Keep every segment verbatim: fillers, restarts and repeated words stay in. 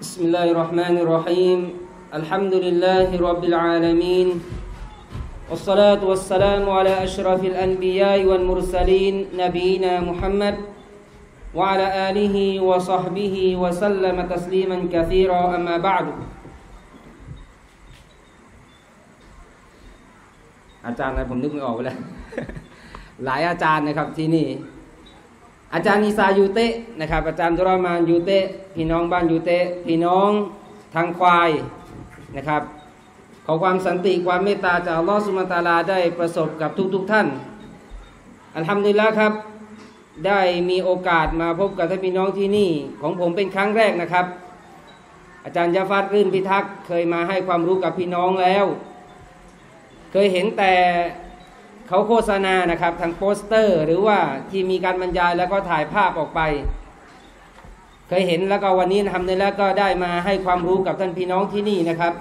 بسم الله الرحمن الرحيم الحمد لله رب العالمين والصلاة والسلام على أشرف الأنبياء والمرسلين نبينا محمد وعلى آله وصحبه وسلم تسليما كثيرا أما بعد อาจารย์นะผมนึกไม่ออกแล้ว หลายอาจารย์นะครับที่นี่อาจารย์อีซายูเตะนะครับอาจารย์ตุรามานยูเตะพี่น้องบ้านยูเตะพี่น้องทางควายนะครับขอความสันติความเมตตาจากอัลลอฮฺซุบฮานะฮูวะตะอาลาได้ประสบกับทุกๆ ท่านอัลฮัมดุลิลละห์ครับได้มีโอกาสมาพบกับท่านพี่น้องที่นี่ของผมเป็นครั้งแรกนะครับอาจารย์ยะฟัดรื่นพิทักษ์เคยมาให้ความรู้กับพี่น้องแล้วเคยเห็นแต่เขาโฆษณานะครับทางโปสเตอร์หรือว่าที่มีการบรรยายแล้วก็ถ่ายภาพออกไปเคยเห็นแล้วก็วันนี้ทำได้แล้วก็ได้มาให้ความรู้กับท่านพี่น้องที่นี่นะครับ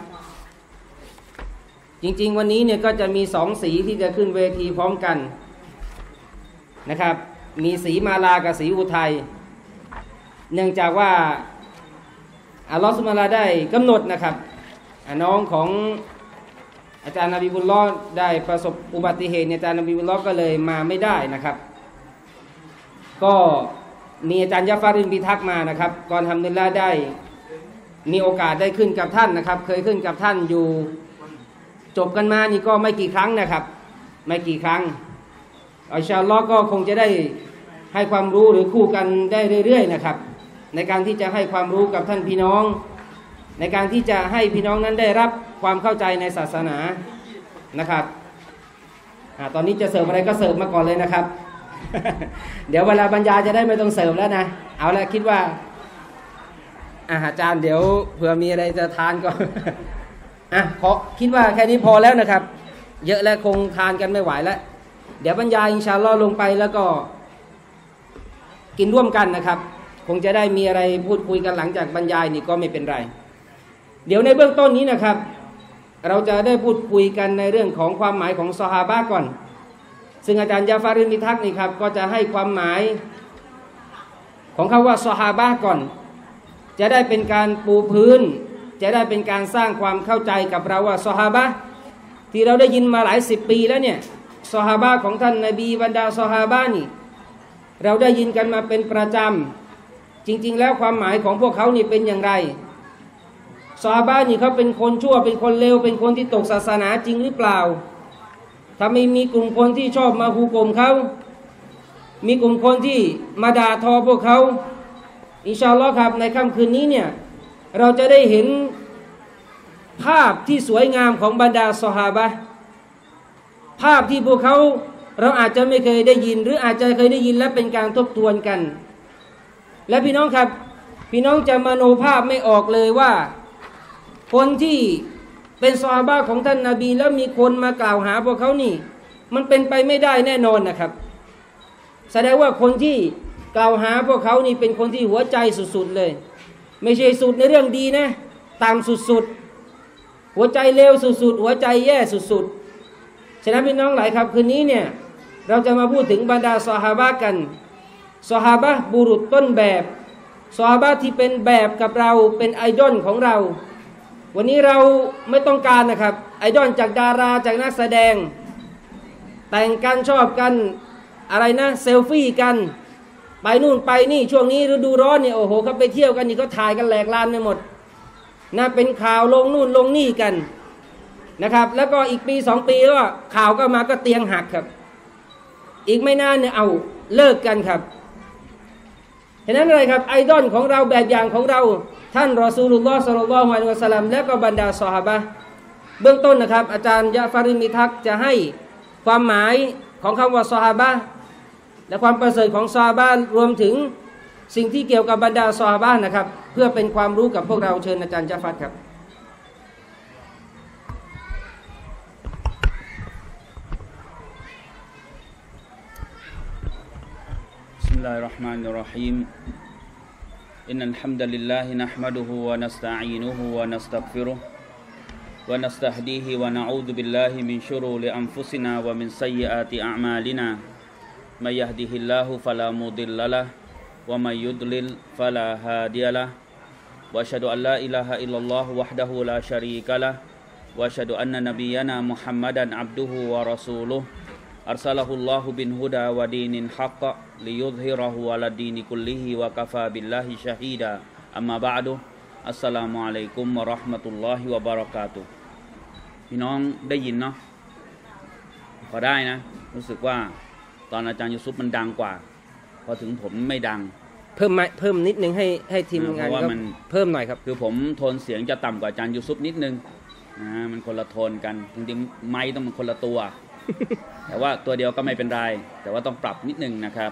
จริงๆวันนี้เนี่ยก็จะมีสองสีที่จะขึ้นเวทีพร้อมกันนะครับมีสีมาลากับสีอุทัยเนื่องจากว่าอัลลอฮฺซุบฮานะฮูวะตะอาลาได้กำหนดนะครับน้องของอาจารย์นบีบุลลอฮ์ได้ประสบอุบัติเหตุอาจารย์นบีบุลลอฮ์ก็เลยมาไม่ได้นะครับก็มีอาจารย์ยะฟารินพิทักษ์มานะครับก่อนทำนิลลาได้มีโอกาสได้ขึ้นกับท่านนะครับเคยขึ้นกับท่านอยู่จบกันมานี่ก็ไม่กี่ครั้งนะครับไม่กี่ครั้งอินชาอัลลอฮ์ก็คงจะได้ให้ความรู้หรือคู่กันได้เรื่อยๆนะครับในการที่จะให้ความรู้กับท่านพี่น้องในการที่จะให้พี่น้องนั้นได้รับความเข้าใจในศาสนานะครับอ่าตอนนี้จะเสิร์ฟอะไรก็เสิร์ฟมาก่อนเลยนะครับ เดี๋ยวเวลาบรรยายจะได้ไม่ต้องเสิร์ฟแล้วนะเอาละคิดว่าอาจารย์เดี๋ยวเผื่อมีอะไรจะทานก็ อ่ะขอคิดว่าแค่นี้พอแล้วนะครับเยอะแล้วคงทานกันไม่ไหวแล้วเดี๋ยวบรรยายอินชาอัลลอฮ์ลงไปแล้วก็กินร่วมกันนะครับคงจะได้มีอะไรพูดคุยกันหลังจากบรรยายนี่ก็ไม่เป็นไรเดี๋ยวในเบื้องต้นนี้นะครับเราจะได้พูดคุยกันในเรื่องของความหมายของซอฮาบะห์ก่อนซึ่งอาจารย์ยะฟารินพิทักษ์นี่ครับก็จะให้ความหมายของคำว่าซอฮาบะห์ก่อนจะได้เป็นการปูพื้นจะได้เป็นการสร้างความเข้าใจกับเราว่าซอฮาบะห์ที่เราได้ยินมาหลายสิบปีแล้วเนี่ยซอฮาบะห์ของท่านนบีบรรดาซอฮาบะห์นี่เราได้ยินกันมาเป็นประจำจริงๆแล้วความหมายของพวกเขานี่เป็นอย่างไรซอฮาบะห์นี่เขาเป็นคนชั่วเป็นคนเลวเป็นคนที่ตกศาสนาจริงหรือเปล่าถ้าไม่มีกลุ่มคนที่ชอบมาฮูกลมเขามีกลุ่มคนที่มาด่าทอพวกเขาอินชาอัลลอฮ์ครับในค่ำคืนนี้เนี่ยเราจะได้เห็นภาพที่สวยงามของบรรดาซอฮาบะห์ภาพที่พวกเขาเราอาจจะไม่เคยได้ยินหรืออาจจะเคยได้ยินและเป็นการทบทวนกันและพี่น้องครับพี่น้องจะมโนภาพไม่ออกเลยว่าคนที่เป็นซอฮาบะห์ของท่านนบีแล้วมีคนมากล่าวหาพวกเขานี่มันเป็นไปไม่ได้แน่นอนนะครับแสดงว่าคนที่กล่าวหาพวกเขานี่เป็นคนที่หัวใจสุดๆเลยไม่ใช่สุดในเรื่องดีนะตามสุดๆหัวใจเลวสุดๆหัวใจแย่สุดๆฉะนั้นพี่น้องหลายครับคืนนี้เนี่ยเราจะมาพูดถึงบรรดาซอฮาบะห์กันซอฮาบะห์บุรุษต้นแบบซอฮาบะห์ที่เป็นแบบกับเราเป็นไอดอลของเราวันนี้เราไม่ต้องการนะครับไอดอลจากดาราจากนักแสดงแต่งกันชอบกันอะไรนะเซลฟี่กันไปนู่นไปนี่ช่วงนี้ฤดูร้อนเนี่ยโอ้โหเขาไปเที่ยวกันนี่เขาถ่ายกันแหลกลานไปหมดนะเป็นข่าวลงนู่นลงนี่กันนะครับแล้วก็อีกปีสองปีก็ข่าวก็มาก็เตียงหักครับอีกไม่นานเนี่ยเอาเลิกกันครับฉะนั้นอะไรครับไอดอลของเราแบบอย่างของเราท่านรอซูลุลลอฮ์ ศ็อลลัลลอฮุอะลัยฮิวะซัลลัมและก็บรรดาซอฮาบะห์เบื้องต้นนะครับอาจารย์ยะฟารินพิทักษ์จะให้ความหมายของคำว่าซอฮาบะห์และความประเสริฐของซอฮาบะห์รวมถึงสิ่งที่เกี่ยวกับบรรดาซอฮาบะห์นะครับเพื่อเป็นความรู้กับพวกเราเชิญอาจารย์ยะฟัดครับบิสมิลลาฮิรเราะห์มานิรเราะฮีมإن الحمد لله نحمده ونستعينه ونستغفره ونستهديه ونعوذ بالله من شرور أنفسنا ومن سيئات أعمالنا من يهده الله فلا مضل له ومن يضلل فلا هادي له وأشهد أن لا إله إلا الله وحده لا شريك له وأشهد أن نبينا محمدا عبده ورسوله أرسله الله بالهدى ودين الحق ليظهره على الدين كله وكفى بالله شهيدا أما بعد السلام عليكم ورحمة الله وبركاته พี่น้องได้ยินเนาะพอได้นะรู้สึกว่าตอนอาจารย์ยูซุปมันดังกว่าพอถึงผมไม่ดังเพิ่มเพิ่มนิดนึงให้ให้ทีมงานก็เพิ่มหน่อยครับคือผมโทนเสียงจะต่ำกว่าอาจารย์ยูซุปนิดนึงอ่ามันคนละโทนกันจริงๆไม้ต้องมันคนละตัว แต่ว่าตัวเดียวก็ไม่เป็นไรแต่ว่าต้องปรับนิดนึงนะครับ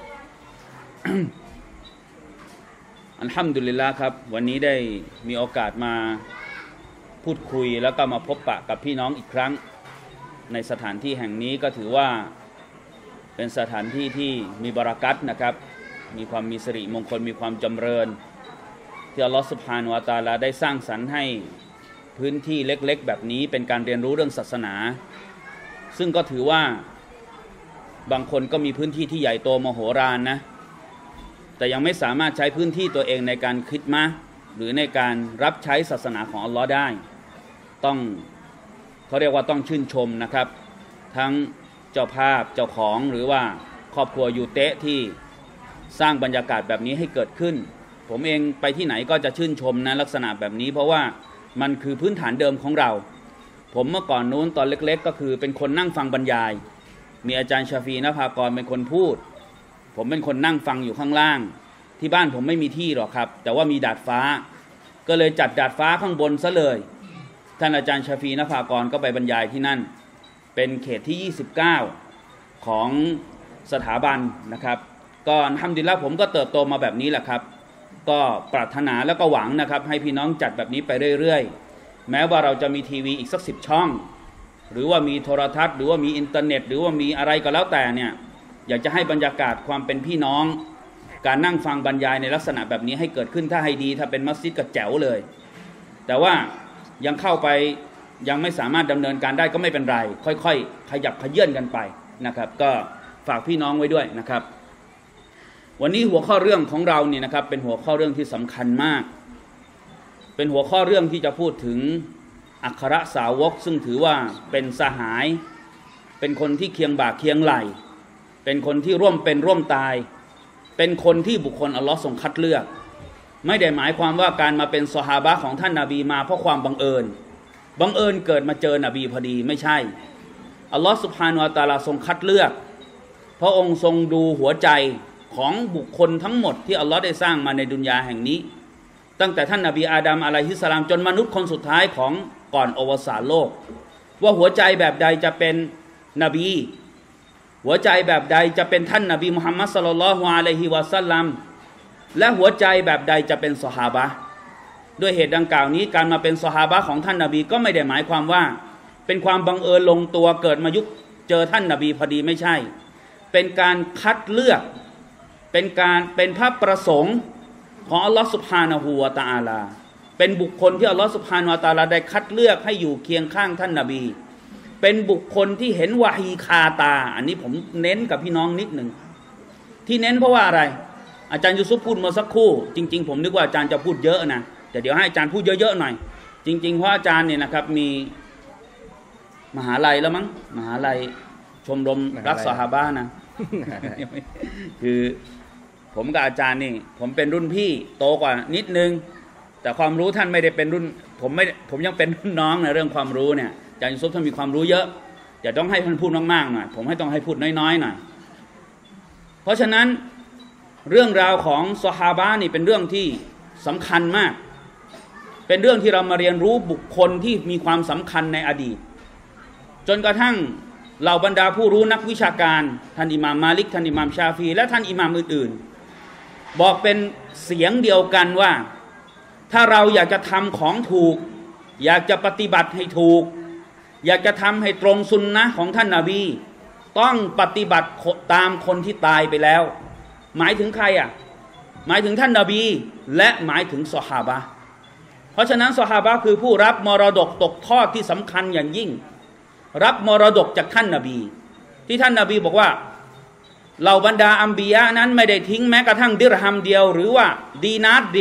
อัลฮัมดุลิลลาห์ครับวันนี้ได้มีโอกาสมาพูดคุยแล้วก็มาพบปะกับพี่น้องอีกครั้งในสถานที่แห่งนี้ก็ถือว่าเป็นสถานที่ที่มีบารอกัตนะครับมีความมีสิริมงคลมีความจำเริญที่อัลลอฮฺซุบฮานะฮูวะตะอาลาได้สร้างสรรค์ให้พื้นที่เล็กๆแบบนี้เป็นการเรียนรู้เรื่องศาสนาซึ่งก็ถือว่าบางคนก็มีพื้นที่ที่ใหญ่โตมโหฬารนะแต่ยังไม่สามารถใช้พื้นที่ตัวเองในการคิดมะหรือในการรับใช้ศาสนาของอัลลอฮ์ได้ต้องเขาเรียกว่าต้องชื่นชมนะครับทั้งเจ้าภาพเจ้าของหรือว่าครอบครัวยูเตะที่สร้างบรรยากาศแบบนี้ให้เกิดขึ้นผมเองไปที่ไหนก็จะชื่นชมนะลักษณะแบบนี้เพราะว่ามันคือพื้นฐานเดิมของเราผมเมื่อก่อนนู้นตอนเล็กๆก็คือเป็นคนนั่งฟังบรรยายมีอาจารย์ชาฟีนภากรเป็นคนพูดผมเป็นคนนั่งฟังอยู่ข้างล่างที่บ้านผมไม่มีที่หรอกครับแต่ว่ามีดาดฟ้าก็เลยจัดดาดฟ้าข้างบนซะเลยท่านอาจารย์ชาฟีนภากรก็ไปบรรยายที่นั่นเป็นเขตที่ยี่สิบเก้าของสถาบันนะครับก็ทำดีแล้วผมก็เติบโตมาแบบนี้แหละครับก็ปรารถนาแล้วก็หวังนะครับให้พี่น้องจัดแบบนี้ไปเรื่อยๆแม้ว่าเราจะมีทีวีอีกสักสิบช่องหรือว่ามีโทรทัศน์หรือว่ามีอินเทอร์เน็ตหรือว่ามีอะไรก็แล้วแต่เนี่ยอยากจะให้บรรยากาศความเป็นพี่น้องการนั่งฟังบรรยายในลักษณะแบบนี้ให้เกิดขึ้นถ้าให้ดีถ้าเป็นมัสยิดก็แจ๋วเลยแต่ว่ายังเข้าไปยังไม่สามารถดำเนินการได้ก็ไม่เป็นไรค่อยๆขยับขยื่นกันไปนะครับก็ฝากพี่น้องไว้ด้วยนะครับวันนี้หัวข้อเรื่องของเราเนี่ยนะครับเป็นหัวข้อเรื่องที่สำคัญมากเป็นหัวข้อเรื่องที่จะพูดถึงอัครสาวกซึ่งถือว่าเป็นสหายเป็นคนที่เคียงบ่าเคียงไหลเป็นคนที่ร่วมเป็นร่วมตายเป็นคนที่บุคคลอัลลอฮ์ทรงคัดเลือกไม่ได้หมายความว่าการมาเป็นซอฮาบะห์ของท่านนบีมาเพราะความบังเอิญบังเอิญเกิดมาเจอนบีพอดีไม่ใช่อัลลอฮ์ซุบฮานะฮูวะตะอาลาทรงคัดเลือกพระองค์ทรงดูหัวใจของบุคคลทั้งหมดที่อัลลอฮ์ได้สร้างมาในดุนยาแห่งนี้ตั้งแต่ท่านนบีอาดัมอะลัยฮิสสลามจนมนุษย์คนสุดท้ายของก่อนอวสานโลกว่าหัวใจแบบใดจะเป็นนบีหัวใจแบบใดจะเป็นท่านนบีมุฮัมมัดศ็อลลัลลอฮุอะลัยฮิวะซัลลัมและหัวใจแบบใดจะเป็นซอฮาบะห์ด้วยเหตุดังกล่าวนี้การมาเป็นซอฮาบะห์ของท่านนบีก็ไม่ได้หมายความว่าเป็นความบังเอิญลงตัวเกิดมายุคเจอท่านนบีพอดีไม่ใช่เป็นการคัดเลือกเป็นการเป็นพระประสงค์ของอัลลอฮฺซุบฮานะฮูวะตะอาลาเป็นบุคคลที่อัลลอฮฺซุบฮานะฮูวะตะอาลาได้คัดเลือกให้อยู่เคียงข้างท่านนบีเป็นบุคคลที่เห็นวะฮีคาตาอันนี้ผมเน้นกับพี่น้องนิดหนึ่งที่เน้นเพราะว่าอะไรอาจารย์ยูซุฟพูดมาสักครู่จริงๆผมนึกว่าอาจารย์จะพูดเยอะนะแต่เดี๋ยวให้อาจารย์พูดเยอะๆหน่อยจริงๆเพราะอาจารย์เนี่ยนะครับมีมหาลัยแล้วมั้งมหาลัยชมรมรักซอฮาบะห์นะ คือผมกับอาจารย์นี่ผมเป็นรุ่นพี่โตกว่านิดนึงแต่ความรู้ท่านไม่ได้เป็นรุ่นผมไม่ผมยังเป็นรุ่นน้องในเรื่องความรู้เนี่ยอาจารย์ยูซุฟท่านมีความรู้เยอะอย่าต้องให้ท่านพูดมากๆหน่อยผมให้ต้องให้พูดน้อยๆหน่อยเพราะฉะนั้นเรื่องราวของซอฮาบะห์นี่เป็นเรื่องที่สำคัญมากเป็นเรื่องที่เรามาเรียนรู้บุคคลที่มีความสำคัญในอดีตจนกระทั่งเหล่าบรรดาผู้รู้นักวิชาการท่านอิหม่ามมาลิกท่านอิหม่ามชาฟีและท่านอิหม่ามอื่นๆบอกเป็นเสียงเดียวกันว่าถ้าเราอยากจะทำของถูกอยากจะปฏิบัติให้ถูกอยากจะทำให้ตรงสุนนะของท่านนบีต้องปฏิบัติตามคนที่ตายไปแล้วหมายถึงใครอ่ะหมายถึงท่านนบีและหมายถึงซอฮาบะห์เพราะฉะนั้นซอฮาบะห์คือผู้รับมรดกตกทอดที่สำคัญอย่างยิ่งรับมรดกจากท่านนบีที่ท่านนบีบอกว่าเหล่าบรรดาอัมบียะนั้นไม่ได้ทิ้งแม้กระทั่งดิรฮัมเดียวหรือว่าดีนาร์เดียว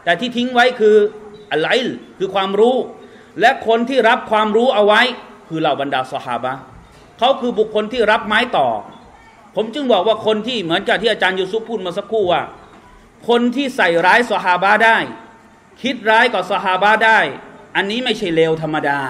แต่ที่ทิ้งไว้คืออะไรคือความรู้และคนที่รับความรู้เอาไว้คือเหล่าบรรดาซอฮาบะห์เขาคือบุคคลที่รับไม้ต่อผมจึงบอกว่าคนที่เหมือนกับที่อาจารย์ยูซุฟพูดมาสักครู่ว่าคนที่ใส่ร้ายซอฮาบะห์ได้คิดร้ายกับซอฮาบะห์ได้อันนี้ไม่ใช่เลวธรรมดา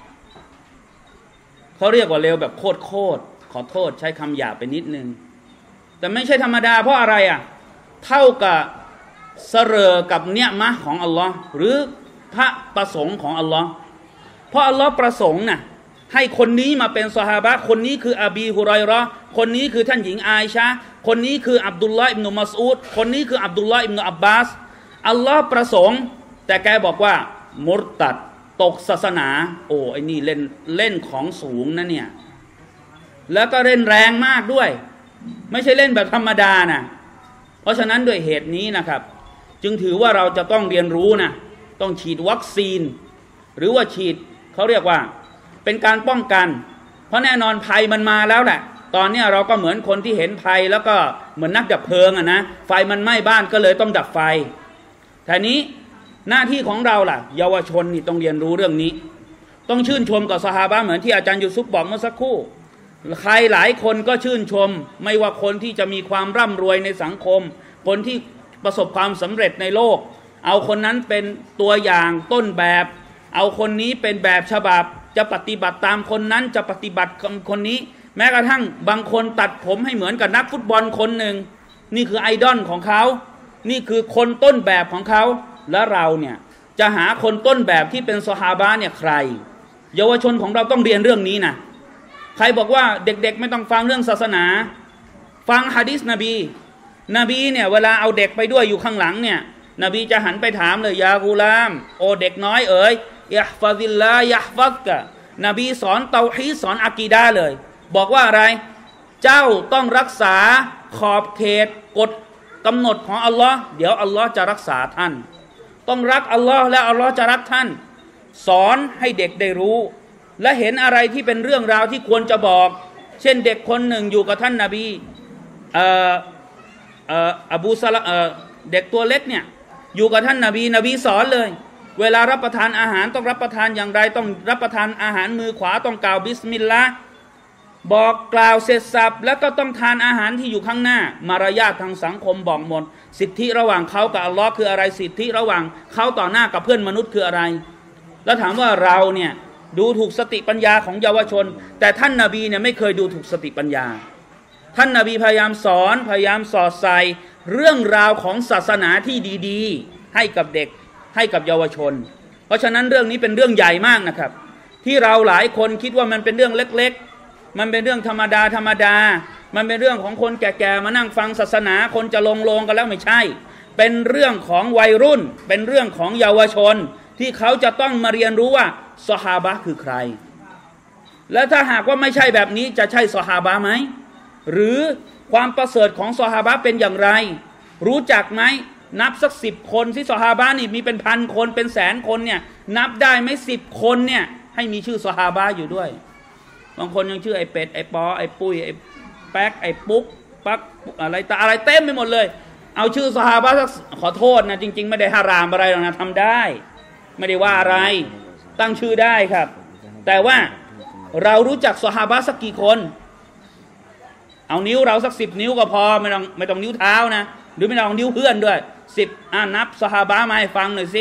เขาเรียกว่าเลวแบบโคตรโคตรขอโทษใช้คำหยาบไปนิดนึงแต่ไม่ใช่ธรรมดาเพราะอะไรอ่ะเท่ากับเสรอกับเนียมะห์ของอัลลอฮ์หรือพระประสงค์ของอัลลอฮ์เพราะอัลลอฮ์ประสงค์น่ะให้คนนี้มาเป็นซอฮาบะห์คนนี้คืออบีฮุรอยเราะห์คนนี้คือท่านหญิงอาอิชะห์คนนี้คืออับดุลลอฮ์อิบนุมัสอูดคนนี้คืออับดุลลอฮ์อิบนุอับบาสอัลลอฮ์ประสงค์แต่แกบอกว่ามุรตัดตกศาสนาโอ้ไอ้นี่เล่นเล่นของสูงนะเนี่ยแล้วก็เล่นแรงมากด้วยไม่ใช่เล่นแบบธรรมดานะเพราะฉะนั้นด้วยเหตุนี้นะครับจึงถือว่าเราจะต้องเรียนรู้นะต้องฉีดวัคซีนหรือว่าฉีดเขาเรียกว่าเป็นการป้องกันเพราะแน่นอนภัยมันมาแล้วแหละตอนนี้เราก็เหมือนคนที่เห็นภัยแล้วก็เหมือนนักดับเพลิงอะนะไฟมันไหม้บ้านก็เลยต้องดับไฟทีนี้หน้าที่ของเราล่ะเยาวชนนี่ต้องเรียนรู้เรื่องนี้ต้องชื่นชมกับซอฮาบะห์เหมือนที่อาจารย์ยูซุฟบอกเมื่อสักครู่ใครหลายคนก็ชื่นชมไม่ว่าคนที่จะมีความร่ำรวยในสังคมคนที่ประสบความสำเร็จในโลกเอาคนนั้นเป็นตัวอย่างต้นแบบเอาคนนี้เป็นแบบฉบับจะปฏิบัติตามคนนั้นจะปฏิบัติคนนี้แม้กระทั่งบางคนตัดผมให้เหมือนกับนักฟุตบอลคนหนึ่งนี่คือไอดอลของเขานี่คือคนต้นแบบของเขาและเราเนี่ยจะหาคนต้นแบบที่เป็นซอฮาบะห์เนี่ยใครเยาวชนของเราต้องเรียนเรื่องนี้นะใครบอกว่าเด็กๆไม่ต้องฟังเรื่องศาสนาฟังหะดีษนบีนบีเนี่ยเวลาเอาเด็กไปด้วยอยู่ข้างหลังเนี่ยนบีจะหันไปถามเลยยากูลามโอเด็กน้อยเอ๋ยยะฮ์ฟาซิลลาฮ์ยะฮ์ฟัซกะนบีสอนเตาฮีดสอนอะกีดะห์เลยบอกว่าอะไรเจ้าต้องรักษาขอบเขตกฎกำหนดของอัลลอฮ์เดี๋ยวอัลลอฮ์จะรักษาท่านต้องรักอัลลอฮ์และอัลลอฮ์จะรักท่านสอนให้เด็กได้รู้และเห็นอะไรที่เป็นเรื่องราวที่ควรจะบอกเช่นเด็กคนหนึ่งอยู่กับท่านนบีเอ่อเอ่ออบูซะละเอ่อเด็กตัวเล็กเนี่ยอยู่กับท่านนบีนบีสอนเลยเวลารับประทานอาหารต้องรับประทานอย่างไรต้องรับประทานอาหารมือขวาต้องกล่าวบิสมิลลาห์บอกกล่าวเสร็จสับแล้วก็ต้องทานอาหารที่อยู่ข้างหน้ามารยาททางสังคมบอกหมดสิทธิระหว่างเขากับอัลลอฮ์คืออะไรสิทธิระหว่างเขาต่อหน้ากับเพื่อนมนุษย์คืออะไรแล้วถามว่าเราเนี่ยดูถูกสติปัญญาของเยาวชนแต่ท่านนบีเนี่ยไม่เคยดูถูกสติปัญญาท่านนบีพยายามสอนพยายามสอดใส่เรื่องราวของศาสนาที่ดีๆให้กับเด็กให้กับเยาวชนเพราะฉะนั้นเรื่องนี้เป็นเรื่องใหญ่มากนะครับที่เราหลายคนคิดว่ามันเป็นเรื่องเล็กๆมันเป็นเรื่องธรรมดาธรรมดามันเป็นเรื่องของคนแก่ๆมานั่งฟังศาสนาคนจะลงโลงกันแล้วไม่ใช่เป็นเรื่องของวัยรุ่นเป็นเรื่องของเยาวชนที่เขาจะต้องมาเรียนรู้ว่าซอฮาบะห์คือใครและถ้าหากว่าไม่ใช่แบบนี้จะใช่ซอฮาบะห์ไหมหรือความประเสริฐของซอฮาบะห์เป็นอย่างไรรู้จักไหมนับสักสิบคนที่ซอฮาบะห์นี่มีเป็นพันคนเป็นแสนคนเนี่ยนับได้ไหมสิบคนเนี่ยให้มีชื่อซอฮาบะห์อยู่ด้วยบางคนยังชื่อไอ้เป็ดไอ้ปอไอ้ปุ้ยไอ้แป๊กไอ้ปุ๊กปักอะไรตาอะไรเต็มไปหมดเลยเอาชื่อซอฮาบะห์สักขอโทษนะจริงๆไม่ได้ฮารามอะไรหรอกนะทำได้ไม่ได้ว่าอะไรตั้งชื่อได้ครับแต่ว่าเรารู้จักซอฮาบะห์สักกี่คนเอานิ้วเราสักสิบนิ้วก็พอไม่ต้องไม่ต้องนิ้วเท้านะหรือไม่ต้องนิ้วเพื่อนด้วยสิบอ่านับซอฮาบะห์มาให้ฟังหน่อยสิ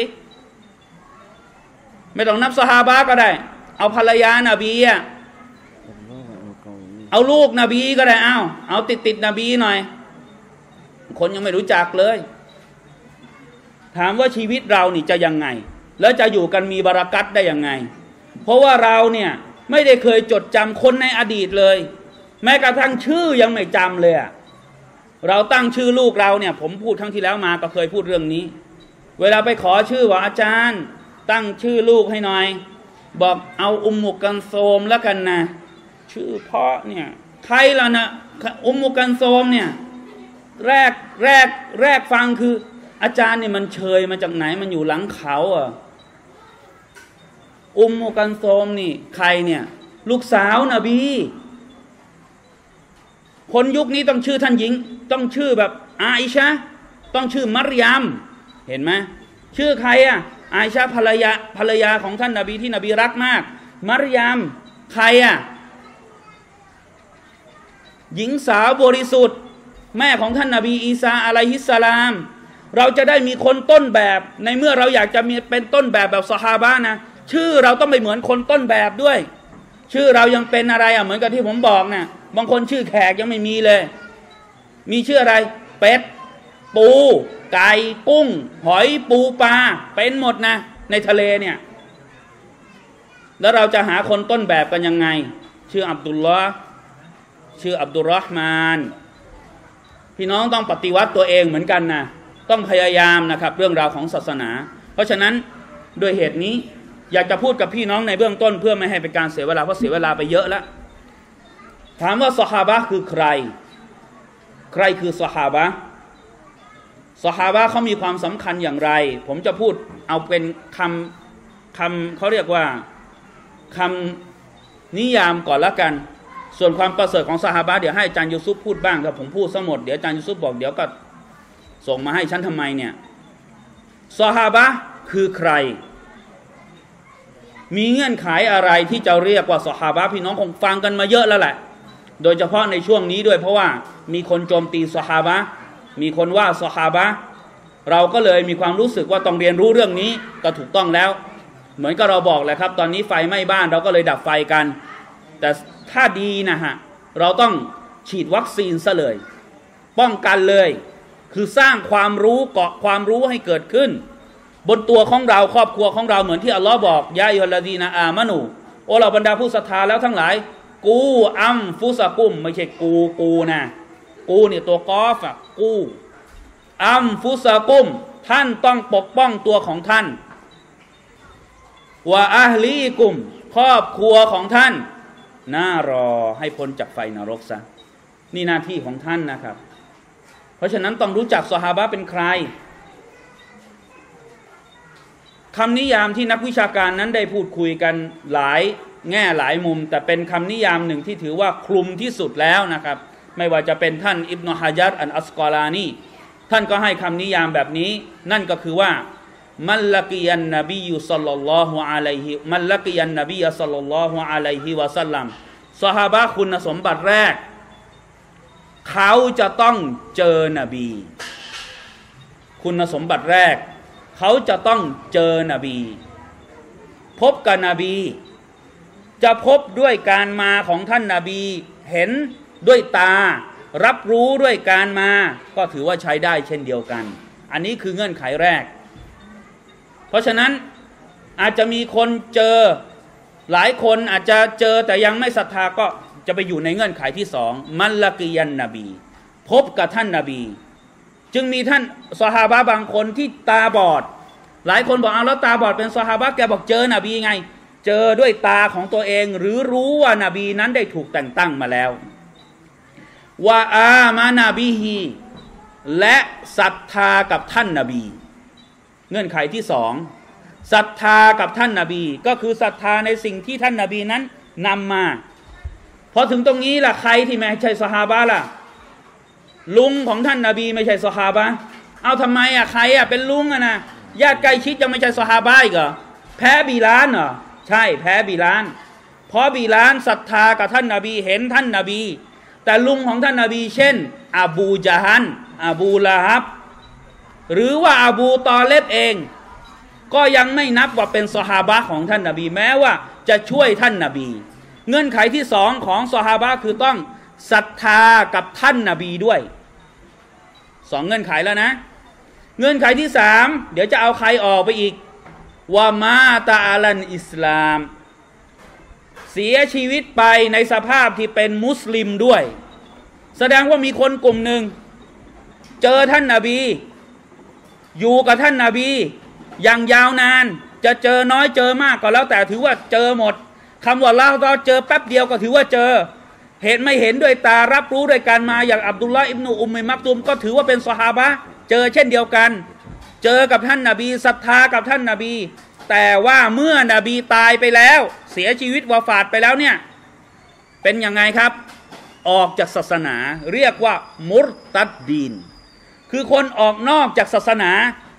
ไม่ต้องนับซอฮาบะห์ก็ได้เอาภรรยานบีอ่ะเอาลูกนบีก็ได้เอาเอาติดติดนบีหน่อยคนยังไม่รู้จักเลยถามว่าชีวิตเรานี่จะยังไงแล้วจะอยู่กันมีบารักัตได้ยังไงเพราะว่าเราเนี่ยไม่ได้เคยจดจำคนในอดีตเลยแม้กระทั่งชื่อยังไม่จำเลยเราตั้งชื่อลูกเราเนี่ยผมพูดครั้งที่แล้วมาก็เคยพูดเรื่องนี้เวลาไปขอชื่อว่าอาจารย์ตั้งชื่อลูกให้หน่อยบอกเอาอุมมุกันโซมแล้วกันนะชื่อเพราะเนี่ยใครล่ะนะอุมมุกันโซมเนี่ยแรกแรกแรกฟังคืออาจารย์เนี่ยมันเชยมาจากไหนมันอยู่หลังเขาอ่ะอุมมุกันโซมนี่ใครเนี่ยลูกสาวนบีคนยุคนี้ต้องชื่อท่านหญิงต้องชื่อแบบอาอิชะต้องชื่อมัรยมเห็นไหมชื่อใครอ่ะอาอิชะห์ภรรยาภรรยาของท่านนบีที่นบีรักมากมารยามใครอ่ะหญิงสาวบริสุทธิ์แม่ของท่านนบีอีสาอะลัยฮิสสลามเราจะได้มีคนต้นแบบในเมื่อเราอยากจะมีเป็นต้นแบบแบบซอฮาบะห์นะชื่อเราต้องไม่เหมือนคนต้นแบบด้วยชื่อเรายังเป็นอะไรอ่ะเหมือนกับที่ผมบอกนะบางคนชื่อแขกยังไม่มีเลยมีชื่ออะไรเป็ดปูไก่กุ้งหอยปูปลาเป็นหมดนะในทะเลเนี่ยแล้วเราจะหาคนต้นแบบกันยังไงชื่ออับดุลลอฮ์ชื่ออับดุลรอห์มานพี่น้องต้องปฏิวัติตัวเองเหมือนกันนะต้องพยายามนะครับเรื่องราวของศาสนาเพราะฉะนั้นด้วยเหตุนี้อยากจะพูดกับพี่น้องในเบื้องต้นเพื่อไม่ให้เป็นการเสียเวลาเพราะเสียเวลาไปเยอะแล้วถามว่าซอฮาบะห์คือใครใครคือซอฮาบะห์ซอฮาบะห์เขามีความสำคัญอย่างไรผมจะพูดเอาเป็นคำคำเขาเรียกว่าคำนิยามก่อนละกันส่วนความประเสริฐของซอฮาบะห์เดี๋ยวให้อาจารย์ยูซุฟพูดบ้างถ้าผมพูดซะหมดเดี๋ยวอาจารย์ยูซุฟบอกเดี๋ยวก็ส่งมาให้ฉันทำไมเนี่ยซอฮาบะห์คือใครมีเงื่อนไขอะไรที่จะเรียกว่าซอฮาบะห์พี่น้องคงฟังกันมาเยอะแล้วแหละโดยเฉพาะในช่วงนี้ด้วยเพราะว่ามีคนโจมตีซอฮาบะห์มีคนว่าซอฮาบะห์เราก็เลยมีความรู้สึกว่าต้องเรียนรู้เรื่องนี้ก็ถูกต้องแล้วเหมือนกับเราบอกแหละครับตอนนี้ไฟไหม้บ้านเราก็เลยดับไฟกันแต่ถ้าดีนะฮะเราต้องฉีดวัคซีนซะเลยป้องกันเลยคือสร้างความรู้เกาะความรู้ให้เกิดขึ้นบนตัวของเราครอบครัวของเราเหมือนที่อัลลอฮ์บอกยาอัยยุฮัลลดีนะอามานูโอ้เราบรรดาผู้ศรัทธาแล้วทั้งหลายกูอัมฟุสะกุมไม่ใช่กูกูนะกูเนี่ยตัวกอฟอะกูอัมฟุสะกุมท่านต้องปกป้องตัวของท่านวะอะฮลีกุมครอบครัวของท่านน่ารอให้พ้นจากไฟนรกซะนี่หน้าที่ของท่านนะครับเพราะฉะนั้นต้องรู้จักซอฮาบะห์เป็นใครคำนิยามที่นักวิชาการนั้นได้พูดคุยกันหลายแง่หลายมุมแต่เป็นคำนิยามหนึ่งที่ถือว่าคลุมที่สุดแล้วนะครับไม่ว่าจะเป็นท่านอิบนุฮะญัรอัลอัสกอลานีท่านก็ให้คำนิยามแบบนี้นั่นก็คือว่ามัลลักียันนบีศ็อลลัลลอฮุอะลัยฮิมัลลักียันนบีศ็อลลัลลอฮุอะลัยฮิวะซัลลัมซอฮาบะห์คุณสมบัติแรกเขาจะต้องเจอนบีคุณสมบัติแรกเขาจะต้องเจอนบีพบกับนบีจะพบด้วยการมาของท่านนบีเห็นด้วยตารับรู้ด้วยการมาก็ถือว่าใช้ได้เช่นเดียวกันอันนี้คือเงื่อนไขแรกเพราะฉะนั้นอาจจะมีคนเจอหลายคนอาจจะเจอแต่ยังไม่ศรัทธาก็จะไปอยู่ในเงื่อนไขที่สองมัลลักียันนบีพบกับท่านนบีจึงมีท่านซอฮาบะห์บางคนที่ตาบอดหลายคนบอกเอาแล้วตาบอดเป็นซอฮาบะห์แกบอกเจอนบีไงเจอด้วยตาของตัวเองหรือรู้ว่านบีนั้นได้ถูกแต่งตั้งมาแล้วว่าอามานาบีฮีและศรัทธากับท่านนบีเงื่อนไขที่สองศรัทธากับท่านนบีก็คือศรัทธาในสิ่งที่ท่านนบีนั้นนำมาพอถึงตรงนี้ล่ะใครที่ไม่ใช่ซอฮาบะห์ล่ะลุงของท่านนบีไม่ใช่ซอฮาบะห์เอาทำไมอ่ะใครอ่ะเป็นลุงอ่ะนะญาติใกล้ชิดยังไม่ใช่ซอฮาบะห์อีกเหรอแพ้บิลาลเหรอใช่แพ้บิลาลเพราะบิลาลศรัทธากับท่านนบีเห็นท่านนบีแต่ลุงของท่านนบีเช่นอบูญะฮัลอบูละฮับหรือว่าอบูตอเลบเองก็ยังไม่นับว่าเป็นซอฮาบะห์ของท่านนบีแม้ว่าจะช่วยท่านนบีเงื่อนไขที่สองของซอฮาบะห์คือต้องศรัทธากับท่านนบีด้วยสองเงื่อนไขแล้วนะเงื่อนไขที่สามเดี๋ยวจะเอาใครออกไปอีกว่ามาตาอัลันอิสลามเสียชีวิตไปในสภาพที่เป็นมุสลิมด้วยแสดงว่ามีคนกลุ่มหนึ่งเจอท่านนบีอยู่กับท่านนบีอย่างยาวนานจะเจอน้อยเจอมากก็แล้วแต่ถือว่าเจอหมดคำว่าเราเราเจอแป๊บเดียวก็ถือว่าเจอเห็นไม่เห็นด้วยตารับรู้ด้วยการมาอย่างอับดุลลอฮ์อิบนุอุมมิมักตุมก็ถือว่าเป็นซอฮาบะห์เจอเช่นเดียวกันเจอกับท่านนบีศรัทธากับท่านนบีแต่ว่าเมื่อนบีตายไปแล้วเสียชีวิตวาฟาตไปแล้วเนี่ยเป็นยังไงครับออกจากศาสนาเรียกว่ามุรตัดดีนคือคนออกนอกจากศาสนา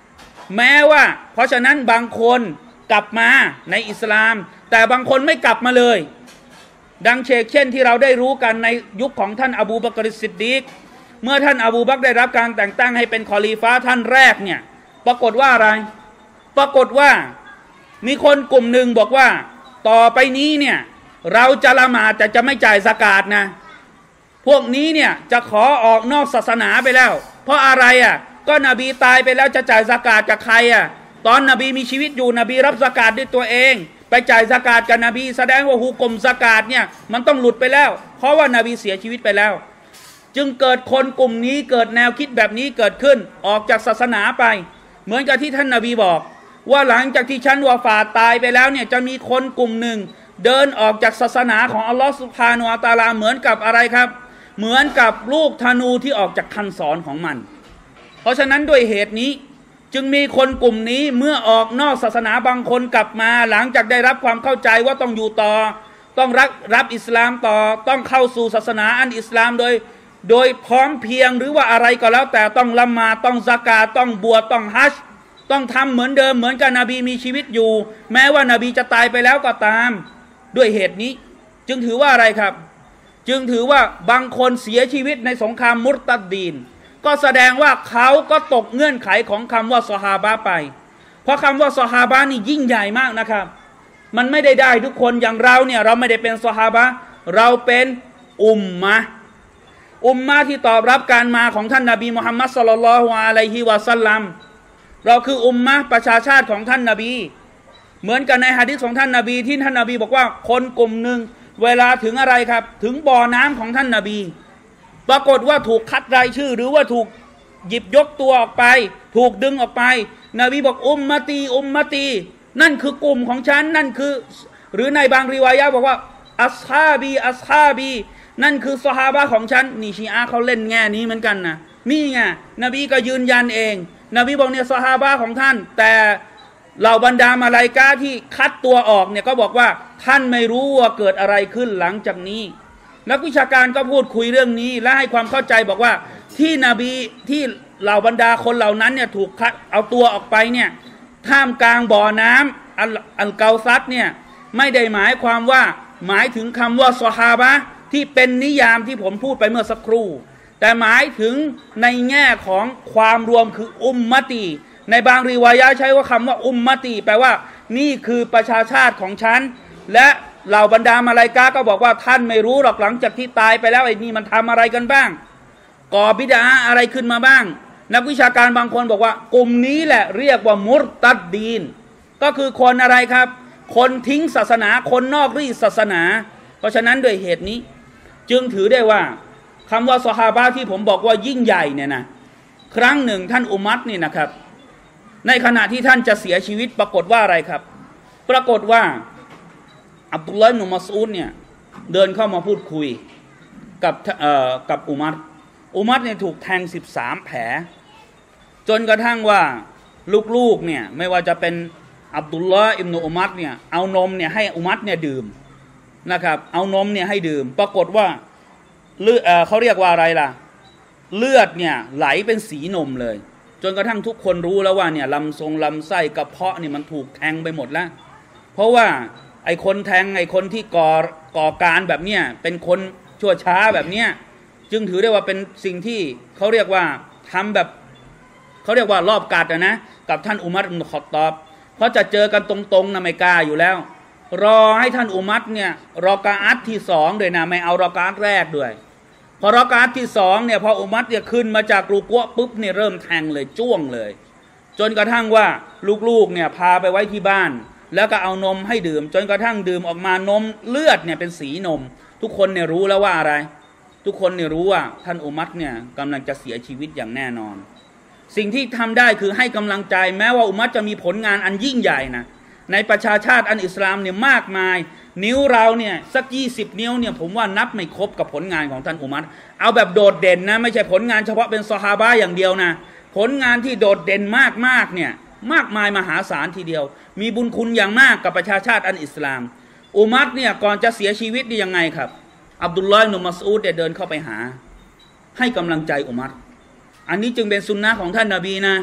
แม้ว่าเพราะฉะนั้นบางคนกลับมาในอิสลามแต่บางคนไม่กลับมาเลยดังเชกเช่นที่เราได้รู้กันในยุคของท่านอบูบักรซิดดีกเมื่อท่านอบูบักรได้รับการแต่งตั้งให้เป็นคอลีฟะห์ท่านแรกเนี่ยปรากฏว่าอะไรปรากฏว่ามีคนกลุ่มหนึ่งบอกว่าต่อไปนี้เนี่ยเราจะละหมาดแต่จะไม่จ่ายซะกาตนะพวกนี้เนี่ยจะขอออกนอกศาสนาไปแล้วเพราะอะไรอ่ะก็นบีตายไปแล้วจะจ่ายซะกาตกับใครอ่ะตอนนบีมีชีวิตอยู่นบีรับซะกาตด้วยตัวเองไปจ่ายซะกาตกับนบีแสดงว่าหุกมซะกาตเนี่ยมันต้องหลุดไปแล้วเพราะว่านบีเสียชีวิตไปแล้วจึงเกิดคนกลุ่มนี้เกิดแนวคิดแบบนี้เกิดขึ้นออกจากศาสนาไปเหมือนกับที่ท่านนบีบอกว่าหลังจากที่ฉันวาฟาตตายไปแล้วเนี่ยจะมีคนกลุ่มหนึ่งเดินออกจากศาสนาของอัลลอฮฺซุบฮานะฮูวะตะอาลาเหมือนกับอะไรครับเหมือนกับลูกธนูที่ออกจากคันศรของมันเพราะฉะนั้นด้วยเหตุนี้จึงมีคนกลุ่มนี้เมื่อออกนอกศาสนาบางคนกลับมาหลังจากได้รับความเข้าใจว่าต้องอยู่ต่อต้องรับรับอิสลามต่อต้องเข้าสู่ศาสนาอันอิสลามโดยโดยพร้อมเพียงหรือว่าอะไรก็แล้วแต่ต้องละหมาดต้องซะกาตต้องบวชต้องฮัจญ์ต้องทำเหมือนเดิมเหมือนกับนบีมีชีวิตอยู่แม้ว่านบีจะตายไปแล้วก็ตามด้วยเหตุนี้จึงถือว่าอะไรครับจึงถือว่าบางคนเสียชีวิตในสงครามมุรตัดดีนก็แสดงว่าเขาก็ตกเงื่อนไขของคำว่าซอฮาบะห์ไปเพราะคำว่าซอฮาบะห์นี่ยิ่งใหญ่มากนะครับมันไม่ได้ได้ทุกคนอย่างเราเนี่ยเราไม่ได้เป็นซอฮาบะห์เราเป็นอุมมะห์อุมมะห์ที่ตอบรับการมาของท่านนบีมุฮัมมัดศ็อลลัลลอฮุอะลัยฮิวะซัลลัมเราคืออุมมะห์ประชาชาติของท่านนบีเหมือนกันในหะดีษของท่านนบีที่ท่านนบีบอกว่าคนกลุ่มหนึ่งเวลาถึงอะไรครับถึงบ่อน้ำของท่านนบีปรากฏว่าถูกคัดรายชื่อหรือว่าถูกหยิบยกตัวออกไปถูกดึงออกไปนบีบอกอุมมะตีอุมมะตีนั่นคือกลุ่มของฉันนั่นคือหรือในบางริวายะห์บอกว่าอัศฮาบีอัศฮาบีนั่นคือซอฮาบะห์ของฉันนี่ชีอะห์เขาเล่นแง่นี้เหมือนกันนะนี่ไงนบีก็ยืนยันเองนบีบอกเนี่ยซอฮาบะห์ของท่านแต่เหล่าบรรดามาลาอิกะฮ์ที่คัดตัวออกเนี่ยก็บอกว่าท่านไม่รู้ว่าเกิดอะไรขึ้นหลังจากนี้นักวิชาการก็พูดคุยเรื่องนี้และให้ความเข้าใจบอกว่าที่นบีที่เหล่าบรรดาคนเหล่านั้นเนี่ยถูกคัดเอาตัวออกไปเนี่ยท่ามกลางบ่อน้ำอัลอัลเกาซัดเนี่ยไม่ได้หมายความว่าหมายถึงคำว่าซอฮาบะห์ที่เป็นนิยามที่ผมพูดไปเมื่อสักครู่แต่หมายถึงในแง่ของความรวมคืออุมมะตีในบางริวายะห์ใช้ว่าคำว่าอุมมะตีแปลว่านี่คือประชาชาติของฉันและเหล่าบรรดามาลาอิกะฮ์ก็บอกว่าท่านไม่รู้หรอกหลังจากที่ตายไปแล้วไอ้นี่มันทำอะไรกันบ้างก่อบิดอะห์อะไรขึ้นมาบ้างนักวิชาการบางคนบอกว่ากลุ่มนี้แหละเรียกว่ามุรตัดดีนก็คือคนอะไรครับคนทิ้งศาสนาคนนอกรีศาสนาเพราะฉะนั้นด้วยเหตุนี้จึงถือได้ว่าคำว่าซอฮาบะห์ที่ผมบอกว่ายิ่งใหญ่เนี่ยนะครั้งหนึ่งท่านอุมัรนี่นะครับในขณะที่ท่านจะเสียชีวิตปรากฏว่าอะไรครับปรากฏว่าอับดุลลอฮ์อิบนุมัสอูดเนี่ยเดินเข้ามาพูดคุยกับเอ่อกับอุมัรอุมัรเนี่ยถูกแทงสิบสามแผลจนกระทั่งว่าลูกๆเนี่ยไม่ว่าจะเป็นอับดุลลอฮ์อิบนุอุมัรเนี่ยเอานมเนี่ยให้อุมัรเนี่ยดื่มนะครับเอานมเนี่ยให้ดื่มปรากฏว่าเลือดเอ่อเขาเรียกว่าอะไรล่ะเลือดเนี่ยไหลเป็นสีนมเลยจนกระทั่งทุกคนรู้แล้วว่าเนี่ยลำทรงลำไส้กระเพาะนี่มันถูกแทงไปหมดแล้วเพราะว่าไอ้คนแทงไอ้คนที่ก่อก่อการแบบเนี้ยเป็นคนชั่วช้าแบบเนี้ยจึงถือได้ว่าเป็นสิ่งที่เขาเรียกว่าทำแบบเขาเรียกว่ารอบกัดนะกับท่านอุมัรอิบนุค็อฏฏอบเพราะจะเจอกันตรงๆนะไม่กล้าอยู่แล้วรอให้ท่านอุมัรเนี่ยรอกาอัตที่สองด้วยนะไม่เอารอกาอัตแรกด้วยพอรอกาอัตที่สองเนี่ยพออุมัรเนี่ยขึ้นมาจากรูกัวปุ๊บเนี่ยเริ่มแทงเลยจ้วงเลยจนกระทั่งว่าลูกๆเนี่ยพาไปไว้ที่บ้านแล้วก็เอานมให้ดื่มจนกระทั่งดื่มออกมานมเลือดเนี่ยเป็นสีนมทุกคนเนี่ยรู้แล้วว่าอะไรทุกคนเนี่ยรู้ว่าท่านอุมัรเนี่ยกำลังจะเสียชีวิตอย่างแน่นอนสิ่งที่ทำได้คือให้กำลังใจแม้ว่าอุมัรจะมีผลงานอันยิ่งใหญ่นะในประชาชาติอันอิสลามเนี่ยมากมายนิ้วเราเนี่ยสักยี่สิบนิ้วเนี่ยผมว่านับไม่ครบกับผลงานของท่านอุมัรเอาแบบโดดเด่นนะไม่ใช่ผลงานเฉพาะเป็นซอฮาบะห์อย่างเดียวนะผลงานที่โดดเด่นมากๆเนี่ยมากมายมหาศาลทีเดียวมีบุญคุณอย่างมากกับประชาชาติอันอิสลามอุมัรเนี่ยก่อนจะเสียชีวิตนี่ยังไงครับอับดุลลอฮ์อิบนุมัสอูดเดินเข้าไปหาให้กำลังใจอุมัรอันนี้จึงเป็นสุนนะของท่านนบีนะ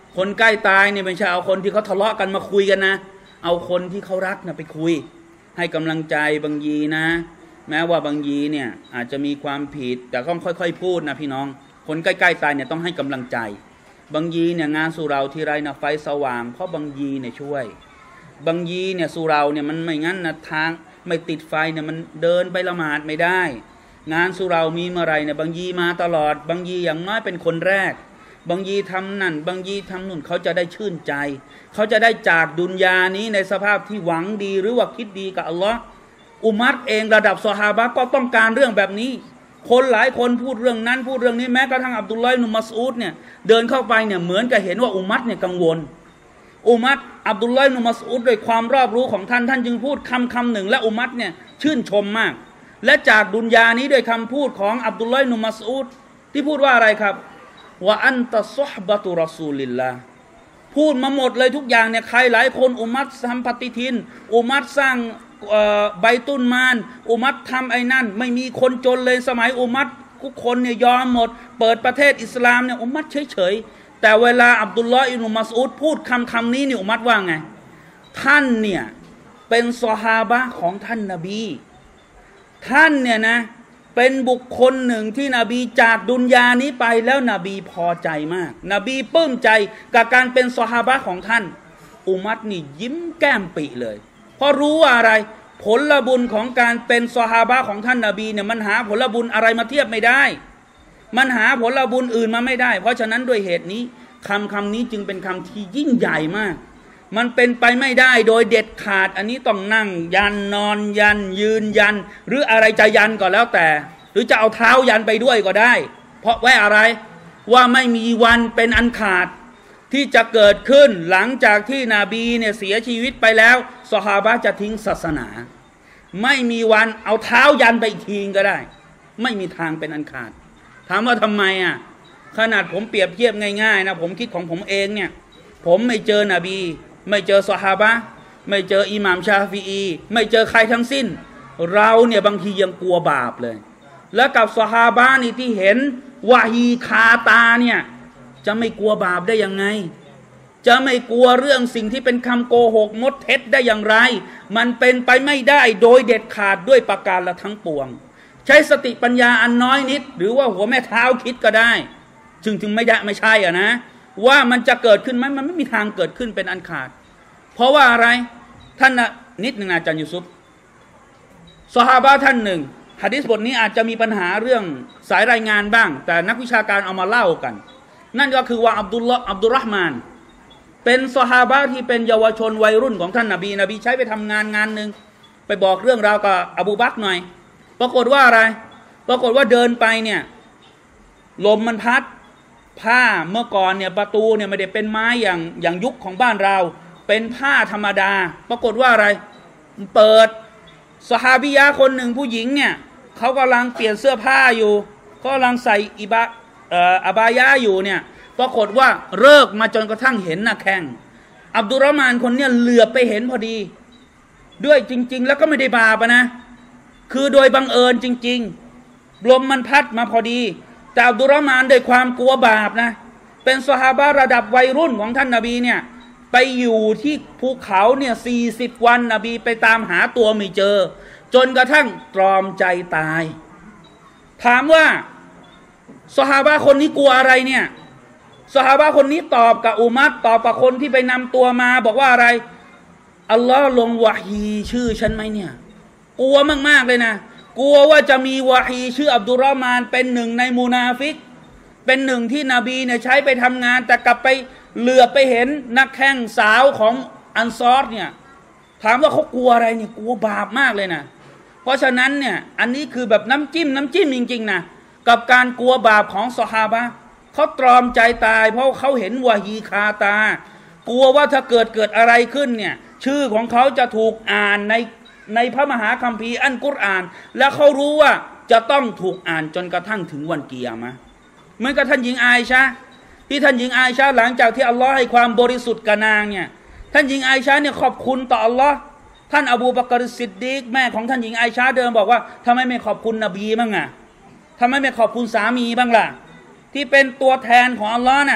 คนใกล้ตายเนี่ยไม่ใช่เอาคนที่เขาทะเลาะกันมาคุยกันนะเอาคนที่เขารักนะไปคุยให้กำลังใจบางยีนะแม้ว่าบางยีเนี่ยอาจจะมีความผิดแต่ต้องค่อยๆพูดนะพี่น้องคนใกล้ๆตายเนี่ยต้องให้กำลังใจบางยีเนี่ยงานสุเราทีไรนะไฟสว่างเพราะบางยีเนี่ยช่วยบางยีเนี่ยสุเราเนี่ยมันไม่งั้นนะทางไม่ติดไฟเนี่ยมันเดินไปละหมาดไม่ได้งานสุเรามีเมื่อไรเนี่ยบางยีมาตลอดบางยีอย่างน้อยเป็นคนแรกบางยีทำนั่นบางยีทำนู่นเขาจะได้ชื่นใจเขาจะได้จากดุนยานี้ในสภาพที่หวังดีหรือว่าคิดดีกับอัลลอฮ์อุมัตเองระดับซอฮาบะห์ก็ต้องการเรื่องแบบนี้คนหลายคนพูดเรื่องนั้นพูดเรื่องนี้แม้กระทั่งอับดุลลอฮ์อิบนุมัสอูดเนี่ยเดินเข้าไปเนี่ยเหมือนกับเห็นว่าอุมัตเนี่ยกังวลอุมัตอับดุลลอฮ์อิบนุมัสอูดด้วยความรอบรู้ของท่านท่านจึงพูดคำคำหนึ่งและอุมัตเนี่ยชื่นชมมากและจากดุนยานี้ด้วยคำพูดของอับดุลลอฮ์อิบนุมัสอูดที่พูดว่าอะไรครับว่าอันตะซุฮบะตุรอซูลิลลาห์พูดมาหมดเลยทุกอย่างเนี่ยใครหลายคนอุมัตทำปฏิทินอุมัตสร้างไบตุลมานอุมัตทำไอ้นั่นไม่มีคนจนเลยสมัยอุมัตทุกคนเนี่ยยอมหมดเปิดประเทศอิสลามเนี่ยอุมัตเฉยๆแต่เวลาอับดุลลอฮ์อิบนุมัสอูดพูดคำคำนี้เนี่ยอุมัตว่าไงท่านเนี่ยเป็นซอฮาบะห์ของท่านนบีท่านเนี่ยนะเป็นบุคคลหนึ่งที่นบีจากดุนยานี้ไปแล้วนบีพอใจมากนบีปลื้มใจกับการเป็นซอฮาบะห์ของท่านอุมัตนี่ยิ้มแก้มปิเลยเพราะรู้ว่าอะไรผลบุญของการเป็นซอฮาบะห์ของท่านนบีเนี่ยมันหาผลบุญอะไรมาเทียบไม่ได้มันหาผลบุญอื่นมาไม่ได้เพราะฉะนั้นด้วยเหตุนี้คำคำนี้จึงเป็นคำที่ยิ่งใหญ่มากมันเป็นไปไม่ได้โดยเด็ดขาดอันนี้ต้องนั่งยันนอนยันยืนยันหรืออะไรจะยันก็แล้วแต่หรือจะเอาเท้ายันไปด้วยก็ได้เพราะว่าอะไรว่าไม่มีวันเป็นอันขาดที่จะเกิดขึ้นหลังจากที่นบีเนี่ยเสียชีวิตไปแล้วซอฮาบะห์จะทิ้งศาสนาไม่มีวันเอาเท้ายันไปอีกทีก็ได้ไม่มีทางเป็นอันขาดถามว่าทำไมอ่ะขนาดผมเปรียบเทียบง่ายๆนะผมคิดของผมเองเนี่ยผมไม่เจอนบีไม่เจอซอฮาบะห์ไม่เจออิหม่ามชาฟิอีไม่เจอใครทั้งสิ้นเราเนี่ยบางทียังกลัวบาปเลยแล้วกับซอฮาบะห์นี่ที่เห็นวะฮีคาตาเนี่ยจะไม่กลัวบาปได้ยังไงจะไม่กลัวเรื่องสิ่งที่เป็นคำโกหกมดเท็จได้อย่างไรมันเป็นไปไม่ได้โดยเด็ดขาดด้วยประการละทั้งปวงใช้สติปัญญาอันน้อยนิดหรือว่าหัวแม่เท้าคิดก็ได้จึงถึงไม่ได้ไม่ใช่อ่ะนะว่ามันจะเกิดขึ้นไหมมันไม่มีทางเกิดขึ้นเป็นอันขาดเพราะว่าอะไรท่านนิดหนึ่งอาจารย์ยูซุฟซอฮาบะห์ท่านหนึ่งหะดีษบทนี้อาจจะมีปัญหาเรื่องสายรายงานบ้างแต่นักวิชาการเอามาเล่ากันนั่นก็คือว่าอับดุลลอฮ์อับดุลรอห์มานเป็นซอฮาบะห์ที่เป็นเยาวชนวัยรุ่นของท่านนบีนบีใช้ไปทำงานงานหนึ่งไปบอกเรื่องราวกับอบูบักรหน่อยปรากฏว่าอะไรปรากฏว่าเดินไปเนี่ยลมมันพัดผ้าเมื่อก่อนเนี่ยประตูเนี่ยไม่ได้เป็นไม้อย่างอย่างยุคของบ้านเราเป็นผ้าธรรมดาปรากฏว่าอะไรเปิดซอฮาบิยะคนหนึ่งผู้หญิงเนี่ยเขากำลังเปลี่ยนเสื้อผ้าอยู่เขากำลังใส่อิบะเอ่ออบายะอยู่เนี่ยปรากฏว่าเลิกมาจนกระทั่งเห็นหน้าแข้งอับดุลรอห์มานคนเนี่ยเหลือบไปเห็นพอดีด้วยจริงๆแล้วก็ไม่ได้บาปนะคือโดยบังเอิญจริงๆลมมันพัดมาพอดีแต่อับดุลรอห์มานด้วยความกลัวบาปนะเป็นซอฮาบะห์ระดับวัยรุ่นของท่านนบีเนี่ยไปอยู่ที่ภูเขาเนี่ยสี่สิบวันนบีไปตามหาตัวไม่เจอจนกระทั่งตรอมใจตายถามว่าซอฮาบะห์คนนี้กลัวอะไรเนี่ยซอฮาบะห์คนนี้ตอบกับอุมัรตอบกับคนที่ไปนำตัวมาบอกว่าอะไรอัลลอฮ์ลงวะฮีชื่อฉันไหมเนี่ยกลัวมากๆเลยนะกลัวว่าจะมีวะฮีชื่ออับดุลรอห์มานเป็นหนึ่งในมุนาฟิกเป็นหนึ่งที่นบีเนี่ยใช้ไปทำงานแต่กลับไปเหลือไปเห็นนักแข่งสาวของอันซอรเนี่ยถามว่าเขากลัวอะไรเนี่ยกลัวบาปมากเลยนะเพราะฉะนั้นเนี่ยอันนี้คือแบบน้ำจิ้มน้ำจิ้มจริงๆนะกับการกลัวบาปของซอฮาบะห์เขาตรอมใจตายเพราะเขาเห็นวะฮีคาตากลัวว่าถ้าเกิดเกิดอะไรขึ้นเนี่ยชื่อของเขาจะถูกอ่านในในพระมหาคัมภีร์อัลกุรอานและเขารู้ว่าจะต้องถูกอ่านจนกระทั่งถึงวันกิยามะห์เหมือนกับท่านหญิงอาอิชะห์ที่ท่านหญิงอาอิชะห์หลังจากที่อัลลอฮ์ให้ความบริสุทธิ์กับนางเนี่ยท่านหญิงอาอิชะห์เนี่ยขอบคุณต่ออัลลอฮ์ท่านอบูบักรซิดดีกแม่ของท่านหญิงอาอิชะห์เดินบอกว่าทำไมไม่ขอบคุณนบีบ้างอ่ะทำไมไม่ขอบคุณสามีบ้างล่ะที่เป็นตัวแทนของอัลลอฮ์น่ะ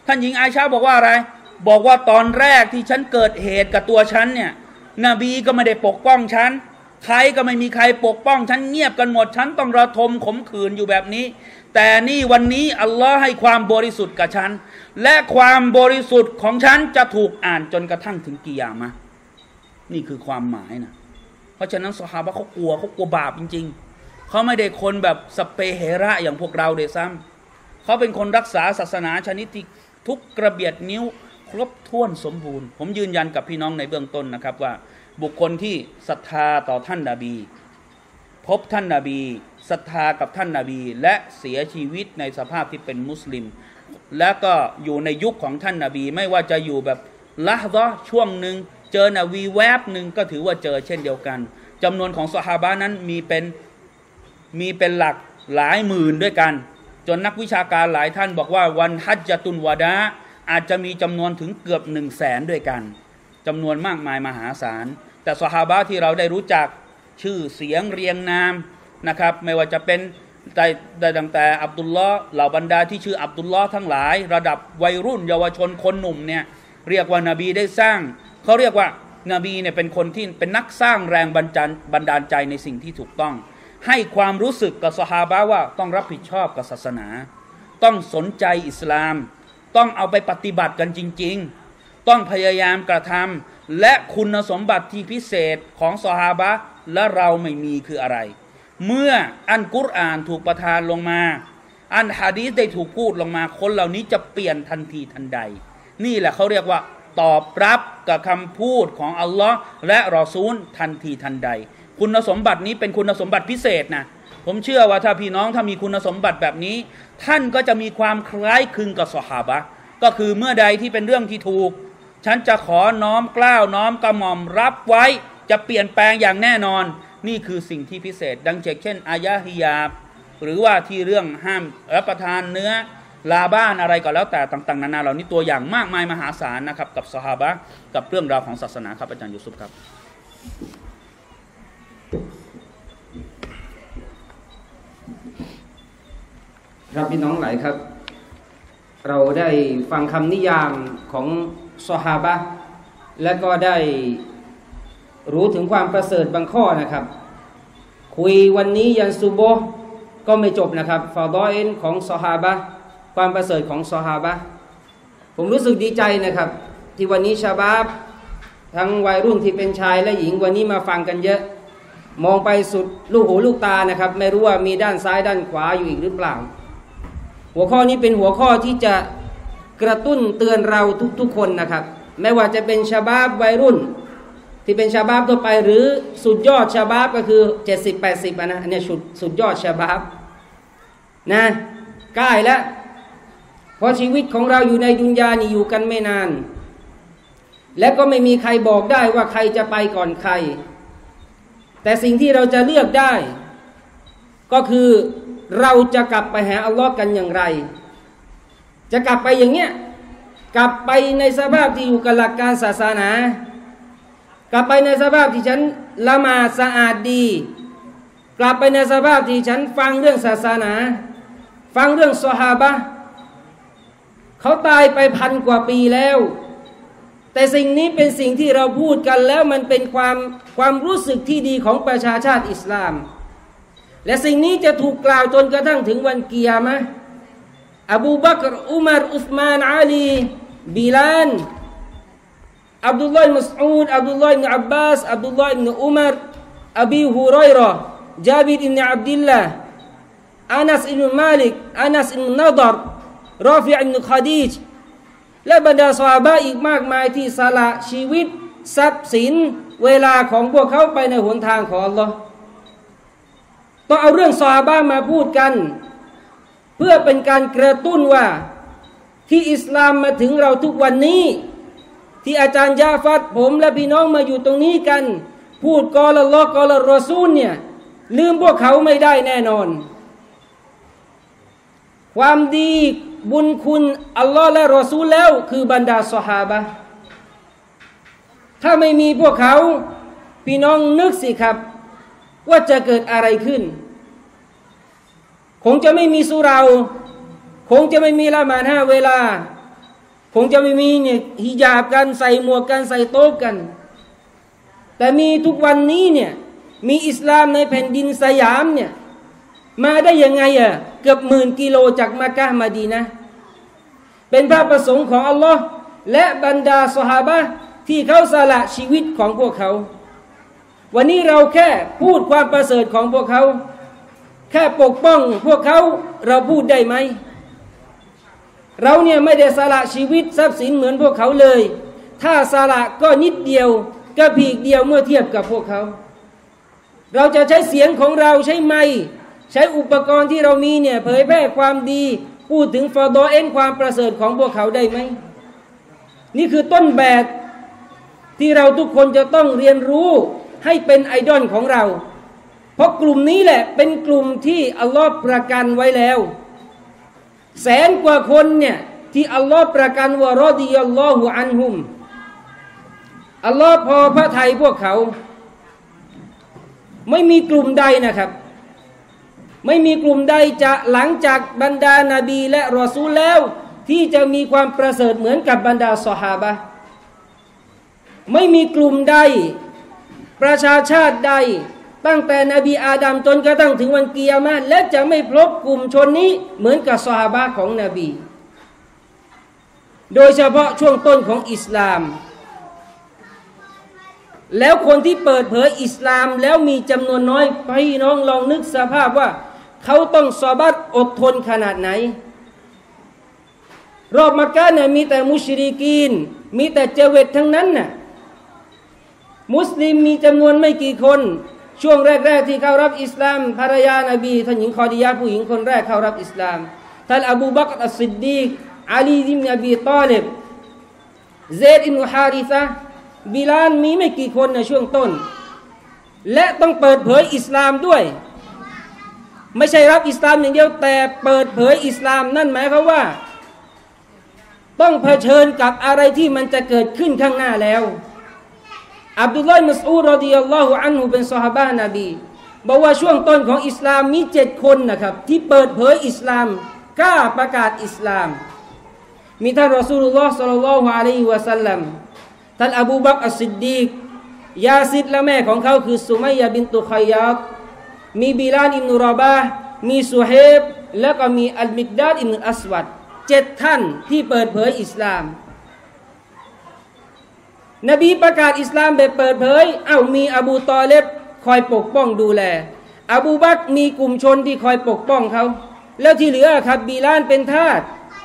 ท่านหญิงอาอิชาบอกว่าอะไรบอกว่าตอนแรกที่ฉันเกิดเหตุกับตัวฉันเนี่ยนบีก็ไม่ได้ปกป้องฉันใครก็ไม่มีใครปกป้องฉันเงียบกันหมดฉันต้องระทมขมขื่นอยู่แบบนี้แต่นี่วันนี้อัลลอฮ์ให้ความบริสุทธิ์กับฉันและความบริสุทธิ์ของฉันจะถูกอ่านจนกระทั่งถึงกิยามะห์นี่คือความหมายนะเพราะฉะนั้นซอฮาบะห์เขากลัวเขากลัวบาปจริงๆเขาไม่ได้คนแบบสเปเฮระอย่างพวกเราเดซ้ำเขาเป็นคนรักษาศาสนาชนิดที่ทุกกระเบียดนิ้วครบถ้วนสมบูรณ์ผมยืนยันกับพี่น้องในเบื้องต้นนะครับว่าบุคคลที่ศรัทธาต่อท่านนบีพบท่านนบีศรัทธากับท่านนบีและเสียชีวิตในสภาพที่เป็นมุสลิมและก็อยู่ในยุคของท่านนบีไม่ว่าจะอยู่แบบละฮ์ซะช่วงหนึ่งเจอนบีแวบหนึ่งก็ถือว่าเจอเช่นเดียวกันจำนวนของซอฮาบะห์นั้นมีเป็นมีเป็นหลักหลายหมื่นด้วยกันจนนักวิชาการหลายท่านบอกว่าวันฮัจญะตุลวะดาอาจจะมีจำนวนถึงเกือบหนึ่งแสนด้วยกันจำนวนมากมายมหาศาลแต่ซอฮาบะห์ที่เราได้รู้จักชื่อเสียงเรียงนามนะครับไม่ว่าจะเป็นได้ได้ตั้งแต่อับดุลลอฮ์เหล่าบรรดาที่ชื่ออับดุลลอฮ์ทั้งหลายระดับวัยรุ่นเยาวชนคนหนุ่มเนี่ยเรียกว่านบีได้สร้างเขาเรียกว่านบีเนี่ยเป็นคนที่เป็นนักสร้างแรงบันดาลบันดาลใจในสิ่งที่ถูกต้องให้ความรู้สึกกับซอฮาบะห์ว่าต้องรับผิดชอบกับศาสนาต้องสนใจอิสลามต้องเอาไปปฏิบัติกันจริงๆต้องพยายามกระทำและคุณสมบัติที่พิเศษของซอฮาบะห์และเราไม่มีคืออะไรเมื่ออันกุรอานถูกประทานลงมาอันหะดีษได้ถูกพูดลงมาคนเหล่านี้จะเปลี่ยนทันทีทันใดนี่แหละเขาเรียกว่าตอบรับกับคำพูดของอัลลอฮ์และรอซูลทันทีทันใดคุณสมบัตินี้เป็นคุณสมบัติพิเศษนะผมเชื่อว่าถ้าพี่น้องถ้ามีคุณสมบัติแบบนี้ท่านก็จะมีความคล้ายคลึงกับซอฮาบะห์ก็คือเมื่อใดที่เป็นเรื่องที่ถูกฉันจะขอน้อมเกล้าน้อมกระหม่อมรับไว้จะเปลี่ยนแปลงอย่างแน่นอนนี่คือสิ่งที่พิเศษดังเช่นอายะฮิญาบหรือว่าที่เรื่องห้ามรับประทานเนื้อลาบ้านอะไรก็แล้วแต่ต่างๆนานาเหล่านี้ตัวอย่างมากมายมหาศาลนะครับกับซอฮาบะห์กับเรื่องราวของศาสนาครับอาจารย์ยูซุฟครับครับพี่น้องหลายครับเราได้ฟังคำนิยามของซอฮาบะห์และก็ได้รู้ถึงความประเสริฐบางข้อนะครับคุยวันนี้ยันซุโบฮ์ก็ไม่จบนะครับฟาฎออิลของซอฮาบะห์ความประเสริฐของซอฮาบะห์ผมรู้สึกดีใจนะครับที่วันนี้ชาบาบทั้งวัยรุ่นที่เป็นชายและหญิงวันนี้มาฟังกันเยอะมองไปสุดลูกหูลูกตานะครับไม่รู้ว่ามีด้านซ้ายด้านขวาอยู่อีกหรือเปล่าหัวข้อนี้เป็นหัวข้อที่จะกระตุ้นเตือนเราทุกๆคนนะครับไม่ว่าจะเป็นชาบาบวัยรุ่นที่เป็นชาบาบทั่วไปหรือสุดยอดชาบาบก็คือเจ็ดสิบ แปดสิบอ่ะนะอันนี้สุดสุดยอดชาบาบนะใกล้แล้วเพราะชีวิตของเราอยู่ในดุนยานี่อยู่กันไม่นานและก็ไม่มีใครบอกได้ว่าใครจะไปก่อนใครแต่สิ่งที่เราจะเลือกได้ก็คือเราจะกลับไปหาอัลลอฮ์กันอย่างไรจะกลับไปอย่างเงี้ยกลับไปในสภาพที่อยู่กับหลักการศาสนากลับไปในสภาพที่ฉันละหมาดสะอาดดีกลับไปในสภาพที่ฉันฟังเรื่องศาสนาฟังเรื่องซอฮาบะห์เขาตายไปพันกว่าปีแล้วแต่สิ่งนี้เป็นสิ่งที่เราพูดกันแล้วมันเป็นความความรู้สึกที่ดีของประชาชาติอิสลามและสิ่งนี้จะถูกกล่าวจนกระทั่งถึงวันกิยามะห์อบูบักรอุมัรอุสมานอาลีบิลาลอับดุลลอฮ์มัสอูดอับดุลลอฮ์อิบนุอับบาสอับดุลลอฮ์อิบนุอุมัรอบีฮุรอยเราะห์จาบิรอิบนุอับดุลลาห์อานัสอิบนุมาลิกอานัสอิบนุนัฎรรอฟิอ์อิบนุคอดีจและบรรดาซอฮาบะห์อีกมากมายที่สละชีวิตทรัพย์สินเวลาของพวกเขาไปในหนทางของอัลลอฮ์ต้องเอาเรื่องซอฮาบะห์มาพูดกันเพื่อเป็นการกระตุ้นว่าที่อิสลามมาถึงเราทุกวันนี้ที่อาจารย์ยาฟัดผมและพี่น้องมาอยู่ตรงนี้กันพูดกอละอัลลอฮ์กอละรอซูลเนี่ยลืมพวกเขาไม่ได้แน่นอนความดีบุญคุณอัลลอฮ์และรอซูลแล้วคือบรรดาซอฮาบะห์ถ้าไม่มีพวกเขาพี่น้องนึกสิครับว่าจะเกิดอะไรขึ้นคงจะไม่มีสุเราคงจะไม่มีละหมาดห้าเวลาคงจะไม่มีเนี่ยฮิญาบกันใส่หมวกกันใส่โต๊ะกันแต่มีทุกวันนี้เนี่ยมีอิสลามในแผ่นดินสยามเนี่ยมาได้ยังไงอ่ะเกือบหมื่นกิโลจากมักกะฮ์มะดีนะห์เป็นพระประสงค์ของอัลลอฮ์และบรรดาซอฮาบะห์ที่เขาสละชีวิตของพวกเขาวันนี้เราแค่พูดความประเสริฐของพวกเขาแค่ปกป้องพวกเขาเราพูดได้ไหมเราเนี่ยไม่ได้สละชีวิตทรัพย์สินเหมือนพวกเขาเลยถ้าสละก็นิดเดียวกระพีกเดียวเมื่อเทียบกับพวกเขาเราจะใช้เสียงของเราใช้ไมค์ใช้อุปกรณ์ที่เรามีเนี่ยเผยแพร่ความดีพูดถึงฟาฎอเอลความประเสริฐของพวกเขาได้ไหมนี่คือต้นแบบที่เราทุกคนจะต้องเรียนรู้ให้เป็นไอดอลของเราเพราะกลุ่มนี้แหละเป็นกลุ่มที่อัลลอฮ์ประกันไว้แล้วแสนกว่าคนเนี่ยที่อัลลอฮ์ประกันว่ารอฎิยัลลอฮุอันฮุมอัลลอฮ์พอพระทัยพวกเขาไม่มีกลุ่มใดนะครับไม่มีกลุ่มใดจะหลังจากบรรดานาบีและรอซูลแล้วที่จะมีความประเสริฐเหมือนกับบรรดาซอฮาบะห์ไม่มีกลุ่มใดประชาชาติใดตั้งแต่นบีอาดัมจนกระทั่งถึงวันกิยามะฮ์และจะไม่พบกลุ่มชนนี้เหมือนกับซอฮาบะห์ของนบีโดยเฉพาะช่วงต้นของอิสลามแล้วคนที่เปิดเผยอิสลามแล้วมีจำนวนน้อยพี่น้องลองนึกสภาพว่าเขาต้องซอบัตอดทนขนาดไหนรอบมักกะฮ์เนี่ยมีแต่มุชริกีนมีแต่เจวิตทั้งนั้นน่ะมุสลิมมีจำนวนไม่กี่คนช่วงแรกๆที่เข้ารับอิสลามภรรยานบีท่านหญิงคอดียะห์ผู้หญิงคนแรกเข้ารับอิสลามท่านอบูบักรอัสซิดดีกอาลีอิบนุอบีฏอลิบเซดอิบนุฮาริซะห์บิลาลมีไม่กี่คนในช่วงต้นและต้องเปิดเผยอิสลามด้วยไม่ใช่รับอิสลามอย่างเดียวแต่เปิดเผยอิสลามนั่นหมายความว่าต้องเผชิญกับอะไรที่มันจะเกิดขึ้นข้างหน้าแล้วอับดุลลอฮ์มัสอูดรอฎิยัลลอฮุอันฮุเป็นซอฮาบะห์นบีบอกว่าช่วงต้นของอิสลามมีเจ็ดคนนะครับที่เปิดเผยอิสลามกล้าประกาศอิสลามมีท่านรอซูลุลลอฮ์ศ็อลลัลลอฮุอะลัยฮิวะซัลลัมท่านอบูบักรอัสซิดดีกยาซิดและแม่ของเขาคือสุมัยยะบินตุคัยยาตมีบิลาลอิบนุรอบาห์มีซุเฮบและก็มีอัลมิกดาดอิบนุอัสวัดเจ็ดท่านที่เปิดเผยอิสลามนบีประกาศอิสลามแบบเปิดเผยเอ้ามีอบูตอเลบคอยปกป้องดูแลอบูบักรมีกลุ่มชนที่คอยปกป้องเขาแล้วที่เหลือครับบิลาลเป็นทาส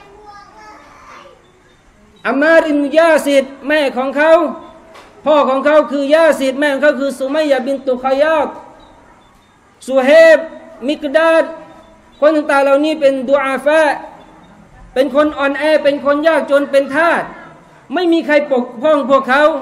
อัมมารอิบนุยาซิดแม่ของเขาพ่อของเขาคือยาซิดแม่ของเขาคือสุมัยยะบินตุคัยยาตซุเฮบมิกดาดคนต่างๆเหล่านี้เป็นดุอาฟะเป็นคนอ่อนแอเป็นคนยากจนเป็นทาสไม่มีใครปกป้องพวกเขา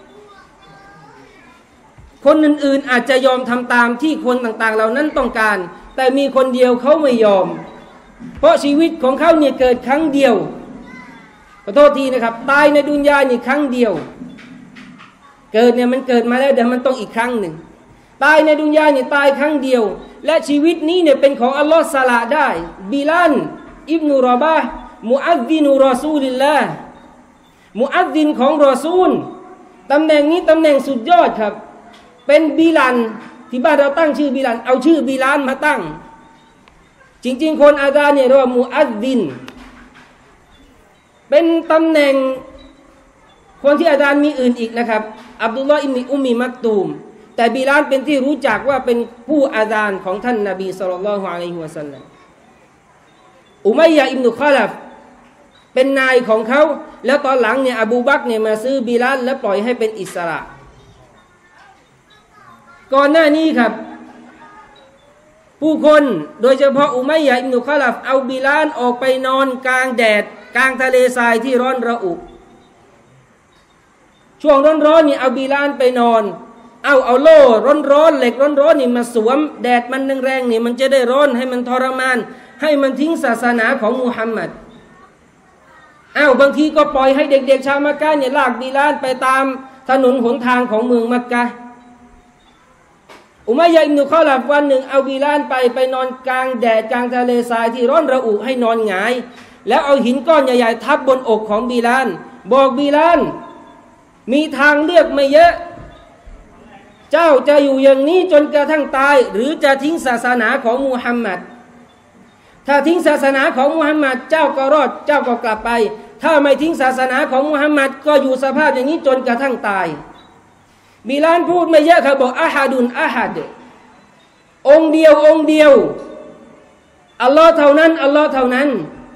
คนอื่นๆอาจจะยอมทำตามที่คนต่างๆเหล่านั้นต้องการแต่มีคนเดียวเขาไม่ยอมเพราะชีวิตของเขาเนี่ยเกิดครั้งเดียวขอโทษทีนะครับตายในดุนยานี่ครั้งเดียวเกิดเนี่ยมันเกิดมาแล้วเดี๋ยวมันต้องอีกครั้งหนึ่งตายในดุนยานี่ตายครั้งเดียวและชีวิตนี้เนี่ยเป็นของอัลลอฮ์สละได้บิลาลอิบนุรอบาห์มุอัซซินุรอซูลิลลาห์มุอัซซินของรอซูลตำแหน่งนี้ตำแหน่งสุดยอดครับเป็นบิลาลที่บ้านเราตั้งชื่อบิลาลเอาชื่อบิลาลมาตั้งจริงๆคนอาซานเนี่ยเรียกว่ามุอัซซินเป็นตำแหน่งคนที่อาจารย์มีอื่นอีกนะครับอับดุลลอฮ์อิบนุอุมมีมักตูมแต่บิลาลเป็นที่รู้จักว่าเป็นผู้อาจารย์ของท่านนบีศ็อลลัลลอฮุอะลัยฮิวะซัลลัมอุมัยยะอิบนุคอลัฟเป็นนายของเขาแล้วตอนหลังเนี่ยอบูบักรเนี่ยมาซื้อบิลาลและปล่อยให้เป็นอิสระก่อนหน้านี้ครับผู้คนโดยเฉพาะอุมัยยะอิบนุคอลัฟเอาบิลาลออกไปนอนกลางแดดกลางทะเลทรายที่ร้อนระอุช่วงร้อนๆนี่เอาบิลาลไปนอนเอาเอาโล่ร้อนๆเหล็กร้อนๆนี่มาสวมแดดมันแรงๆนี่มันจะได้ร้อนให้มันทรมานให้มันทิ้งศาสนาของมุฮัมมัดอ้าวบางทีก็ปล่อยให้เด็กๆชาวมักกะฮ์เนี่ยลากบิลาลไปตามถนนหนทางของเมืองมักกะฮ์อุมัยยะอิบนุคอลัฟวันหนึ่งเอาบิลาลไปไปนอนกลางแดดกลางทะเลทรายที่ร้อนระอุให้นอนหงายแล้วเอาหินก้อนใหญ่ๆทับบนอกของบิลาลบอกบิลาลมีทางเลือกไม่เยอะเจ้าจะอยู่อย่างนี้จนกระทั่งตายหรือจะทิ้งศาสนาของมุฮัมมัดถ้าทิ้งศาสนาของมุฮัมมัดเจ้าก็รอดเจ้าก็กลับไปถ้าไม่ทิ้งศาสนาของมุฮัมมัดก็อยู่สภาพอย่างนี้จนกระทั่งตายบิลาลพูดไม่เยอะครับบอกอะฮัดุนอะฮัดองค์เดียวองค์เดียวอัลลอฮ์เท่านั้นอัลลอฮ์เท่านั้น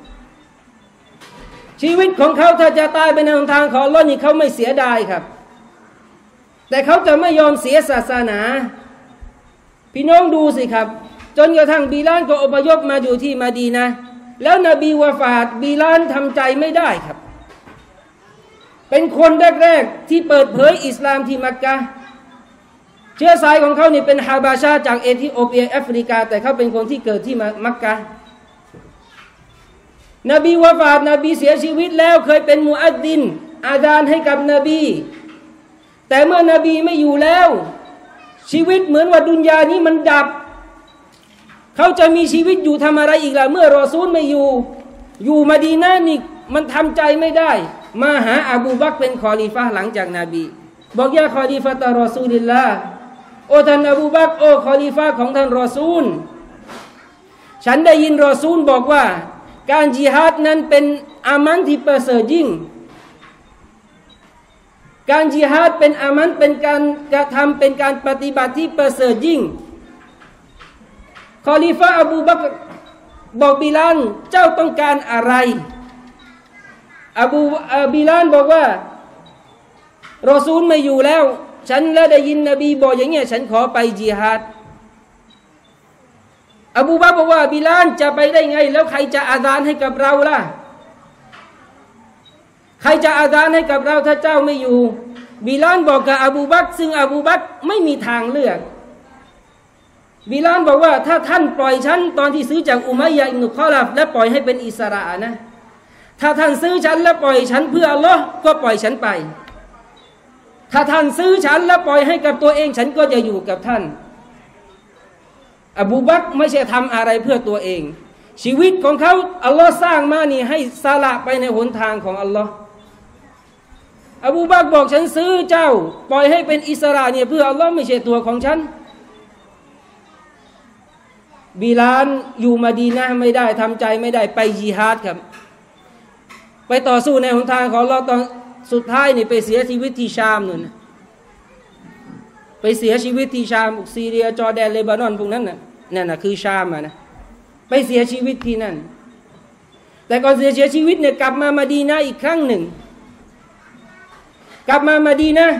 ชีวิตของเขาถ้าจะตายไปในทางของอัลลอฮ์นี่เขาไม่เสียดายครับแต่เขาจะไม่ยอมเสียศาสนาพี่น้องดูสิครับจนกระทั่งบิลาลก็อพยพมาอยู่ที่มะดีนะห์แล้วนบีวะฟาตบิลาลทำใจไม่ได้ครับเป็นคนแรกๆที่เปิดเผยอิสลามที่มักกะฮ์เชื้อสายของเขานี่เป็นฮาบาชาจากเอธิโอเปียแอฟริกาแต่เขาเป็นคนที่เกิดที่มักกะฮ์นบีวะฟาตนบีเสียชีวิตแล้วเคยเป็นมุอัดดินอาซานให้กับนบีแต่เมื่อนบีไม่อยู่แล้วชีวิตเหมือนว่าดุนยานี้มันดับเขาจะมีชีวิตอยู่ทำอะไรอีกล่ะเมื่อรอซูลไม่อยู่อยู่มะดีนะห์นี่มันทำใจไม่ได้มาหาอบูบักรเป็นคอลิฟะห์หลังจากนบีบอกยาคอลิฟะตะรอซูลิลลาห์โอ้ท่านอบูบักรโอ้คอลิฟะห์ของท่านรอซูลฉันได้ยินรอซูลบอกว่าการญิฮาดนั้นเป็นอามันที่ประเสริฐยิ่งการญิฮาดเป็นอามันเป็นการกระทำเป็นการปฏิบัติที่ประเสริฐยิ่งคอลิฟะห์อบูบักรบอกบิลาลเจ้าต้องการอะไรอบูบิลาลบอกว่ารอซูลไม่อยู่แล้วฉันและได้ยินนบีบอกอย่างเงี้ยฉันขอไปญิฮาดอบูบักรบอกว่าบิลาลจะไปได้ไงแล้วใครจะอาซานให้กับเราล่ะใครจะอาซานให้กับเราถ้าเจ้าไม่อยู่บิลาลบอกกับอบูบักรซึ่งอบูบักรไม่มีทางเลือกบิลาลบอกว่าถ้าท่านปล่อยฉันตอนที่ซื้อจากอุมัยยะห์อิบนุคอลัฟและปล่อยให้เป็นอิสระนะถ้าท่านซื้อฉันและปล่อยฉันเพื่ออัลลอฮ์ก็ปล่อยฉันไปถ้าท่านซื้อฉันและปล่อยให้กับตัวเองฉันก็จะอยู่กับท่านอบูบักรไม่ใช่ทำอะไรเพื่อตัวเองชีวิตของเขาอัลลอฮ์สร้างมานี่ให้สละไปในหนทางของอัลลอฮ์อบูบักรบอกฉันซื้อเจ้าปล่อยให้เป็นอิสระเนี่ยเพื่ออัลลอฮ์ไม่ใช่ตัวของฉันบิลาลอยู่มะดีนะห์ไม่ได้ทำใจไม่ได้ไปญิฮาดครับไปต่อสู้ในหนทางของอัลเลาะห์ตอนสุดท้ายนี่ไปเสียชีวิตที่ชามนู่นไปเสียชีวิตที่ชามซีเรียจอร์แดนเลบานอนพวกนั้นน่ะนั่นน่ะคือชามอ่ะนะไปเสียชีวิตที่นั่นแต่ก่อนเสียชีวิตเนี่ยกลับมามะดีนะห์อีกครั้งหนึ่งกลับมามะดีนะห์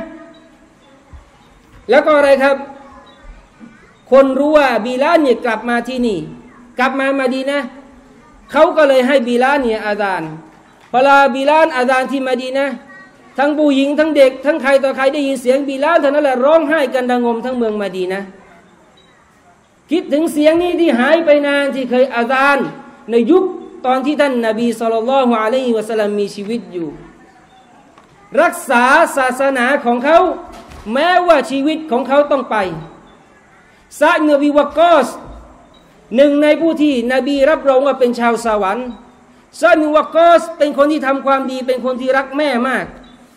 แล้วก็อะไรครับคนรู้ว่าบิลาลเนี่ยกลับมาที่นี่กลับมามะดีนะห์เขาก็เลยให้บิลาลเนี่ยอาซานพอลาบิลาลอาซานที่มะดีนะห์ทั้งผู้หญิงทั้งเด็กทั้งใครต่อใครได้ยินเสียงบิลาลเท่านั้นแหละร้องไห้กันระงมทั้งเมืองมะดีนะห์คิดถึงเสียงนี้ที่หายไปนานที่เคยอาซานในยุคตอนที่ท่านนบีศ็อลลัลลอฮุอะลัยฮิวะซัลลัมมีชีวิตอยู่รักษาศาสนาของเขาแม้ว่าชีวิตของเขาต้องไปซะนบีวะกอสหนึ่งในผู้ที่นบีรับรองว่าเป็นชาวสวรรค์ซะนบีวะกอสเป็นคนที่ทำความดีเป็นคนที่รักแม่มาก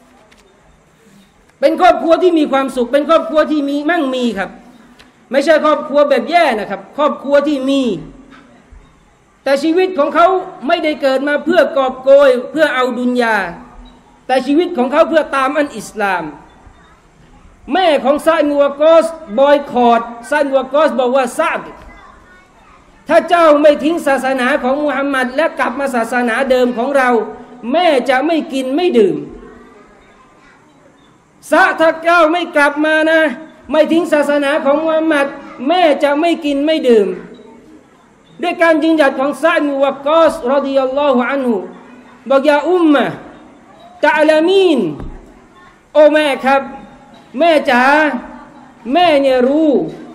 เป็นครอบครัวที่มีความสุขเป็นครอบครัวที่มีมั่งมีครับไม่ใช่ครอบครัวแบบแย่นะครับครอบครัวที่มีแต่ชีวิตของเขาไม่ได้เกิดมาเพื่อกอบโกยเพื่อเอาดุนยาแต่ชีวิตของเขาเพื่อตามอันอิสลามแม่ของซะอิบนุวะกอสบอยคอรดซะอิบนุวะกอสบอกว่าซะดถ้าเจ้าไม่ทิ้งศาสนาของมุฮัมมัดและกลับมาศาสนาเดิมของเราแม่จะไม่กินไม่ดื่มซะถ้าเจ้าไม่กลับมานะไม่ทิ้งศาสนาของมุฮัมมัดแม่จะไม่กินไม่ดื่มด้วยการยืนหยัดของซะอิบนุวะกอสรอฎิยัลลอฮุอันฮุบอกยาอุมมะตะอ์ละมีนโอ้แม่ครับแม่จ๋าแม่เนี่ยรู้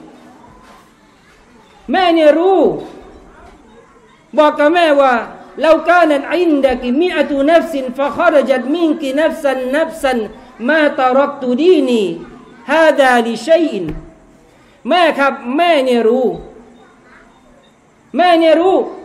แม่เนี่ยรู้บอกกับแม่ว่าเรากานันอินดะกิมิอะตุนัฟซินฟะคอรจัตมินกินัฟซันนัฟซันมาตะรักตุดีนีฮาดาลิชัยอินแม่ครับแม่เนี่ยรู้แม่เนี่ยรู้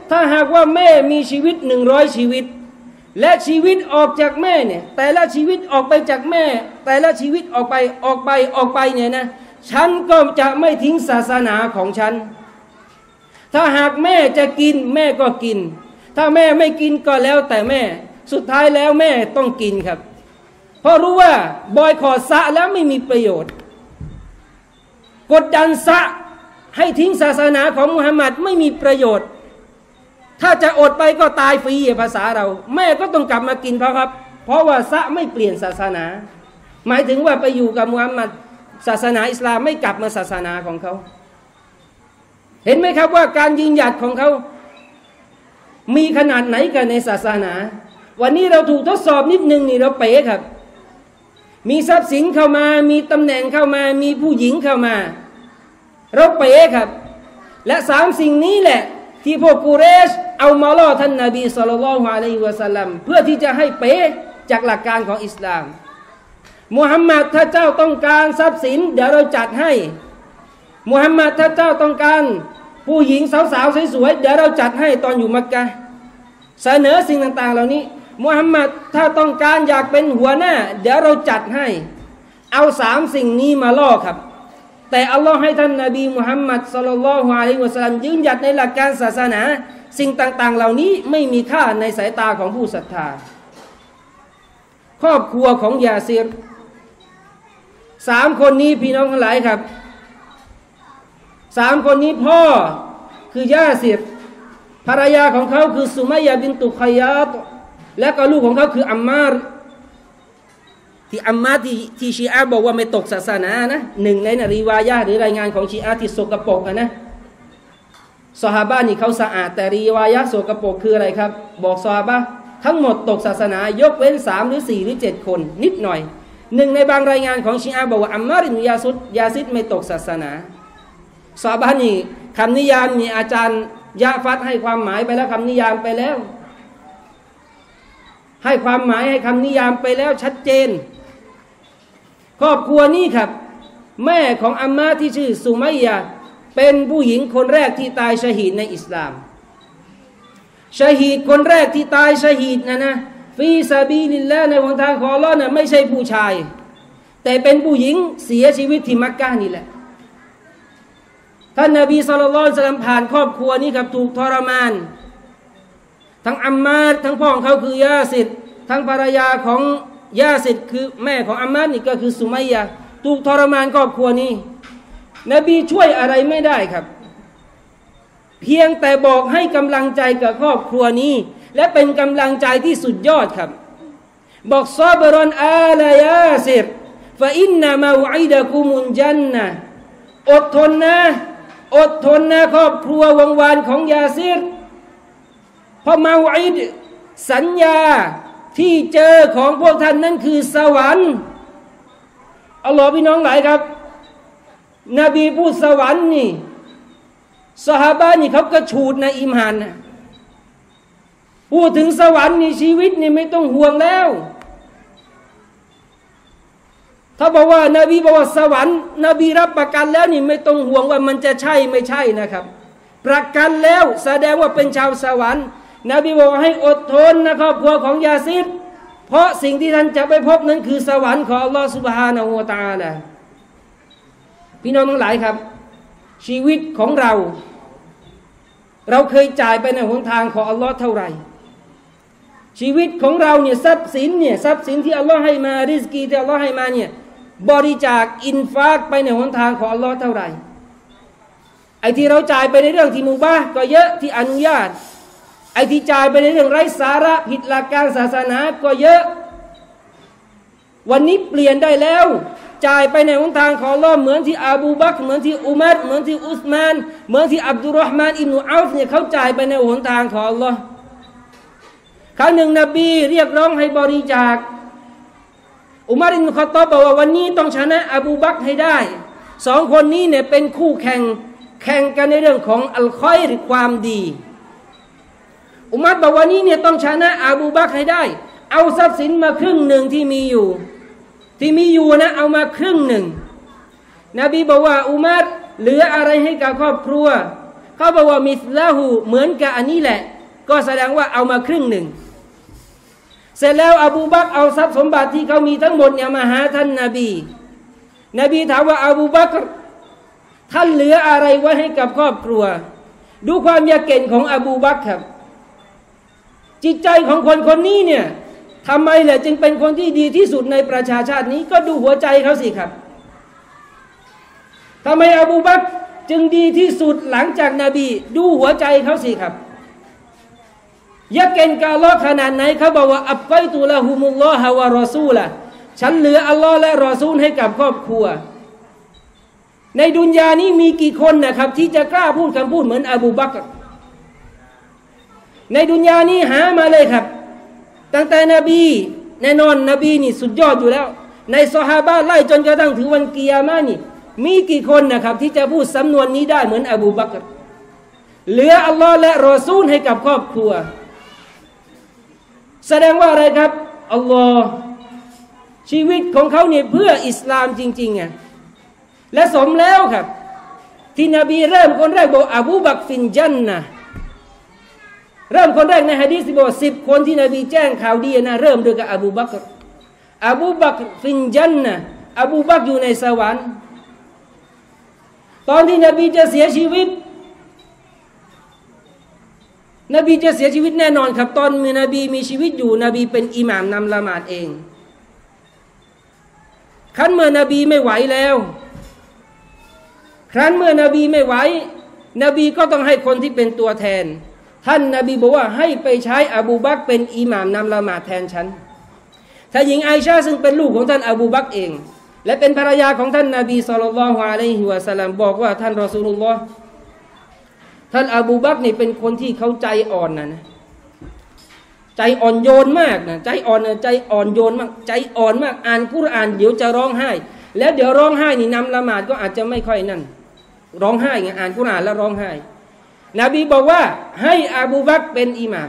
ถ้าหากว่าแม่มีชีวิตหนึ่งร้อยชีวิตและชีวิตออกจากแม่เนี่ยแต่ละชีวิตออกไปจากแม่แต่ละชีวิตออกไปออกไปออกไปเนี่ยนะฉันก็จะไม่ทิ้งศาสนาของฉันถ้าหากแม่จะกินแม่ก็กินถ้าแม่ไม่กินก็แล้วแต่แม่สุดท้ายแล้วแม่ต้องกินครับเพราะรู้ว่าบอยคอซะแล้วไม่มีประโยชน์กดดันซะให้ทิ้งศาสนาของมุฮัมมัดไม่มีประโยชน์ถ้าจะอดไปก็ตายฟรีภาษาเราแม่ก็ต้องกลับมากินเพราะครับเพราะว่าซะไม่เปลี่ยนศาสนาหมายถึงว่าไปอยู่กับมุฮัมมัดศาสนาอิสลามไม่กลับมาศาสนาของเขาเห็นไหมครับว่าการยืนหยัดของเขามีขนาดไหนกันในศาสนาวันนี้เราถูกทดสอบนิดนึงนี่เราเป๋ครับมีทรัพย์สินเข้ามามีตำแหน่งเข้ามามีผู้หญิงเข้ามาเราเป๋ครับและสามสิ่งนี้แหละที่พวกกุเรชเอามาล่อท่านนบีศ็อลลัลลอฮุอะลัยฮิวะซัลลัมเพื่อที่จะให้เป๋จากหลักการของอิสลามมุฮัมมัดถ้าเจ้าต้องการทรัพย์สินเดี๋ยวเราจัดให้มุฮัมมัดถ้าเจ้าต้องการผู้หญิงสาวๆสวยๆเดี๋ยวเราจัดให้ตอนอยู่มักกะฮ์เสนอสิ่งต่างๆเหล่านี้มุฮัมมัดถ้าต้องการอยากเป็นหัวหน้าเดี๋ยวเราจัดให้เอาสามสิ่งนี้มาล่อครับแต่อัลลอฮ์ให้ท่านนบีมุฮัมมัดศ็อลลัลลอฮุอะลัยฮิวะซัลลัมยืนหยัดในหลักการศาสนาสิ่งต่างๆเหล่านี้ไม่มีค่าในสายตาของผู้ศรัทธาครอบครัวของยาซิรสามคนนี้พี่น้องทั้งหลายครับสามคนนี้พ่อคือยาซิรภรรยาของเขาคือสุมัยยะบินตุคอยาตและก็ลูกของเขาคืออัมมาร์ที่อัมมาร์ที่ที่ชีอะห์บอกว่าไม่ตกศาสนานะหนึ่งในนรีวายะหรือรายงานของชีอะห์ที่สกปรกนะซอฮาบะห์นี่เขาสะอาดแต่รีวายะห์สกปรกคืออะไรครับบอกซอฮาบะห์ทั้งหมดตกศาสนายกเว้นสามหรือสี่หรือเจ็ดคนนิดหน่อยหนึ่งในบางรายงานของชีอะห์บอกว่าอัมมาร์อิบนุยาซุดยาซิดไม่ตกศาสนาซอฮาบะห์นี่คำนิยามนี่อาจารย์ยะฟัดให้ความหมายไปแล้วคำนิยามไปแล้วให้ความหมายให้คำนิยามไปแล้วชัดเจนครอบครัวนี้ครับแม่ของอัมมาที่ชื่อสุมัยยะเป็นผู้หญิงคนแรกที่ตายชะฮีดในอิสลามชะฮีดคนแรกที่ตายชะฮีดนะนะฟีซาบีลิลลาห์ในหนทางของอัลเลาะห์น่ะไม่ใช่ผู้ชายแต่เป็นผู้หญิงเสียชีวิตที่มักกะฮ์นี่แหละท่านนบีศ็อลลัลลอฮุอะลัยฮิวะซัลลัมผ่านครอบครัวนี้ครับถูกทรมานทั้งอัมมาร์ทั้งพ่อของเขาคือยาซิดทั้งภรรยาของยาซิดคือแม่ของอัมมาร์นี่ก็คือสุมัยยะถูกทรมานครอบครัวนี้นบีช่วยอะไรไม่ได้ครับเพียงแต่บอกให้กำลังใจกับครอบครัวนี้และเป็นกำลังใจที่สุดยอดครับบอกซอบรอนอาลายาซิรฟะอินนะมาอิดะกุมุนจันนะอดทนนะอดทนนะครอบครัววงวานของยาซิรเพราะมาอิดสัญญาที่เจอของพวกท่านนั้นคือสวรรค์อัลลอฮ์พี่น้องหลายครับนบีพูดสวรรค์นี่ซอฮาบะห์นี่เขาก็ฉูดในอิมานนะพูดถึงสวรรค์นี่ชีวิตนี่ไม่ต้องห่วงแล้วถ้าบอกว่านบีบอกว่าสวรรค์นบีรับประกันแล้วนี่ไม่ต้องห่วงว่ามันจะใช่ไม่ใช่นะครับประกันแล้วแสดงว่าเป็นชาวสวรรค์นบีบอกให้อดทนนะครอบครัวของยาซิดเพราะสิ่งที่ท่านจะไปพบนั้นคือสวรรค์ของอัลลอฮฺซุบฮานะฮูวะตะอาลาพี่น้องทั้งหลายครับชีวิตของเราเราเคยจ่ายไปในหนทางของอัลลอฮ์เท่าไหร่ชีวิตของเราเนี่ยทรัพย์สินเนี่ยทรัพย์สินที่อัลลอฮ์ให้มาริสกีที่อัลลอฮ์ให้มาเนี่ยบริจาคอินฟากไปในหนทางของอัลลอฮ์เท่าไหร่ไอ้ที่เราจ่ายไปในเรื่องที่มุบาห์ก็เยอะที่อนุญาตไอ้ที่จ่ายไปในเรื่องไร้สาระผิดหลักการศาสนาก็เยอะวันนี้เปลี่ยนได้แล้วจ่ายไปในหนทางของอัลลอฮ์เหมือนที่อบูบักรเหมือนที่อุมัรเหมือนที่อุสมานเหมือนที่อับดุลรอฮ์มานอิบนุอัฟเนี่ยเขาจ่ายไปในหนทางของอัลลอฮ์ครั้งหนึ่งนบีเรียกร้องให้บริจาคอุมัรอิบนุค็อฏฏอบบอกว่าวันนี้ต้องชนะอบูบักรให้ได้สองคนนี้เนี่ยเป็นคู่แข่งแข่งกันในเรื่องของอัลคอยรความดีอุมัรบอกว่านี้เนี่ยต้องชนะอบูบักรให้ได้เอาทรัพย์สินมาครึ่งหนึ่งที่มีอยู่ที่มีอยู่นะเอามาครึ่งหนึ่งนบีบอกว่าอุมัรเหลืออะไรให้กับครอบครัวเขาบอกว่ามิสลาหูเหมือนกับอันนี้แหละก็แสดงว่าเอามาครึ่งหนึ่งเสร็จแล้วอบูบักรเอาทรัพย์สมบัติที่เขามีทั้งหมดเนี่ยมาหาท่านนบีนบีถามว่าอบูบักรท่านเหลืออะไรไว้ให้กับครอบครัวดูความยากเก่งของอบูบักรครับจิตใจของคนคนนี้เนี่ยทำไมแหละจึงเป็นคนที่ดีที่สุดในประชาชาตินี้ก็ดูหัวใจเขาสิครับทำไมอบูบักรจึงดีที่สุดหลังจากนบีดูหัวใจเขาสิครับยากเก่งกาลอขนาดไหนเขาบอกว่าอับไกตุละฮุมุลลอฮะวะรอซูละฉันเหลืออัลลอฮ์และรอซูลให้กับครอบครัวในดุนยานี้มีกี่คนนะครับที่จะกล้าพูดคำพูดเหมือนอบูบักรในดุนยานี้หามาเลยครับตั้งแต่นบีแน่นอนนบีนี่สุดยอดอยู่แล้วในซอฮาบะห์ไล่จนกระทั่งถึงวันกิยามะห์นี่มีกี่คนนะครับที่จะพูดสำนวนนี้ได้เหมือนอบูบักรเหลืออัลลอฮ์และรอซูลให้กับครอบครัวแสดงว่าอะไรครับอัลลอฮ์ชีวิตของเขาเนี่ยเพื่ออิสลามจริงๆไงและสมแล้วครับที่นบีเริ่มคนแรกบอกอบูบักรฟินญันนะเริ่มคนแรกในหะดีษบอกสิบคนที่นบีแจ้งข่าวดีนะเริ่มด้วยกับอบูบักรอบูบักรฟินญันนะอบูบักรอยู่ในสวรรค์ตอนที่นบีจะเสียชีวิตนบีจะเสียชีวิตแน่นอนครับตอนมีนบีมีชีวิตอยู่นบีเป็นอิหม่ามนำละหมาดเองครั้นเมื่อนบีไม่ไหวแล้วครั้นเมื่อนบีไม่ไหวนบีก็ต้องให้คนที่เป็นตัวแทนท่านนบีบอกว่าให้ไปใช้อบูบักรเป็นอิหม่ามนำละหมาดแทนฉันถ้าหญิงไอชาซึ่งเป็นลูกของท่านอบูบักรเองและเป็นภรรยาของท่านนบีศ็อลลัลลอฮุอะลัยฮิวะซัลลัมบอกว่าท่านรอซูลุลลอฮ์ท่านอบูบักรนี่เป็นคนที่เขาใจอ่อนนะนะใจอ่อนโยนมากนะใจอ่อนนะใจอ่อนโยนมากใจอ่อนมากอ่านกุรอานเดี๋ยวจะร้องไห้แล้วเดี๋ยวร้องไห้นี่นำละหมาดก็อาจจะไม่ค่อยนั่นร้องไห้ไงอ่านกุรอานแล้วร้องไห้นบีบอกว่าให้อบูบักรเป็นอิหม่าม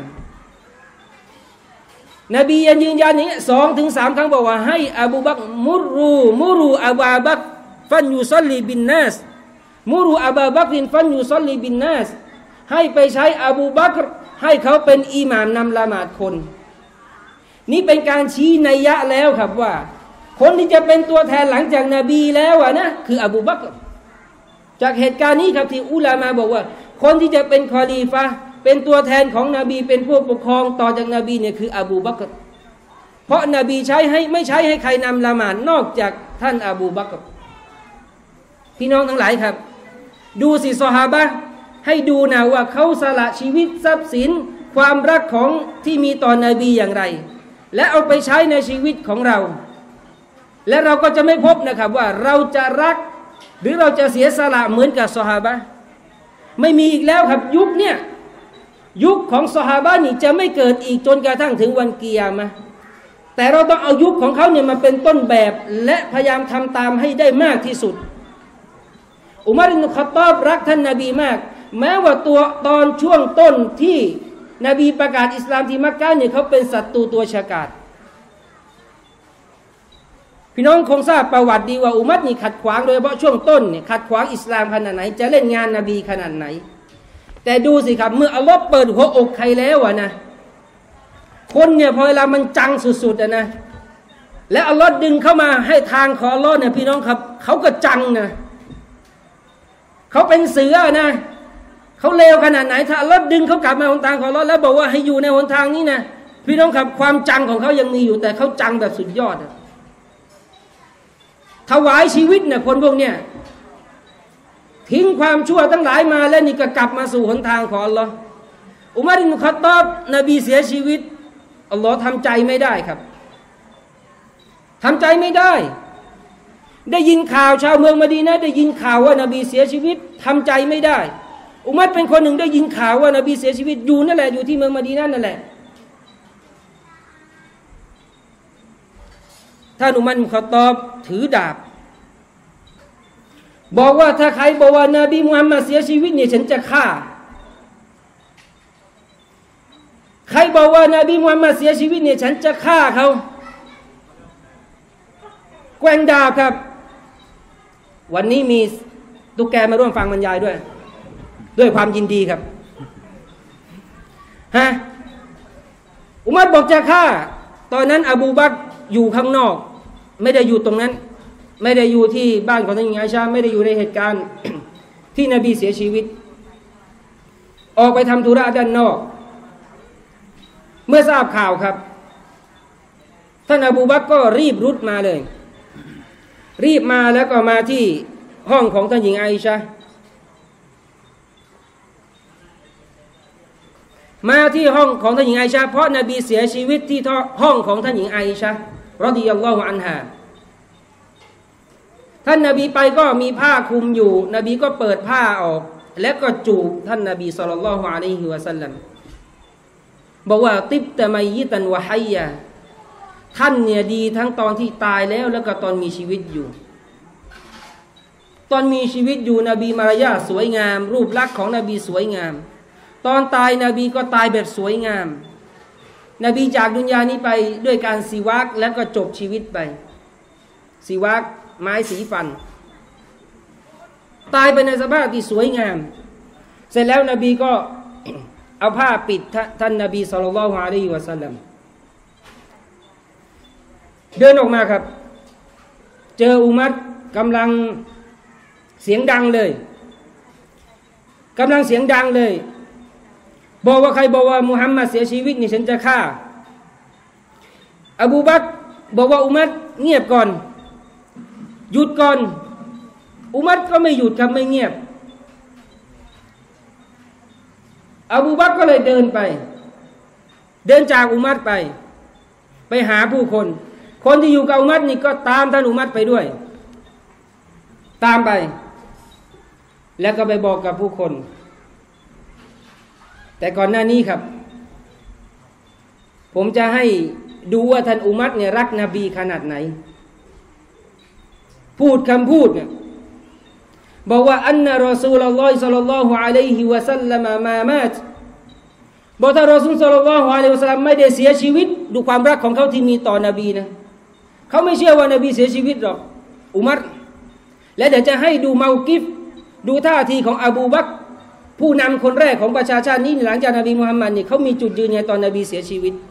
นบียืนยันนี้สองถึงสามครั้งบอกว่าให้อบูบักรมุรูมุรูอบูบักรฟันยูซัลลีบินนัสมุรูอบูบักรฟันยูซัลลีบินนัสให้ไปใช้อบูบักรให้เขาเป็นอิหม่ามนำละหมาดคนนี่เป็นการชี้นัยยะแล้วครับว่าคนที่จะเป็นตัวแทนหลังจากนบีแล้วอะนะคืออบูบักรจากเหตุการณ์นี้ครับที่อุลามะบอกว่าคนที่จะเป็นคอลีฟะห์เป็นตัวแทนของนบีเป็นผู้ปกครองต่อจากนบีเนี่ยคืออบูบักรเพราะนบีใช้ให้ไม่ใช้ให้ใครนำละหมาดนอกจากท่านอบูบักรพี่น้องทั้งหลายครับดูสิซอฮาบะห์ให้ดูนะว่าเขาสละชีวิตทรัพย์สินความรักของที่มีต่อนบีอย่างไรและเอาไปใช้ในชีวิตของเราและเราก็จะไม่พบนะครับว่าเราจะรักหรือเราจะเสียสละเหมือนกับซอฮาบะห์ไม่มีอีกแล้วครับยุคเนี่ยยุคของซอฮาบะห์นี่จะไม่เกิดอีกจนกระทั่งถึงวันกิยามะห์แต่เราต้องเอายุคของเขาเนี่ยมาเป็นต้นแบบและพยายามทำตามให้ได้มากที่สุดอุมัรอิบนุค็อฏฏอบรักท่านนบีมากแม้ว่าตัวตอนช่วงต้นที่นบีประกาศอิสลามที่มักกะฮ์เนี่ยเขาเป็นศัตรูตัวฉกาจพี่น้องคงทราบประวัติดีว่าอุมัรนี่ขัดขวางโดยเฉพาะช่วงต้นเนี่ยขัดขวางอิสลามขนาดไหนจะเล่นงานนบีขนาดไหนแต่ดูสิครับเมื่ออัลลอฮ์เปิดหัวอกใครแล้วอะนะคนเนี่ยพอเวลามันจังสุดๆอะนะแล้วอัลลอฮ์ดึงเข้ามาให้ทางของอัลลอฮ์เนี่ยพี่น้องครับเขาก็จังนะเขาเป็นเสือนะเขาเลวขนาดไหนถ้าอัลลอฮ์ดึงเขากลับมาหนทางของอัลลอฮ์แล้วบอกว่าให้อยู่ในหนทางนี้นะพี่น้องครับความจังของเขายังมีอยู่แต่เขาจังแบบสุดยอดอะถวายชีวิตนะคนพวกเนี้ยทิ้งความชั่วทั้งหลายมาแล้วนี่ก็กลับมาสู่หนทางของอัลลอฮ์อุมัรอิบนุค็อฏฏอบนบีเสียชีวิตอัลลอฮ์ทำใจไม่ได้ครับทำใจไม่ได้ได้ยินข่าวชาวเมืองมะดีนะห์ได้ยินข่าวว่านบีเสียชีวิตทำใจไม่ได้อุมัรเป็นคนหนึ่งได้ยินข่าวว่านบีเสียชีวิตอยู่นั่นแหละอยู่ที่เมืองมะดีนะห์นั่นแหละท่านอุมัรอิบนุค็อฏฏอบถือดาบบอกว่าถ้าใครบอกว่านบีมุฮัมมัดเสียชีวิตเนี่ยฉันจะฆ่าใครบอกว่านบีมุฮัมมัดเสียชีวิตเนี่ยฉันจะฆ่าเขาแกว่งดาบครับวันนี้มีตุ๊กแกมาร่วมฟังบรรยายด้วยด้วยความยินดีครับฮะอุมัรบอกจะฆ่าตอนนั้นอบูบักรอยู่ข้างนอกไม่ได้อยู่ตรงนั้นไม่ได้อยู่ที่บ้านของท่านหญิงอาอิชาไม่ได้อยู่ในเหตุการณ์ ที่นบีเสียชีวิตออกไปทำธุระด้านนอกเมื่อทราบข่าวครับท่านอบูบักรก็รีบรุดมาเลยรีบมาแล้วก็มาที่ห้องของท่านหญิงอาอิชามาที่ห้องของท่านหญิงอาอิชาเพราะนบีเสียชีวิตที่ห้องของท่านหญิงอาอิชารอฎิยัลลอฮุอันฮาท่านนบีไปก็มีผ้าคลุมอยู่นบีก็เปิดผ้าออกแล้วก็จูบท่านนบีศ็อลลัลลอฮุอะลัยฮิวะซัลลัมบอกว่าติบตะมัยยิตันวะฮัยยะท่านเนี่ยดีทั้งตอนที่ตายแล้วแล้วก็ตอนมีชีวิตอยู่ตอนมีชีวิตอยู่นบีมารยาทสวยงามรูปลักษณ์ของนบีสวยงามตอนตายนบีก็ตายแบบสวยงามนบีจากดุนยานี้ไปด้วยการสิวากแล้วก็จบชีวิตไปสิวากไม้สีฟันตายไปในสภาพที่สวยงามเสร็จแล้วนบีก็ เอาผ้าปิดท่านนบีศ็อลลัลลอฮุอะลัยฮิวะซัลลัมเดินออกมาครับเจออุมัรกำลังเสียงดังเลยกำลังเสียงดังเลยบอกว่าใครบอกว่ามุฮัมมัดเสียชีวิตนี่ฉันจะฆ่าอบูบักรบอกว่าอุมัรเงียบก่อนหยุดก่อนอุมัรก็ไม่หยุดครับไม่เงียบอบูบักรก็เลยเดินไปเดินจากอุมัรไปไปหาผู้คนคนที่อยู่กับอุมัรนี่ก็ตามท่านอุมัรไปด้วยตามไปแล้วก็ไปบอกกับผู้คนแต่ก่อนหน้านี้ครับผมจะให้ดูว่าท่านอุมัรเนี่ยรักนบีขนาดไหนพูดคำพูดเนี่ยบอกว่าอันนะรอซูลุลลอฮิศ็อลลัลลอฮุอะลัยฮิวะซัลลัมมามาตบอกท่านรอซูลศ็อลลัลลอฮุอะลัยฮิวะซัลลัมไม่ได้เสียชีวิตดูความรักของเขาที่มีต่อนบีนะเขาไม่เชื่อว่านบีเสียชีวิตหรอกอุมัรและเดี๋ยวจะให้ดูเมากิฟดูท่าทีของอบูบักรผู้นำคนแรกของประชาชาตินี้หลังจากนบีมุฮัมมัดนี่เขามีจุดยืนไงตอนนบีเสียชีวิต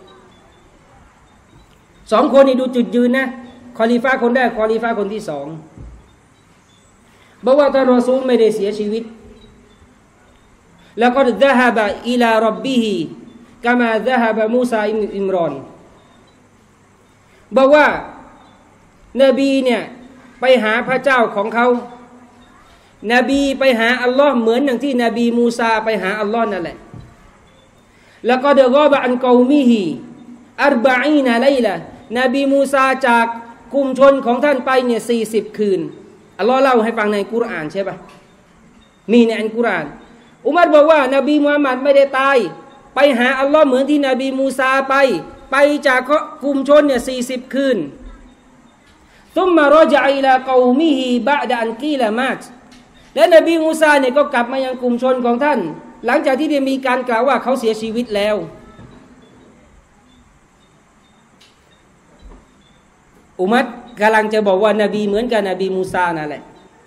สองคนนี่ดูจุดยืนนะคอลิฟะคนแรกคอลิฟะคนที่สองบอกว่าท่านรอซูลไม่ได้เสียชีวิตแล้วก็ซะฮะบะอิลาร็อบบิฮิกะมาซะฮะบะมูซาอิมรอนบอกว่านบีเนี่ยไปหาพระเจ้าของเขานบีไปหาอัลลอฮ์เหมือนอย่างที่นบีมูซาไปหาอัลลอฮ์นั่นแหละแล้วก็เดกอบะอันกอมิฮิอัรบะอีนะไลละนบีมูซาจากกลุ่มชนของท่านไปเนี่ยสี่สิบคืนอัลลอฮ์เล่าให้ฟังในกุรอานใช่ปะมีในอัลกุรอานอุมัรบอกว่านบีมุฮัมมัดไม่ได้ตายไปหาอัลลอฮ์เหมือนที่นบีมูซาไปไปจากกลุ่มชนเนี่ยสี่สิบคืนซุมมารอญะอิลากอมิฮิบะดะอันกีละมาตและนบีมูซาเนี่ยก็กลับมายังกลุ่มชนของท่านหลังจากที่ได้มีการกล่าวว่าเขาเสียชีวิตแล้วอุมัรกำลังจะบอกว่านบีเหมือนกับนบีมูซานั่นแหละ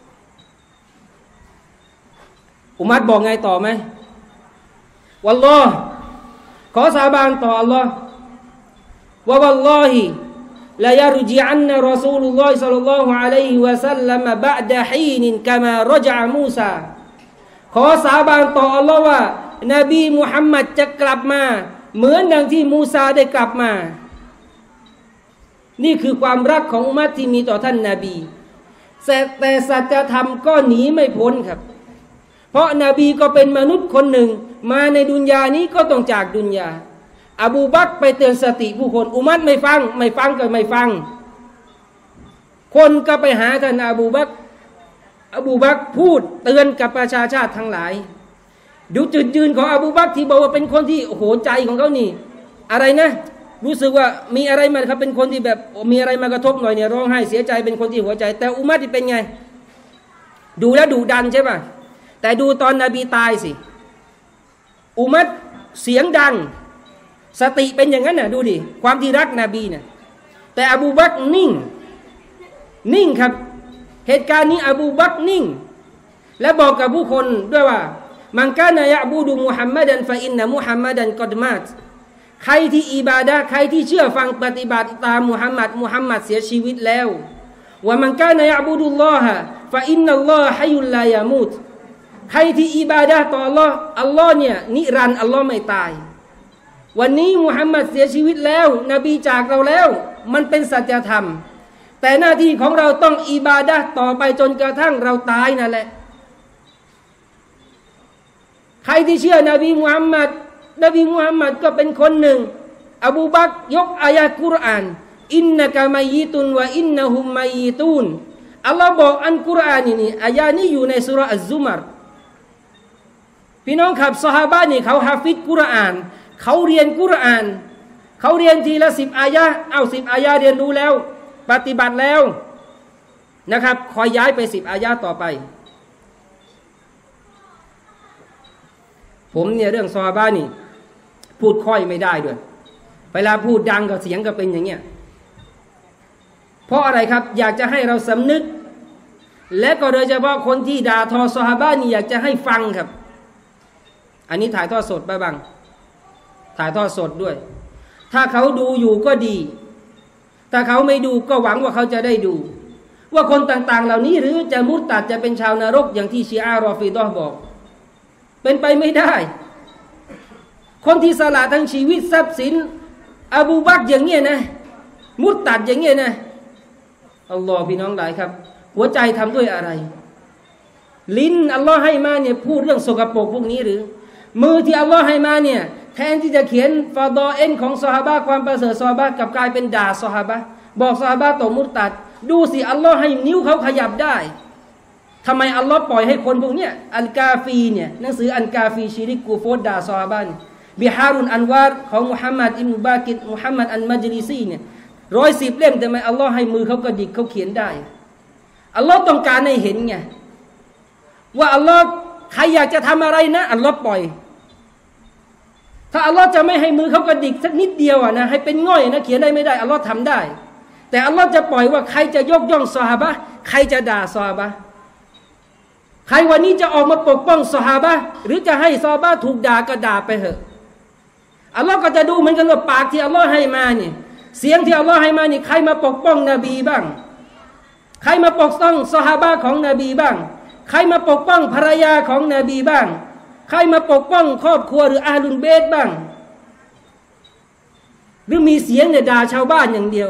อุมัรบอกไงต่อไหมวัลลอฮ์ขอสาบานต่ออัลลอฮ์ว่าวัลลอฮิลายรุจิอันนะรอซูลุลลอฮิศ็อลลัลลอฮุอะลัยฮิวะซัลลัมบะอ์ดะฮีนกะมารจอะมูซาขอสาบานต่ออัลลอฮ์ว่านบีมุฮัมมัดจะกลับมาเหมือนดังที่มูซาได้กลับมานี่คือความรักของอุมัรที่มีต่อท่านนบีแต่สัจธรรมก็หนีไม่พ้นครับเพราะนบีก็เป็นมนุษย์คนหนึ่งมาในดุนยานี้ก็ต้องจากดุนยาอบูบักรไปเตือนสติผู้คนอุมัรไม่ฟังไม่ฟังก็ไม่ฟังคนก็ไปหาท่านอบูบักรอบูบักรพูดเตือนกับประชาชาติทั้งหลายดูจุดยืนของอบูบักรที่บอกว่าเป็นคนที่โอ้โหใจของเขานี่อะไรนะรู้สึกว่ามีอะไรมาครับเป็นคนที่แบบมีอะไรมากระทบหน่อยเนี่ยร้องไห้เสียใจเป็นคนที่หัวใจแต่อุมัรที่เป็นไงดูแล้วดุดันใช่ป่ะแต่ดูตอนนบีตายสิอุมัรเสียงดังสติเป็นอย่างนั้นน่ะดูดิความที่รักนบีน่ะแต่อบูบักรนิ่งนิ่งครับเหตุการณ์นี้อบูบักรนิ่งและบอกกับผู้คนด้วยว่ามันกานยะบูดุมุฮัมมัดันฟะอินนะมุฮัมมัดันกอดมาตใครที่อิบาดะห์ใครที่เชื่อฟังปฏิบัติตามมุฮัมมัดมุฮัมมัดเสียชีวิตแล้วว่ามันกานยะบูดุลลอฮะฟะอินนัลลอฮะฮัยยุลลายามูตใครที่อิบาดะห์ต่ออัลลอฮ์อัลลอฮ์เนี่ยนิรันดร์อัลลอฮ์ไม่ตายวันนี้มุฮัมมัดเสียชีวิตแล้วนบีจากเราแล้วมันเป็นสัจธรรมแต่หน้าที่ของเราต้องอิบาดะห์ต่อไปจนกระทั่งเราตายนั่นแหละใครที่เชื่อนบีมุฮัมมัดนบีมุฮัมมัดก็เป็นคนหนึ่งอบูบักรยกอายะกุรอานอินนะกะมัยยิตุนวะอินนะฮุมมัยยิตูนอัลลอฮ์บอกอันกุรอานนี่อายะนี้อยู่ในซูเราะห์อัซซุมัรพี่น้องครับซอฮาบะห์นี่เขาฮาฟิซกุรอานเขาเรียนกุรอานเขาเรียนทีละสิบอายะเอาสิบอายะเรียนรู้แล้วปฏิบัติแล้วนะครับคอยย้ายไปสิบอายะต่อไปผมเนี่ยเรื่องซอฮาบะห์นี่พูดค่อยไม่ได้ด้วยเวลาพูดดังก็เสียงก็เป็นอย่างเงี้ยเพราะอะไรครับอยากจะให้เราสำนึกและก็โดยเฉพาะคนที่ด่าทอซอฮาบะห์นี่อยากจะให้ฟังครับอันนี้ถ่ายทอดสดไปบ้างถ่ายทอดสดด้วยถ้าเขาดูอยู่ก็ดีถ้าเขาไม่ดูก็หวังว่าเขาจะได้ดูว่าคนต่างๆเหล่านี้หรือจะมุตตัดจะเป็นชาวนรกอย่างที่ชีอะห์รอฟิฎอฮ์บอกเป็นไปไม่ได้คนที่สละทั้งชีวิตทรัพย์สินอบูบักรอย่างเงี้ยนะมุตตัดอย่างเงี้ยนะอัลลอฮ์พี่น้องหลายครับหัวใจทำด้วยอะไรลิ้นอัลลอฮ์ให้มาเนี่ยพูดเรื่องสกปรกพวกนี้หรือมือที่อัลลอฮ์ให้มาเนี่ยแทนที่จะเขียนฟาดอเอ็นของซอฮาบะห์ความประเสริฐซอฮาบะห์กลับกลายเป็นด่าซอฮาบะห์บอกซอฮาบะห์ต่อมุตตัดดูสิอัลลอฮ์ให้นิ้วเขาขยับได้ทำไมอัลลอฮ์ปล่อยให้คนพวกเนี้ยอันกาฟีเนี่ยหนังสืออันกาฟีชิริกกูโฟดด่าซอฮาบะห์บิฮารุนอันวาร์ของมุฮัมมัดอิบนุบากิรมุฮัมมัดอันมัจลิซีเนี่ยร้อยสิบเล่มแต่ทำไมอัลลอฮ์ให้มือเขากระดิกเขาเขียนได้อัลลอฮ์ต้องการให้เห็นไงว่าอัลลอฮ์ใครอยากจะทำอะไรนะอัลลอฮ์ปล่อยถ้าอัลลอฮ์จะไม่ให้มือเขากระดิกสักนิดเดียวอ่ะนะให้เป็นง่อยนะเขียนได้ไม่ได้อัลลอฮ์ทำได้แต่อัลลอฮ์จะปล่อยว่าใครจะยกย่องซอฮาบะห์ใครจะด่าซอฮาบะห์ใครวันนี้จะออกมาปกป้องซอฮาบะห์หรือจะให้ซอฮาบะห์ถูกด่าก็ด่าไปเถอะอัลลอฮ์ก็จะดูเหมือนกันว่าปากที่อัลลอฮ์ให้มาเนี่ยเสียงที่อัลลอฮ์ให้มานี่ใครมาปกป้องนบีบ้างใครมาปกป้องซอฮาบะห์ของนบีบ้างใครมาปกป้องภรรยาของนบีบ้างใครมาปกป้องครอบครัวหรืออาลุนเบตบ้างหรือมีเสียงเนี่ยด่าชาวบ้านอย่างเดียว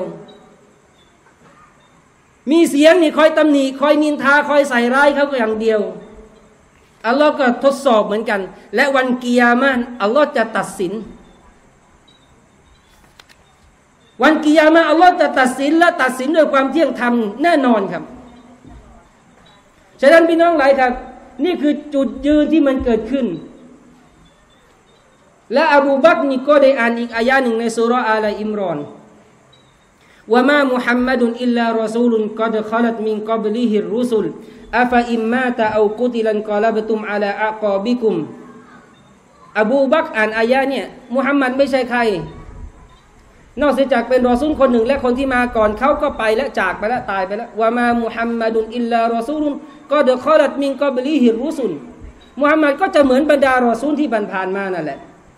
มีเสียงนี่คอยตำหนิคอยนินทาคอยใส่ร้ายเขาก็อย่างเดียวอัลลอฮ์ก็ทดสอบเหมือนกันและวันกิยามะห์อัลลอฮ์จะตัดสินวันกิยามะห์อัลลอฮ์จะตัดสินและตัดสินด้วยความเที่ยงธรรมแน่นอนครับฉะนั้นพี่น้องหลายครับนี่คือจุดยืนที่มันเกิดขึ้นและอบูบักรนี่ก็ได้อ่านอีกอายะหนึ่งในซูเราะห์อาลอิมรอนวะมามุฮัมมัดุนอิลลารอซูลุนกัดคอลัตมินกับลิฮิรรุซุลอะฟะอิมมาตะเอากุติลันกอลับตุมอะลาอะกอบิกุมอบูบักรอ่านอายะเนี่ยมุฮัมมัดไม่ใช่ใครนอกจากเป็นรอซูลคนหนึ่งและคนที่มาก่อนเขาก็ไปแล้วจากไปแล้วตายไปแล้ววะมามุฮัมมัดุนอิลลารอซูลุนก็เดคอลัตมินกับลิฮิรรุซุลมุฮัมมัดก็จะเหมือนบรรดารอซูลที่ผ่านๆมานั่นแหละ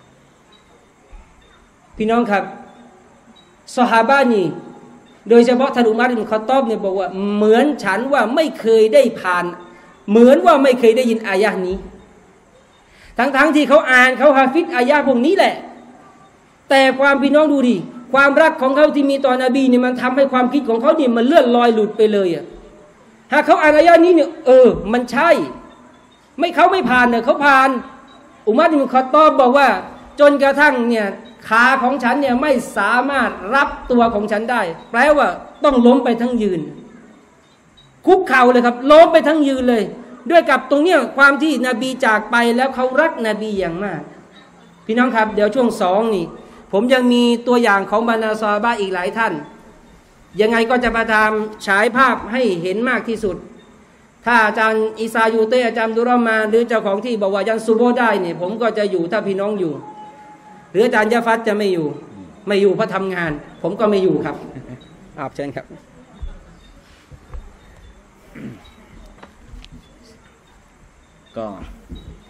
พี่น้องครับซอฮาบะห์นี่โดยเฉพาะท่านอุมัรอิบนุค็อฏฏอบเนี่ยบอกว่าเหมือนฉันว่าไม่เคยได้ผ่านเหมือนว่าไม่เคยได้ยินอายะห์นี้ทั้งๆ ท, ที่เขาอ่านเขาฮาฟิซอายะห์พวกนี้แหละแต่ความพี่น้องดูดิความรักของเขาที่มีต่อนบีเนี่ยมันทำให้ความคิดของเขาเนี่ยมันเลื่อนลอยหลุดไปเลยอ่ะหากเขาอ่านอายะห์นี้เนี่ยเออมันใช่ไม่เขาไม่ผ่านเนี่ยเขาผ่านอุมัรอิบนุค็อฏฏอบบอกว่าจนกระทั่งเนี่ยขาของฉันเนี่ยไม่สามารถรับตัวของฉันได้แปลว่าต้องล้มไปทั้งยืนคุกเข่าเลยครับล้มไปทั้งยืนเลยด้วยกับตรงเนี้ยความที่นบีจากไปแล้วเขารักนบีอย่างมากพี่น้องครับเดี๋ยวช่วงสองนี่ผมยังมีตัวอย่างของบรรดาซอฮาบะห์อีกหลายท่านยังไงก็จะพยายามฉายภาพให้เห็นมากที่สุดถ้าอาจารย์อิซายูเตอาจารย์ดุรอมาหรือเจ้าของที่บอกว่ายันซูโบได้เนี่ยผมก็จะอยู่ถ้าพี่น้องอยู่หรืออาจารย์ยะฟัดจะไม่อยู่ไม่อยู่เพราะทำงานผมก็ไม่อยู่ครับอาบเชิญครับก็อ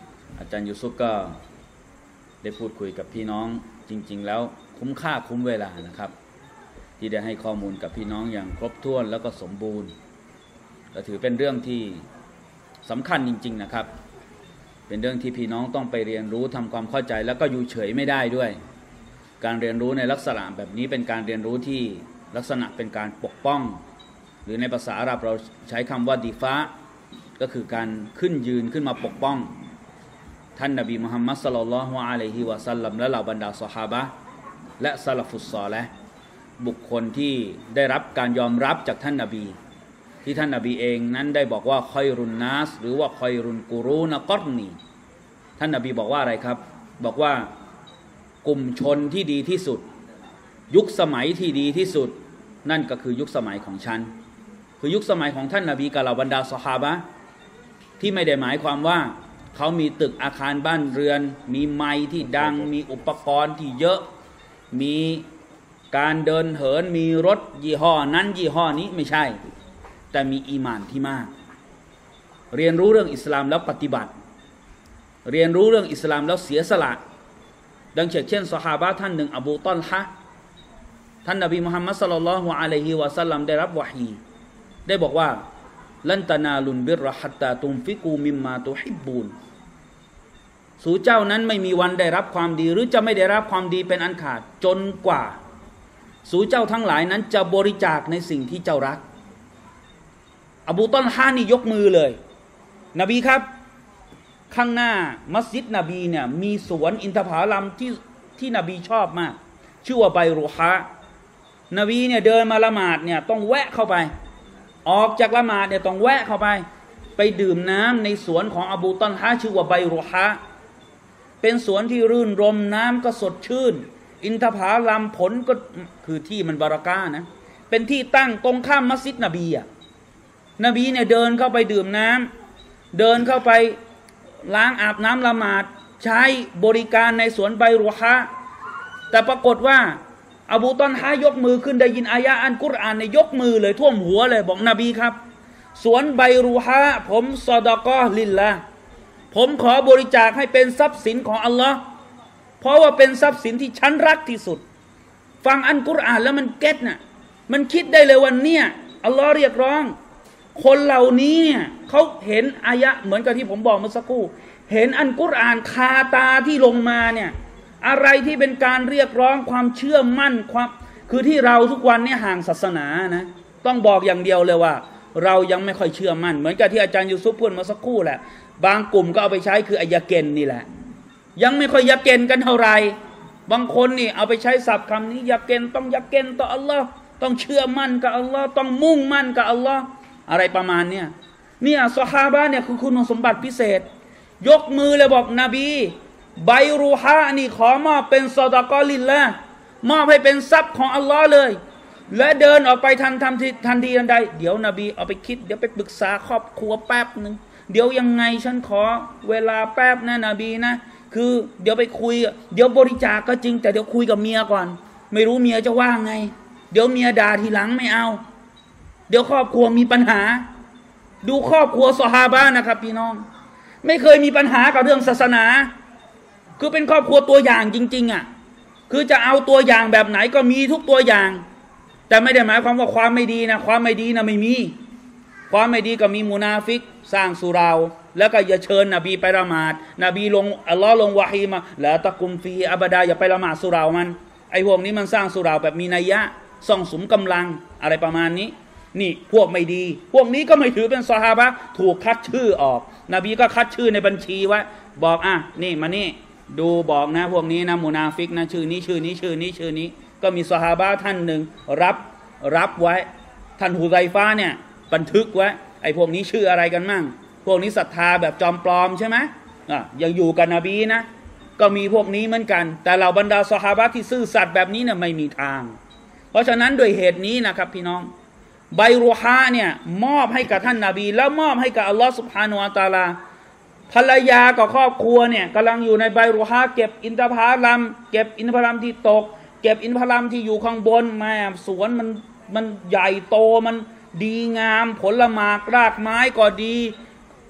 อาจารย์ยูซุฟก็ได้พูดคุยกับพี่น้องจริงๆแล้วคุ้มค่าคุ้มเวลานะครับที่ได้ให้ข้อมูลกับพี่น้องอย่างครบถ้วนแล้วก็สมบูรณ์ก็ถือเป็นเรื่องที่สำคัญจริงๆนะครับเป็นเรื่องที่พี่น้องต้องไปเรียนรู้ทำความเข้าใจแล้วก็อยู่เฉยไม่ได้ด้วยการเรียนรู้ในลักษณะแบบนี้เป็นการเรียนรู้ที่ลักษณะเป็นการปกป้องหรือในภาษาอาหรับเราใช้คำว่าดีฟะก็คือการขึ้นยืนขึ้นมาปกป้องท่านนบีมุฮัมมัดศ็อลลัลลอฮุอะลัยฮิวะซัลลัมและเหล่าบรรดาซอฮาบะห์และซะลาฟุสศอลิฮ์บุคคลที่ได้รับการยอมรับจากท่านนบีที่ท่านนบีเองนั้นได้บอกว่าคอยรุนนัสหรือว่าคอยรุนกูรูนกอรนีท่านนบีบอกว่าอะไรครับบอกว่ากลุ่มชนที่ดีที่สุดยุคสมัยที่ดีที่สุดนั่นก็คือยุคสมัยของฉันคือยุคสมัยของท่านนบีกับเหล่าบรรดาซอฮาบะห์ที่ไม่ได้หมายความว่าเขามีตึกอาคารบ้านเรือนมีไมค์ที่ดังมีอุปกรณ์ที่เยอะมีการเดินเหินมีรถยี่ห้อนั้นยี่ห้อนี้ไม่ใช่แต่มีอีหม่านที่มากเรียนรู้เรื่องอิสลามแล้วปฏิบัติเรียนรู้เรื่องอิสลามแล้วเสียสละดังเช่นซอฮาบะห์ท่านหนึ่งอบูตอลฮะห์ท่านนบีมุฮัมมัดศ็อลลัลลอฮุอะลัยฮิวะซัลลัมได้รับวะฮีได้บอกว่าลันตานาลุนบิรรฮัตตาตุมฟิกูมิมมาตุฮิบบูนสู่เจ้านั้นไม่มีวันได้รับความดีหรือจะไม่ได้รับความดีเป็นอันขาดจนกว่าสู่เจ้าทั้งหลายนั้นจะบริจาคในสิ่งที่เจ้ารักอบูตอลฮะห์นี่ยกมือเลยนบีครับข้างหน้ามัสยิดนบีเนี่ยมีสวนอินทผลัมที่ที่นบีชอบมากชื่อว่าไบรุฮะนบีเนี่ยเดินมาละหมาดเนี่ยต้องแวะเข้าไปออกจากละหมาดเนี่ยต้องแวะเข้าไปไปดื่มน้ำในสวนของอบูตอลฮะห์ชื่อว่าไบรุฮะเป็นสวนที่รื่นรมน้ำก็สดชื่นอินทผลัมผลก็คือที่มันบารอกานะเป็นที่ตั้งตรงข้ามมัสยิดนบีอ่ะนบีเนี่ยเดินเข้าไปดื่มน้ำเดินเข้าไปล้างอาบน้ำละหมาดใช้บริการในสวนไบรุฮะแต่ปรากฏว่าอบูตอลฮะห์ยกมือขึ้นได้ยินอายะห์อันกุรอานเนี่ยยกมือเลยท่วมหัวเลยบอกนบีครับสวนไบรุฮะผมซอดะกอฮ์ลิลละผมขอบริจาคให้เป็นทรัพย์สินของอัลลอฮ์เพราะว่าเป็นทรัพย์สินที่ฉันรักที่สุดฟังอันกุรอานแล้วมันเก็ตน่ะมันคิดได้เลยวันเนี้ยอัลลอฮ์เรียกร้องคนเหล่านี้เนี่ยเขาเห็นอายะเหมือนกับที่ผมบอกเมื่อสักครู่เห็นอันกุรอานคาตาที่ลงมาเนี่ยอะไรที่เป็นการเรียกร้องความเชื่อมั่นความคือที่เราทุกวันนี้ห่างศาสนานะต้องบอกอย่างเดียวเลยว่าเรายังไม่ค่อยเชื่อมั่นเหมือนกับที่อาจารย์ยูซุฟพูดเมื่อสักครู่แหละบางกลุ่มก็เอาไปใช้คืออายะเกนนี่แหละยังไม่ค่อยยะเกนกันเท่าไหร่บางคนนี่เอาไปใช้ศัพท์คำนี้ยะเกนต้องยะเกนต่ออัลลอฮ์ต้องเชื่อมั่นกับอัลลอฮ์ต้องมุ่งมั่นกับอัลลอฮ์อะไรประมาณเนี่ยเนี่ยซอฮาบะห์เนี่ยคือคุณสมบัติพิเศษยกมือเลยบอกนบีไบรุฮะนี่ขอมอบเป็นซอดะกอลิลละมอบให้เป็นทรัพย์ของอัลลอฮ์เลยและเดินออกไปทันทันทีทันทีทันใดเดี๋ยวนบีเอาไปคิดเดี๋ยวไปปรึกษาครอบครัวแป๊บหนึ่งเดี๋ยวยังไงฉันขอเวลาแป๊บนะนบีนะคือเดี๋ยวไปคุยเดี๋ยวบริจาคก็จริงแต่เดี๋ยวคุยกับเมียก่อนไม่รู้เมียจะว่าไงเดี๋ยวเมียด่าทีหลังไม่เอาเดี๋ยวครอบครัวมีปัญหาดูครอบครัวซอฮาบะห์นะครับพี่น้องไม่เคยมีปัญหากับเรื่องศาสนาคือเป็นครอบครัวตัวอย่างจริงๆอ่ะคือจะเอาตัวอย่างแบบไหนก็มีทุกตัวอย่างแต่ไม่ได้หมายความว่าความไม่ดีนะความไม่ดีนะไม่มีความไม่ดีก็มีมุนาฟิกสร้างสุราแล้วก็อย่าเชิญนบีไปละหมาดนบีลงอัลลอฮ์ลงวะฮีมาละตะกุมฟีอับดาอย่าไปละหมาดสุรามันไอ้พวกนี้มันสร้างสุราแบบมีนัยยะส่องสุมกำลังอะไรประมาณนี้นี่พวกไม่ดีพวกนี้ก็ไม่ถือเป็นซอฮาบะห์ถูกคัดชื่อออกนบีก็คัดชื่อในบัญชีไว้บอกอ่ะนี่มานี่ดูบอกนะพวกนี้นะมุนาฟิกนะชื่อนี้ชื่อนี้ชื่อนี้ชื่อนี้ก็มีซอฮาบะห์ท่านหนึ่งรับรับไว้ท่านฮุซัยฟะเนี่ยบันทึกไว้ไอ้พวกนี้ชื่ออะไรกันมั่งพวกนี้ศรัทธาแบบจอมปลอมใช่ไหมอ่ะยังอยู่กับนบีนะก็มีพวกนี้เหมือนกันแต่เหล่าบรรดาซอฮาบะห์ที่ซื่อสัตย์แบบนี้เนี่ยไม่มีทางเพราะฉะนั้นด้วยเหตุนี้นะครับพี่น้องไบรุฮะเนี่ยมอบให้กับท่านนบีแล้วมอบให้กับอัลลอฮ์ซุบฮานะฮูวะตะอาลาภรรยากับครอบครัวเนี่ยกำลังอยู่ในไบรุฮะเก็บอินทผลัมเก็บอินทผลัมที่ตกเก็บอินทผลัมที่อยู่ข้างบนแม่สวนมันมันใหญ่โตมันดีงามผลหมากรากไม้ก็ดี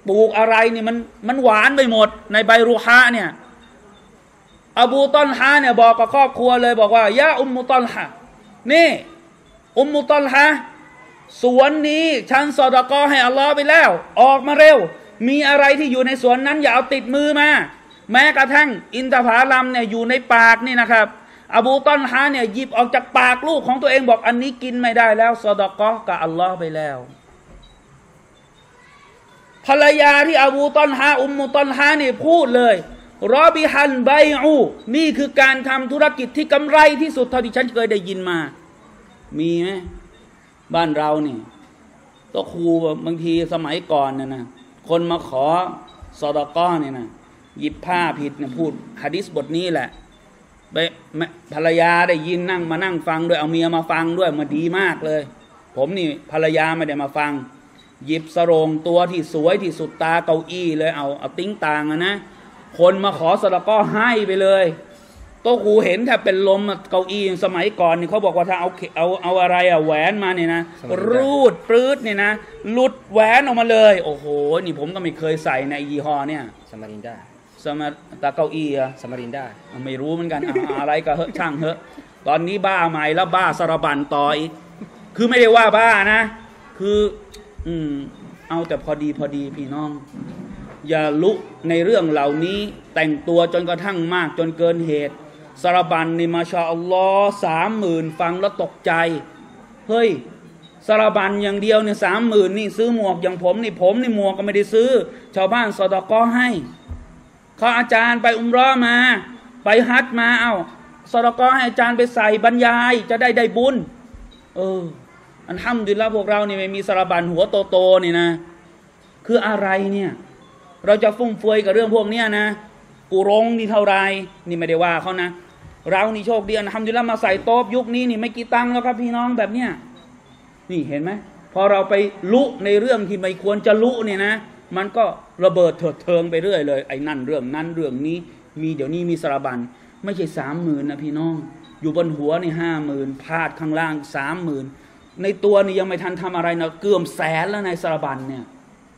ปลูกอะไรนี่มันมันหวานไปหมดในใบรูฮะเนี่ยอบูตอลฮะเนี่ยบอกกับครอบครัวเลยบอกว่ายะอุมมุตอลฮะนี่อุมมุตอลฮะสวนนี้ฉันซอดะกอให้อัลลอฮ์ไปแล้วออกมาเร็วมีอะไรที่อยู่ในสวนนั้นอย่าเอาติดมือมาแม้กระทั่งอินทผลัมเนี่ยอยู่ในปากนี่นะครับอบูตอลฮะเนี่ยหยิบออกจากปากลูกของตัวเองบอกอันนี้กินไม่ได้แล้วซอดะกอกับอัลลอฮ์ไปแล้วภรรยาที่อบูตอลฮะอุมมุตอลฮะเนี่ยพูดเลยรอบิฮันไบอูนี่คือการทำธุรกิจที่กำไรที่สุดเท่าที่ฉันเคยได้ยินมามีไหมบ้านเรานี่ตัวครูบางทีสมัยก่อนน่ะนะคนมาขอซอดะกอเนี่ยนะหยิบผ้าผิดเนี่ยพูดหะดีษบทนี้แหละไปภรรยาได้ยินนั่งมานั่งฟังด้วยเอาเมียมาฟังด้วยมาดีมากเลยผมนี่ภรรยาไม่ได้มาฟังหยิบสรงตัวที่สวยที่สุดตาเก้าอี้เลยเอาเอาติ้งต่างนะคนมาขอซอดะกอให้ไปเลยโต๊ะครูเห็นแทบเป็นลมเก้าอี้สมัยก่อนนี่เขาบอกว่าถ้าเอาเอาเอาอะไรอะแหวนมาเนี่ยนะรูดปลื้ดเนี่ยนะหลุดแหวนออกมาเลยโอ้โหนี่ผมก็ไม่เคยใส่ในยี่ห้อเนี่ยสมารินดาสมาตาเก้าอี้อะสมารินดาไม่รู้เหมือนกัน อะไรก็เหอะช่างเหอะตอนนี้บ้าใหม่แล้วบ้าสารบัญต่ออีกคือไม่ได้ว่าบ้านะคืออืมเอาแต่พอดีพอดีพี่น้องอย่าลุในเรื่องเหล่านี้แต่งตัวจนกระทั่งมากจนเกินเหตุสารบัญนี่มาชาอัลลอฮ์สามหมื่นฟังแล้วตกใจเฮ้ยสารบัญอย่างเดียวเนี่ยสามหมื่นนี่ซื้อหมวกอย่างผมนี่ผมนี่หมวกก็ไม่ได้ซื้อชาวบ้านซอดะกอให้เขาอาจารย์ไปอุมเราะห์มาไปฮัจญ์มาเอาซอดะกอให้อาจารย์ไปใส่บรรยายจะได้ได้บุญเอออัลฮัมดุลิลละห์พวกเรานี่ไม่มีสารบัญหัวโตๆนี่นะคืออะไรเนี่ยเราจะฟุ่มเฟือยกับเรื่องพวกเนี้ยนะกูรงนี่เท่าไรนี่ไม่ได้ว่าเขานะเรานี่โชคดีอัลฮัมดุลิลละห์มาใส่โต๊ะยุคนี้นี่ไม่กี่ตังค์แล้วครับพี่น้องแบบเนี้ยนี่เห็นไหมพอเราไปลุในเรื่องที่ไม่ควรจะลุเนี่ยนะมันก็ระเบิดเถิดเทิงไปเรื่อยเลยไอ้นั่นเรื่องนั้นเรื่องนี้มีเดี๋ยวนี้มีสารบัญไม่ใช่สามหมื่นนะพี่น้องอยู่บนหัวนี่ห้าหมื่นพาดข้างล่างสามหมื่นในตัวนี่ยังไม่ทันทำอะไรนะเกือบแสนแล้วในสารบัญเนี่ย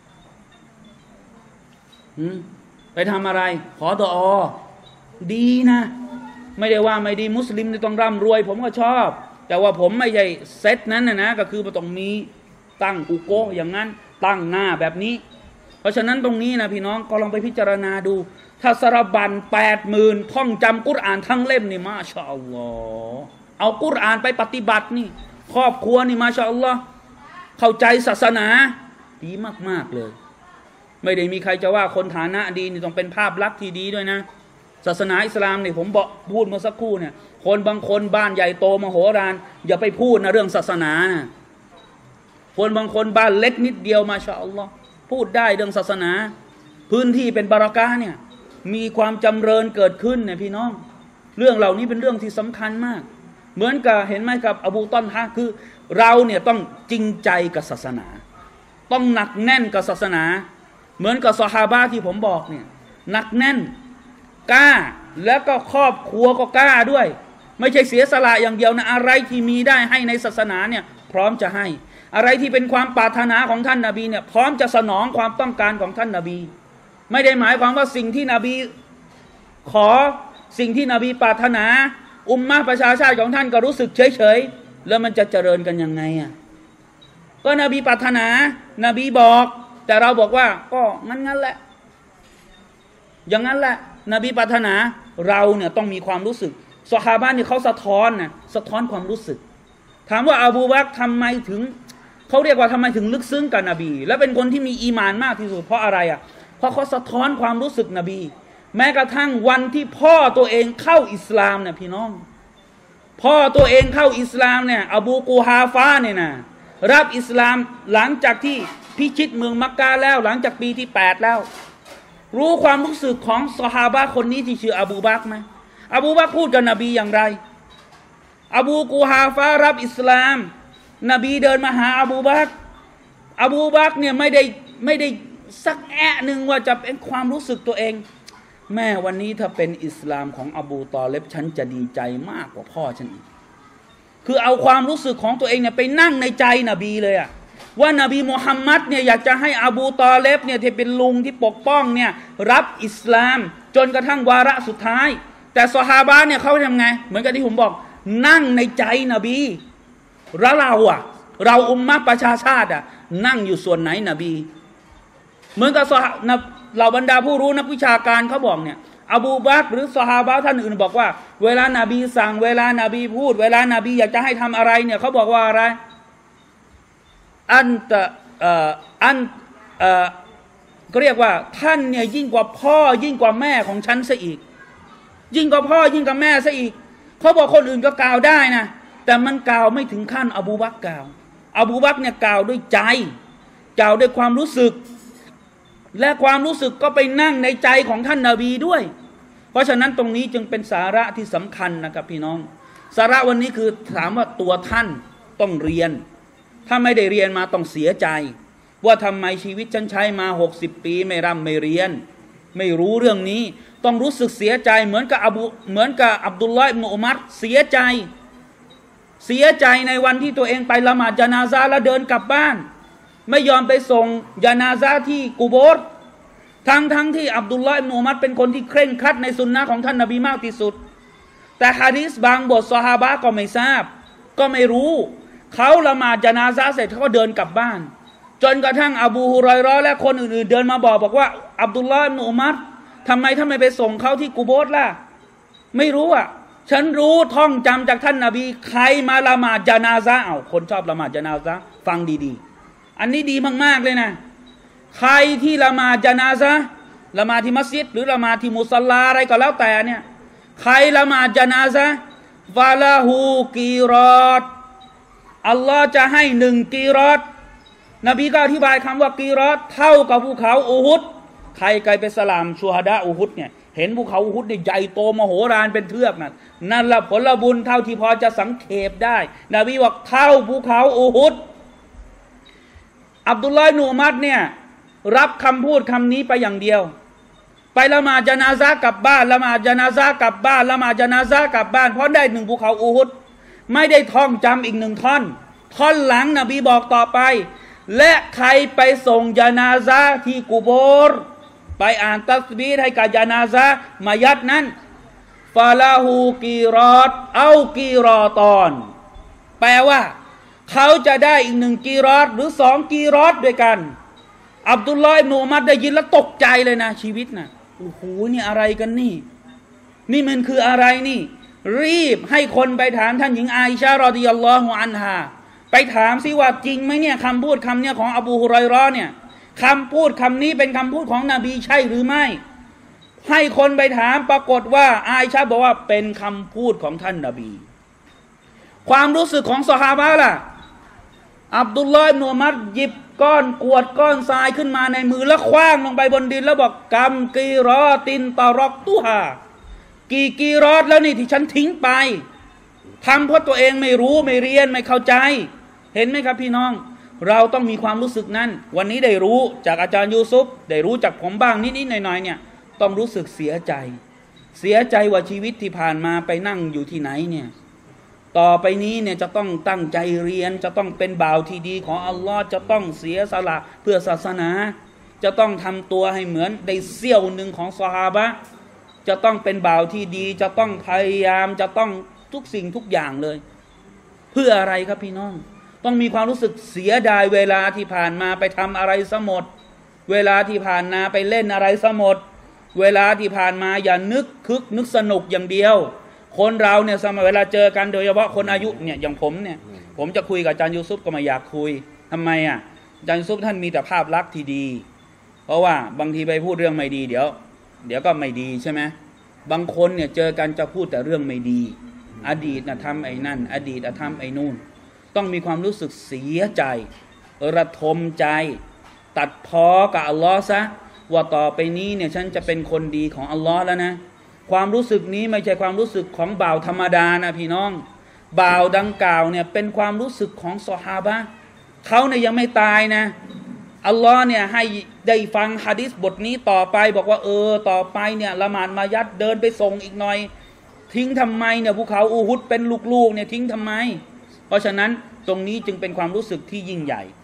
ไปทำอะไรขอตอดีนะไม่ได้ว่าไม่ดีมุสลิมต้องร่ำรวยผมก็ชอบแต่ว่าผมไม่ใช่เซตนั้นนะนะก็คือมันต้องมีตั้งอุโกะอย่างนั้นตั้งหน้าแบบนี้เพราะฉะนั้นตรงนี้นะพี่น้องก็ลองไปพิจารณาดูถ้าสารบัญแปดหมื่นท่องจำกุรอานทั้งเล่มนี่มาชาอัลลอฮ์เอากุรอานไปปฏิบัตินี่ครอบครัวนี่มาชาอัลลอฮ์เข้าใจศาสนาดีมากๆเลยไม่ได้มีใครจะว่าคนฐานะดีนี่ต้องเป็นภาพลักษณ์ที่ดีด้วยนะศาสนาอิสลามเนี่ยผมบอกพูดเมื่อสักครู่เนี่ยคนบางคนบ้านใหญ่โตมโหฬารอย่าไปพูดนะเรื่องศาสนานะคนบางคนบ้านเล็กนิดเดียวมาชาอัลลอฮ์พูดได้เรื่องศาสนาพื้นที่เป็นบารอกะห์เนี่ยมีความจำเริญเกิดขึ้นเนี่ยพี่น้องเรื่องเหล่านี้เป็นเรื่องที่สำคัญมากเหมือนกับเห็นไหมกับอบูตอลฮะคือเราเนี่ยต้องจริงใจกับศาสนาต้องหนักแน่นกับศาสนาเหมือนกับซอฮาบะห์ที่ผมบอกเนี่ยหนักแน่นกล้าแล้วก็ครอบครัวก็กล้าด้วยไม่ใช่เสียสละอย่างเดียวนะอะไรที่มีได้ให้ในศาสนาเนี่ยพร้อมจะให้อะไรที่เป็นความปรารถนาของท่านนบีเนี่ยพร้อมจะสนองความต้องการของท่านนบีไม่ได้หมายความว่าสิ่งที่นบีขอสิ่งที่นบีปรารถนาอุมมะห์ประชาชาติของท่านก็รู้สึกเฉยๆแล้วมันจะเจริญกันยังไงอ่ะก็นบีปรารถนานบีบอกแต่เราบอกว่าก็งั้นๆแหละอย่างนั้นแหละนบีปรารถนาเราเนี่ยต้องมีความรู้สึกซอฮาบะห์นี่เขาสะท้อนนะสะท้อนความรู้สึกถามว่าอบูบักรทำไมถึงเขาเรียกว่าทำไมถึงลึกซึ้งกับนบีและเป็นคนที่มีอีหม่านมากที่สุดเพราะอะไรอ่ะเพราะเขาสะท้อนความรู้สึกนบีแม้กระทั่งวันที่พ่อตัวเองเข้าอิสลามเนี่ยพี่น้องพ่อตัวเองเข้าอิสลามเนี่ยอบูกูฮาฟาเนี่ยนะรับอิสลามหลังจากที่พิชิตเมืองมักกะแล้วหลังจากปีที่แปดแล้วรู้ความรู้สึกของซอฮาบะห์คนนี้ที่ชื่ออบูบักรไหมอบูบักรพูดกับนบีอย่างไรอบูกูฮาฟารับอิสลามนบีเดินมาหาอบูบักรอบูบักรเนี่ยไม่ได้ไม่ได้สักแอะหนึ่งว่าจะเป็นความรู้สึกตัวเองแม่วันนี้ถ้าเป็นอิสลามของอบูตอเลบฉันจะดีใจมากกว่าพ่อฉันอีกคือเอาความรู้สึกของตัวเองเนี่ยไปนั่งในใจนบีเลยอ่ะว่านบีมุฮัมมัดเนี่ยอยากจะให้อบูตอเลบเนี่ยที่เป็นลุงที่ปกป้องเนี่ยรับอิสลามจนกระทั่งวาระสุดท้ายแต่ซอฮาบะห์เนี่ยเขาทำไงเหมือนกับที่ผมบอกนั่งในใจนบีแล้วเราอะเราอุมมะห์ประชาชาติอะนั่งอยู่ส่วนไหนนบีเหมือนกับเหล่าบรรดาผู้รู้นักวิชาการเขาบอกเนี่ยอบูบักรหรือซอฮาบะห์ท่านอื่นบอกว่าเวลานาบีสั่งเวลานาบีพูดเวลานาบีอยากจะให้ทำอะไรเนี่ยเขาบอกว่าอะไรอันตะเอ่ออันเอ่อก็เรียกว่าท่านเนี่ยยิ่งกว่าพ่อยิ่งกว่าแม่ของฉันซะอีกยิ่งกว่าพ่อยิ่งกว่าแม่ซะอีกเขาบอกคนอื่นก็กล่าวได้นะแต่มันกล่าวไม่ถึงขั้นอบูบักรกล่าวอบูบักรเนี่ยกล่าวด้วยใจกล่าวด้วยความรู้สึกและความรู้สึกก็ไปนั่งในใจของท่านนบีด้วยเพราะฉะนั้นตรงนี้จึงเป็นสาระที่สำคัญนะครับพี่น้องสาระวันนี้คือถามว่าตัวท่านต้องเรียนถ้าไม่ได้เรียนมาต้องเสียใจว่าทำไมชีวิตฉันใช้มาหกสิบปีไม่ร่ำไม่เรียนไม่รู้เรื่องนี้ต้องรู้สึกเสียใจเหมือนกับอบูเหมือนกับอับดุลลอฮ์อิบนุอุมัรเสียใจเสียใจในวันที่ตัวเองไปละหมาดญะนาซะห์แล้วเดินกลับบ้านไม่ยอมไปส่งญะนาซะห์ที่กุโบร์ทั้งทั้งที่อับดุลลอฮ์อิบนุอุมัรเป็นคนที่เคร่งครัดในสุนนะของท่านนบีมากที่สุดแต่หะดีษบางบทซอฮาบะห์ก็ไม่ทราบก็ไม่รู้เขาละหมาดญะนาซะห์เสร็จเขาก็เดินกลับบ้านจนกระทั่งอบูฮุรอยเราะห์และคนอื่นๆเดินมาบอกบอกว่าอับดุลลอฮ์อิบนุอุมัรทำไมท่านไม่ไปส่งเขาที่กุโบร์ล่ะไม่รู้อ่ะฉันรู้ท่องจำจากท่านนบีใครมาละหมาดญะนาซะห์เอาคนชอบละหมาดญะนาซะห์ฟังดีๆอันนี้ดีมากๆเลยนะใครที่ละหมาดญะนาซะห์ละหมาดที่มัสยิดหรือละหมาดที่มุศอลลาอะไรก็แล้วแต่เนี่ยใครละหมาดญะนาซะห์ฟะละฮูกีรอตอัลลอฮ์จะให้หนึ่งกีรอตนบีก็อธิบายคำว่ากีรอตเท่ากับภูเขาอูฮุดใครเคยไปสลามชูฮดะอูฮุดเนี่ยเห็นภูเขาอูฮุดเนี่ยใหญ่โตมโหฬารเป็นเทือกนั่นนั่นละผลบุญเท่าที่พอจะสังเขปได้นบีบอกเท่าภูเขาอูฮุดอับดุลลอฮ์อิบนุอุมัรเนี่ยรับคำพูดคำนี้ไปอย่างเดียวไปละหมาดญะนาซะห์กลับบ้านละหมาดญะนาซะห์กลับบ้านละหมาดญะนาซะห์กลับบ้านเพราะได้หนึ่งภูเขาอูฮุดไม่ได้ท่องจำอีกหนึ่งท่อนท่อนหลังนบีบอกต่อไปและใครไปส่งญะนาซะห์ที่กุโบร์ไปอ่านตัสบีฮ์ให้กับญะนาซะห์มายัดนั้นฟาลาฮูกีรอตเอากีรอตอนแปลว่าเขาจะได้อีกหนึ่งกีรอตหรือสองกีรอตด้วยกันอับดุลลอฮ์อิบนุอุมัรได้ยินแล้วตกใจเลยนะชีวิตนะโอ้โหนี่อะไรกันนี่นี่มันคืออะไรนี่รีบให้คนไปถามท่านหญิงอาอิชะห์รอฎิยัลลอฮุอันฮาไปถามซิว่าจริงไหมเนี่ยคำพูดคำเนี้ยของอบูฮุรอยเราะห์เนี่ยคำพูดคำนี้เป็นคำพูดของนบีใช่หรือไม่ให้คนไปถามปรากฏว่าอาอิชะห์บอกว่าเป็นคำพูดของท่านนบีความรู้สึกของซอฮาบะห์ล่ะอับดุลลอฮ์อิบนุอุมัรหยิบก้อนกรวดก้อนทรายขึ้นมาในมือแล้วคว้างลงไปบนดินแล้วบอกกัมกีรอตินตะรอกตุฮากี่กีรอตแล้วนี่ที่ฉันทิ้งไปทำเพราะตัวเองไม่รู้ไม่เรียนไม่เข้าใจเห็นไหมครับพี่น้องเราต้องมีความรู้สึกนั้นวันนี้ได้รู้จากอาจารย์ยูซุฟได้รู้จากผมบ้างนิดๆหน่อยๆเนี่ยต้องรู้สึกเสียใจเสียใจว่าชีวิตที่ผ่านมาไปนั่งอยู่ที่ไหนเนี่ยต่อไปนี้เนี่ยจะต้องตั้งใจเรียนจะต้องเป็นบ่าวที่ดีของอัลลอฮ์จะต้องเสียสละเพื่อศาสนาจะต้องทำตัวให้เหมือนได้เสี้ยวหนึ่งของซอฮาบะห์จะต้องเป็นบ่าวที่ดีจะต้องพยายามจะต้องทุกสิ่งทุกอย่างเลยเพื่ออะไรครับพี่น้องต้องมีความรู้สึกเสียดายเวลาที่ผ่านมาไปทำอะไรซะหมดเวลาที่ผ่านมาไปเล่นอะไรซะหมดเวลาที่ผ่านมาอย่านึกคึกนึกสนุกอย่างเดียวคนเราเนี่ยสมัยเวลาเจอกันโดยเฉพาะคนอายุเนี่ยอย่างผมเนี่ยผมจะคุยกับอาจารย์ยูซุฟก็ไม่อยากคุยทำไมอ่ะอาจารย์ยูซุฟท่านมีแต่ภาพลักษณ์ที่ดีเพราะว่าบางทีไปพูดเรื่องไม่ดีเดี๋ยวเดี๋ยวก็ไม่ดีใช่ไหมบางคนเนี่ยเจอกันจะพูดแต่เรื่องไม่ดีอดีตนะทำไอ้นั่นอดีตนะทำไอ้นู่นต้องมีความรู้สึกเสียใจระทมใจตัดพ้อกับอัลลอฮ์ซะว่าต่อไปนี้เนี่ยฉันจะเป็นคนดีของอัลลอฮ์แล้วนะความรู้สึกนี้ไม่ใช่ความรู้สึกของบ่าวธรรมดานะพี่น้องบ่าวดังกล่าวเนี่ยเป็นความรู้สึกของซอฮาบะห์เขาเนี่ยยังไม่ตายนะอัลลอฮ์เนี่ยให้ได้ฟังหะดีษบทนี้ต่อไปบอกว่าเออต่อไปเนี่ยละหมาดมายัดเดินไปส่งอีกหน่อยทิ้งทำไมเนี่ยภูเขาอูฮุดเป็นลูกๆเนี่ยทิ้งทำไมเพราะฉะนั้นตรงนี้จึงเป็นความรู้สึกที่ยิ่งใหญ่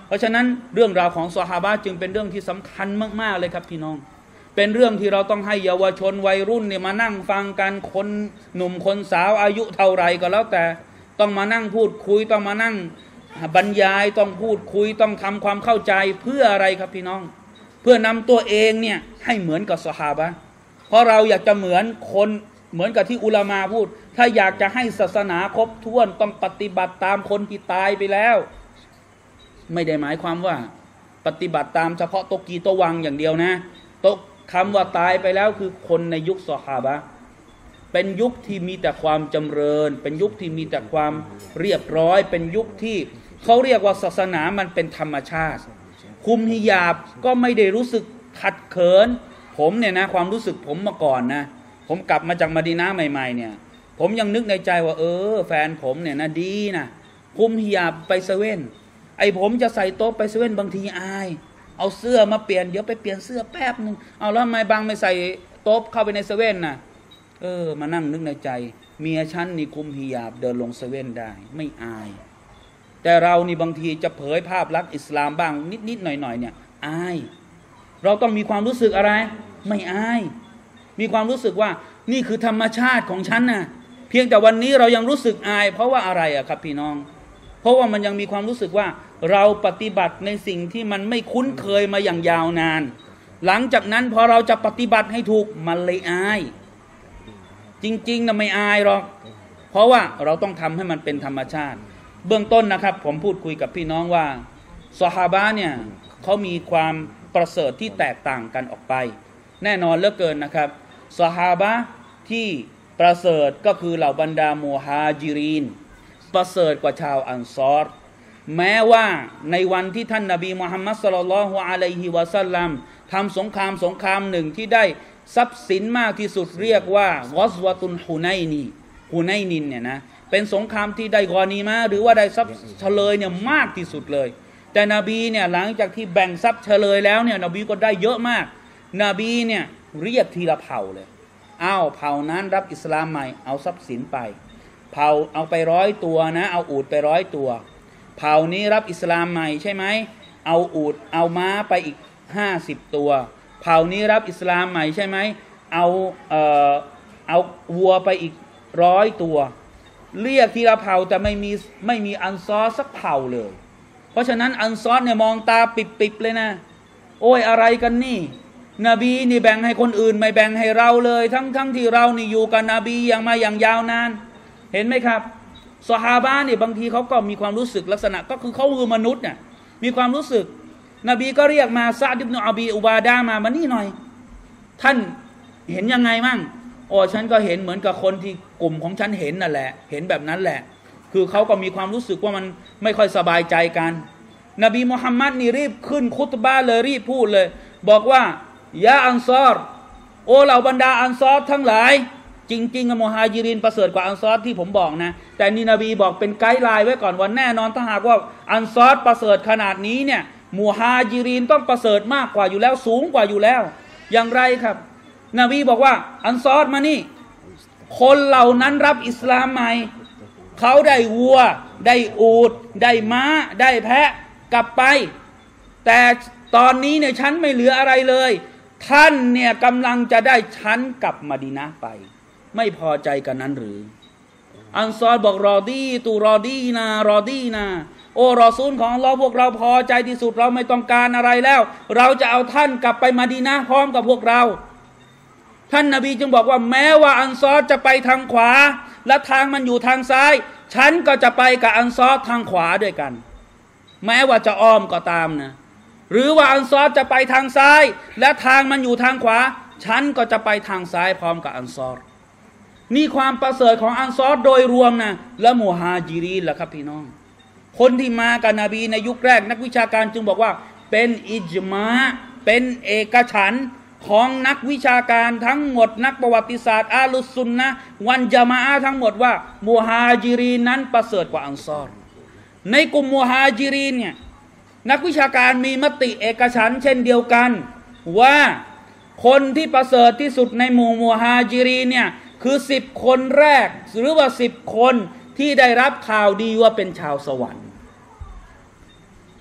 เพราะฉะนั้นเรื่องราวของซอฮาบะห์จึงเป็นเรื่องที่สำคัญมากๆเลยครับพี่น้องเป็นเรื่องที่เราต้องให้เยาวชนวัยรุ่นเนี่ยมานั่งฟังกันคนหนุ่มคนสาวอายุเท่าไรก็แล้วแต่ต้องมานั่งพูดคุยต้องมานั่งบรรยายต้องพูดคุยต้องทำความเข้าใจเพื่ออะไรครับพี่น้องเพื่อนำตัวเองเนี่ยให้เหมือนกับซอฮาบะห์เพราะเราอยากจะเหมือนคนเหมือนกับที่อุลามะพูดถ้าอยากจะให้ศาสนาครบถ้วนต้องปฏิบัติตามคนที่ตายไปแล้วไม่ได้หมายความว่าปฏิบัติตามเฉพาะโตกีโตวังอย่างเดียวนะโตคำว่าตายไปแล้วคือคนในยุคซอฮาบะห์เป็นยุคที่มีแต่ความจำเริญเป็นยุคที่มีแต่ความเรียบร้อยเป็นยุคที่เขาเรียกว่าศาสนามันเป็นธรรมชาติคุมฮิญาบก็ไม่ได้รู้สึกขัดเขินผมเนี่ยนะความรู้สึกผมมาก่อนนะผมกลับมาจากมะดีนะห์ใหม่ๆเนี่ยผมยังนึกในใจว่าเออแฟนผมเนี่ยนะดีนะคุมฮิญาบไปเซเว่นไอผมจะใส่โต๊ะไปเซเว่นบางทีอายเอาเสื้อมาเปลี่ยนเดี๋ยวไปเปลี่ยนเสื้อแป๊บนึงเอาแล้วทำไมบางไม่ใส่โต๊ะเข้าไปในเซเว่นน่ะเออมานั่งนึกในใจเมียฉันนี่คุมฮิญาบเดินลงเซเว่นได้ไม่อายแต่เรานี่บางทีจะเผยภาพลักษณ์อิสลามบ้างนิดๆหน่อยๆเนี่ยอายเราต้องมีความรู้สึกอะไรไม่อายมีความรู้สึกว่านี่คือธรรมชาติของฉันน่ะเพียงแต่วันนี้เรายังรู้สึกอายเพราะว่าอะไรอะครับพี่น้องเพราะว่ามันยังมีความรู้สึกว่าเราปฏิบัติในสิ่งที่มันไม่คุ้นเคยมาอย่างยาวนานหลังจากนั้นพอเราจะปฏิบัติให้ถูกมันเลยอายจริงๆนะไม่อายหรอกเพราะว่าเราต้องทำให้มันเป็นธรรมชาติเบื้องต้นนะครับผมพูดคุยกับพี่น้องว่าซอฮาบะห์เนี่ยเขามีความประเสริฐที่แตกต่างกันออกไปแน่นอนเหลือเกินนะครับซอฮาบะห์ที่ประเสริฐก็คือเหล่าบรรดามุฮาจิรินประเสริฐกว่าชาวอันซอรแม้ว่าในวันที่ท่านนบีมุฮัมมัดศ็อลลัลลอฮุอะลัยฮิวะซัลลัมทำสงครามสงครามหนึ่งที่ได้ทรัพย์สินมากที่สุดเรียกว่ากอซวะตุนฮุนัยนีฮุนัยนินเนี่ยนะเป็นสงครามที่ได้กอนีมะห์หรือว่าได้ทรัพย์เฉลยเนี่ยมากที่สุดเลยแต่นบีเนี่ยหลังจากที่แบ่งทรัพย์เฉลยแล้วเนี่ยนบีก็ได้เยอะมากนบีเนี่ยเรียกทีละเผ่าเลยอ้าวเผ่านั้นรับอิสลามใหม่เอาทรัพย์สินไปเผ่าเอาไปร้อยตัวนะเอาอูฐไปร้อยตัวเผ่านี้รับอิสลามใหม่ใช่ไหมเอาอูฐเอาม้าไปอีกห้าสิบตัวเผ่านี้รับอิสลามใหม่ใช่ไหมเอาเอ่อเอาวัวไปอีกร้อยตัวเรียกทีละเผ่าแต่ไม่มีไม่มีอันซอรสักเผ่าเลยเพราะฉะนั้นอันซอรเนี่ยมองตาปิบๆเลยนะโอ้ยอะไรกันนี่นบีนี่แบ่งให้คนอื่นไม่แบ่งให้เราเลยทั้งทั้งที่เรานี่อยู่กับนบีอย่างมาอย่างยาวนานเห็นไหมครับซอฮาบะห์เนี่ยบางทีเขาก็มีความรู้สึกลักษณะก็คือเขาคือมนุษย์เนี่ยมีความรู้สึกนบีก็เรียกมาซะอ์ อิบนุอบีอุบาดะห์มามานี่หน่อยท่านเห็นยังไงมั่งโอ้ฉันก็เห็นเหมือนกับคนที่กลุ่มของฉันเห็นนั่นแหละเห็นแบบนั้นแหละคือเขาก็มีความรู้สึกว่ามันไม่ค่อยสบายใจกันนบีมุฮัมมัดนี่รีบขึ้นคุตบะห์เลยรีบพูดเลยบอกว่ายาอันซอรโอ้เหล่าบรรดาอันซอรทั้งหลายจริงๆมุฮาจิรินประเสริฐกว่าอันซอรที่ผมบอกนะแต่นี่นบีบอกเป็นไกด์ไลน์ไว้ก่อนว่าแน่นอนถ้าหากว่าอันซอรประเสริฐขนาดนี้เนี่ยมุฮาจิรินต้องประเสริฐมากกว่าอยู่แล้วสูงกว่าอยู่แล้วอย่างไรครับนบีบอกว่าอันซอรมานี่คนเหล่านั้นรับอิสลามใหม่เขาได้วัวได้อูฐได้ม้าได้แพะกลับไปแต่ตอนนี้เนี่ยฉันไม่เหลืออะไรเลยท่านเนี่ยกำลังจะได้ฉันกลับมะดีนะห์ไปไม่พอใจกันนั้นหรืออันซอรบอกรอดีตูรอดีนารอดีนาโอ้รอซูลของอัลเลาะห์พวกเราพอใจที่สุดเราไม่ต้องการอะไรแล้วเราจะเอาท่านกลับไปมะดีนะห์พร้อมกับพวกเราท่านนบีจึงบอกว่าแม้ว่าอันซอรจะไปทางขวาและทางมันอยู่ทางซ้ายฉันก็จะไปกับอันซอรทางขวาด้วยกันแม้ว่าจะอ้อมก็ตามนะหรือว่าอันซอรจะไปทางซ้ายและทางมันอยู่ทางขวาฉันก็จะไปทางซ้ายพร้อมกับอันซอรนี่ความประเสริฐของอันซอรโดยรวมนะและมุฮาจิรินล่ะครับพี่น้องคนที่มากับนบีในยุคแรกนักวิชาการจึงบอกว่าเป็นอิจมะเป็นเอกฉันท์ของนักวิชาการทั้งหมดนักประวัติศาสตร์อาลุสซุนนะห์วันญะมาอะห์ทั้งหมดว่ามุฮาจิรินนั้นประเสริฐกว่าอันซอรในกลุ่มมุฮาจิรินเนี่ยนักวิชาการมีมติเอกฉันท์เช่นเดียวกันว่าคนที่ประเสริฐที่สุดในหมู่มุฮาจิรินเนี่ยคือสิบคนแรกหรือว่าสิบคนที่ได้รับข่าวดีว่าเป็นชาวสวรรค์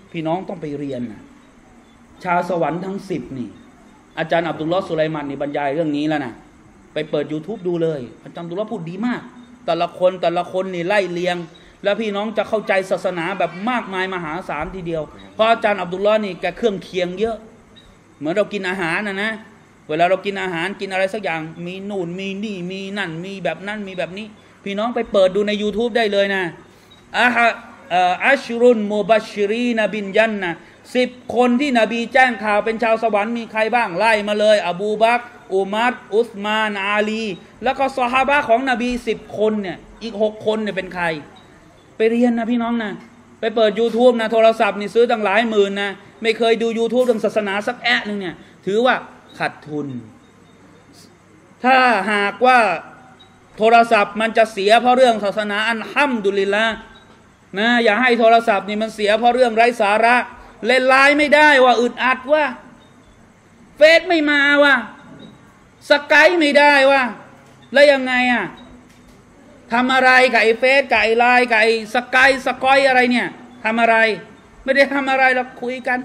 พี่น้องต้องไปเรียนนะชาวสวรรค์ทั้งสิบนี่อาจารย์อับดุลลอฮ์สุไลมันนี่บรรยายเรื่องนี้แล้วนะไปเปิด YouTube ดูเลยอาจารย์อับดุลลอฮ์พูดดีมากแต่ละคนแต่ละคนนี่ไล่เลียงแล้วพี่น้องจะเข้าใจศาสนาแบบมากมายมหาศาลทีเดียวเพราะอาจารย์อับดุลลอฮ์นี่แกเครื่องเคียงเยอะเหมือนเรากินอาหารนะนะเวลาเรากินอาหารกินอะไรสักอย่างมีนู่นมีนี่มีนั่นมีแบบนั้นมีแบบนี้พี่น้องไปเปิดดูใน YouTube ได้เลยนะอะฮะอัชรุนมุบัชชิรีนบินยันนะสิบคนที่นบีแจ้งข่าวเป็นชาวสวรรค์มีใครบ้างไล่มาเลยอบูบักรอุมัรอุสมานอาลีแล้วก็ซอฮาบะห์ของนบีสิบคนเนี่ยอีกหกคนเนี่ยเป็นใครไปเรียนนะพี่น้องนะไปเปิด YouTube นะโทรศัพท์นี่ซื้อตั้งหลายหมื่นนะไม่เคยดู YouTube เรื่องศาสนาสักแอะนึงเนี่ยถือว่าขาดทุนถ้าหากว่าโทรศัพท์มันจะเสียเพราะเรื่องศาสนาอันฮัมดุลิลละห์นะอย่าให้โทรศัพท์นี่มันเสียเพราะเรื่องไร้สาระเล่นไลน์ไม่ได้ว่าอึดอัดว่าเฟซไม่มาว่าสกายไม่ได้ว่าแล้วยังไงอ่ะทำอะไรกับไอ้เฟซกับไอ้ไลน์กับไอ้สกายสกอยอะไรเนี่ยทำอะไรไม่ได้ทำอะไรเราคุยกัน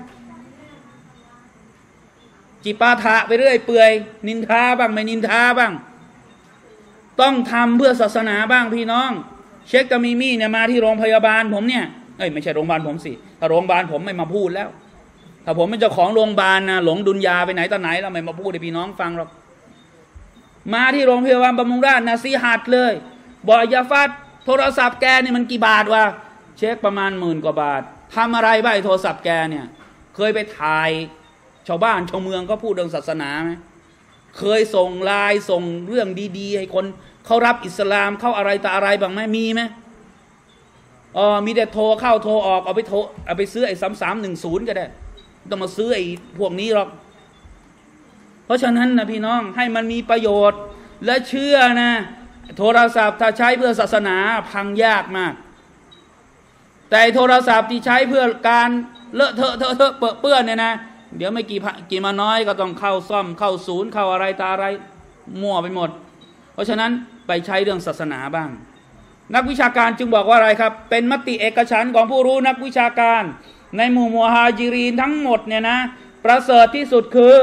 จิปาถะไปเรื่อยเปื่อยนินทาบ้างไม่นินทาบ้างต้องทำเพื่อศาสนาบ้างพี่น้องเชคกามีมี่เนี่ยมาที่โรงพยาบาลผมเนี่ยเอ้ยไม่ใช่โรงพยาบาลผมสิถ้าโรงพยาบาลผมไม่มาพูดแล้วถ้าผมเป็นเจ้าของโรงพยาบาลนะหลงดุนยาไปไหนตอนไหนแล้วไม่มาพูดให้พี่น้องฟังหรอกมาที่โรงพยาบาลบำรุงราษฎร์นะซีหัดเลยบอกยาฟัดโทรศัพท์แกนี่มันกี่บาทวะเช็คประมาณหมื่นกว่าบาททำอะไรบ้างโทรศัพท์แกเนี่ยเคยไปถ่ายชาวบ้านชาวเมืองก็พูดเรื่องศาสนาไหมเคยส่งไลน์ส่งเรื่องดีๆให้คนเขารับอิสลามเข้าอะไรต่ออะไรบ้างไหมมีไหมอ๋อมีแต่โทรเข้าโทรออกเอาไปโทรเอาไปซื้อไอ้สามสามหนึ่งศูนย์ก็ได้ต้องมาซื้อไอ้พวกนี้หรอกเพราะฉะนั้นนะพี่น้องให้มันมีประโยชน์และเชื่อนะโทรศัพท์ถ้าใช้เพื่อศาสนาพังยากมากแต่โทรศัพท์ที่ใช้เพื่อการเลอะเทอะเทอะเทอะเปื้อนเปื้อนเนี่ยนะเดี๋ยวไม่กี่กี่มาน้อยก็ต้องเข้าซ่อมเข้าศูนย์เข้าอะไรตาอะไรมั่วไปหมดเพราะฉะนั้นไปใช้เรื่องศาสนาบ้างนักวิชาการจึงบอกว่าอะไรครับเป็นมติเอกฉันท์ของผู้รู้นักวิชาการในหมู่มุฮาญิรีนทั้งหมดเนี่ยนะประเสริฐที่สุดคือ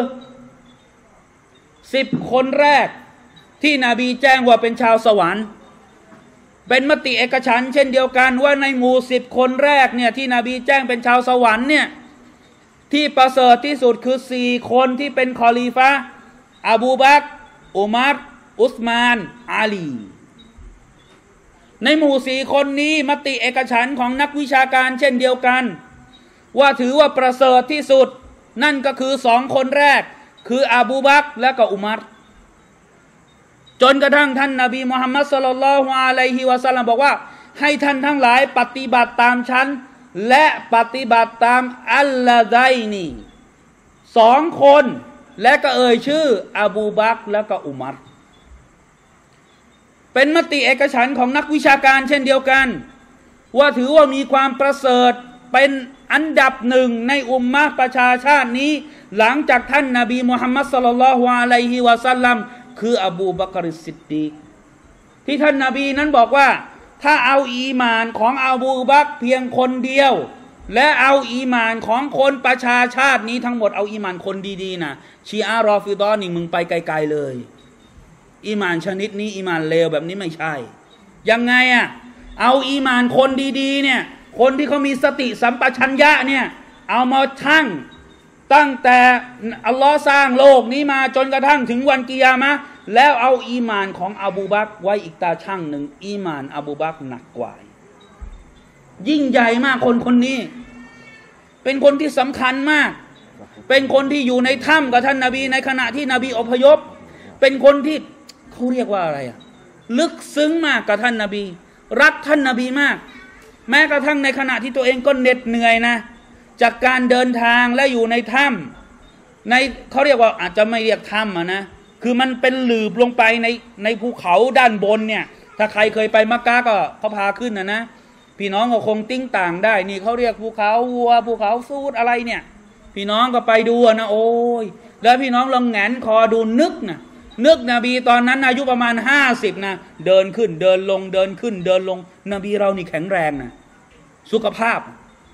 สิบคนแรกที่นบีแจ้งว่าเป็นชาวสวรรค์เป็นมติเอกฉันท์เช่นเดียวกันว่าในหมู่สิบคนแรกเนี่ยที่นบีแจ้งเป็นชาวสวรรค์เนี่ยที่ประเสริฐที่สุดคือสี่คนที่เป็นคอลีฟะห์อบูบักรอุมัรอุสมานอาลีในหมู่สี่คนนี้มติเอกฉันท์ของนักวิชาการเช่นเดียวกันว่าถือว่าประเสริฐที่สุดนั่นก็คือสองคนแรกคืออบูบักรและก็อุมัรจนกระทั่งท่านนบีมุฮัมมัดศ็อลลัลลอฮุอะลัยฮิวะซัลลัมบอกว่าให้ท่านทั้งหลายปฏิบัติตามฉันและปฏิบัติตามอัลลอไดนีสองคนและก็เอ่ยชื่ออบูบักรและก็อุมัรเป็นมติเอกฉันท์ของนักวิชาการเช่นเดียวกันว่าถือว่ามีความประเสริฐเป็นอันดับหนึ่งในอุมมะห์ประชาชาตินี้หลังจากท่านนบีมุฮัมมัดศ็อลลัลลอฮุอะลัยฮิวะซัลลัมคืออบูบักรซิดดีกที่ท่านนบีนั้นบอกว่าถ้าเอาอีหม่านของอบูบักรเพียงคนเดียวและเอาอีหม่านของคนประชาชาตินี้ทั้งหมดเอาอีหม่านคนดีๆนะชีอะห์รอฟิฎอห์นี่มึงไปไกลๆเลยอีหม่านชนิดนี้อีหม่านเลวแบบนี้ไม่ใช่ยังไงอ่ะเอาอีหม่านคนดีๆเนี่ยคนที่เขามีสติสัมปชัญญะเนี่ยเอามาชั่งตั้งแต่อัลลอฮ์สร้างโลกนี้มาจนกระทั่งถึงวันกิยามะห์แล้วเอาอีหม่านของอบูบักรไว้อีกตาชั่งหนึ่งอีหม่านอบูบักรหนักกว่ายิ่งใหญ่มากคนคนนี้เป็นคนที่สำคัญมากเป็นคนที่อยู่ในถ้ำกับท่านนบีในขณะที่นบีอพยพเป็นคนที่เขาเรียกว่าอะไรอะลึกซึ้งมากกับท่านนบีรักท่านนบีมากแม้กระทั่งในขณะที่ตัวเองก็เหน็ดเหนื่อยนะจากการเดินทางและอยู่ในถ้ำในเขาเรียกว่าอาจจะไม่เรียกถ้ำอะนะคือมันเป็นหลืบลงไปในในภูเขาด้านบนเนี่ยถ้าใครเคยไปมักกะก็เขาพาขึ้นนะนะพี่น้องก็คงติ้งต่างได้นี่เขาเรียกภูเขาวัวภูเขาซูดอะไรเนี่ยพี่น้องก็ไปดูนะโอ้ยแล้วพี่น้องลองแงนคอดูนึกนะนึกนบีตอนนั้นอายุประมาณห้าสิบนะเดินขึ้นเดินลงเดินขึ้นเดินลงนบีเรานี่แข็งแรงนะสุขภาพ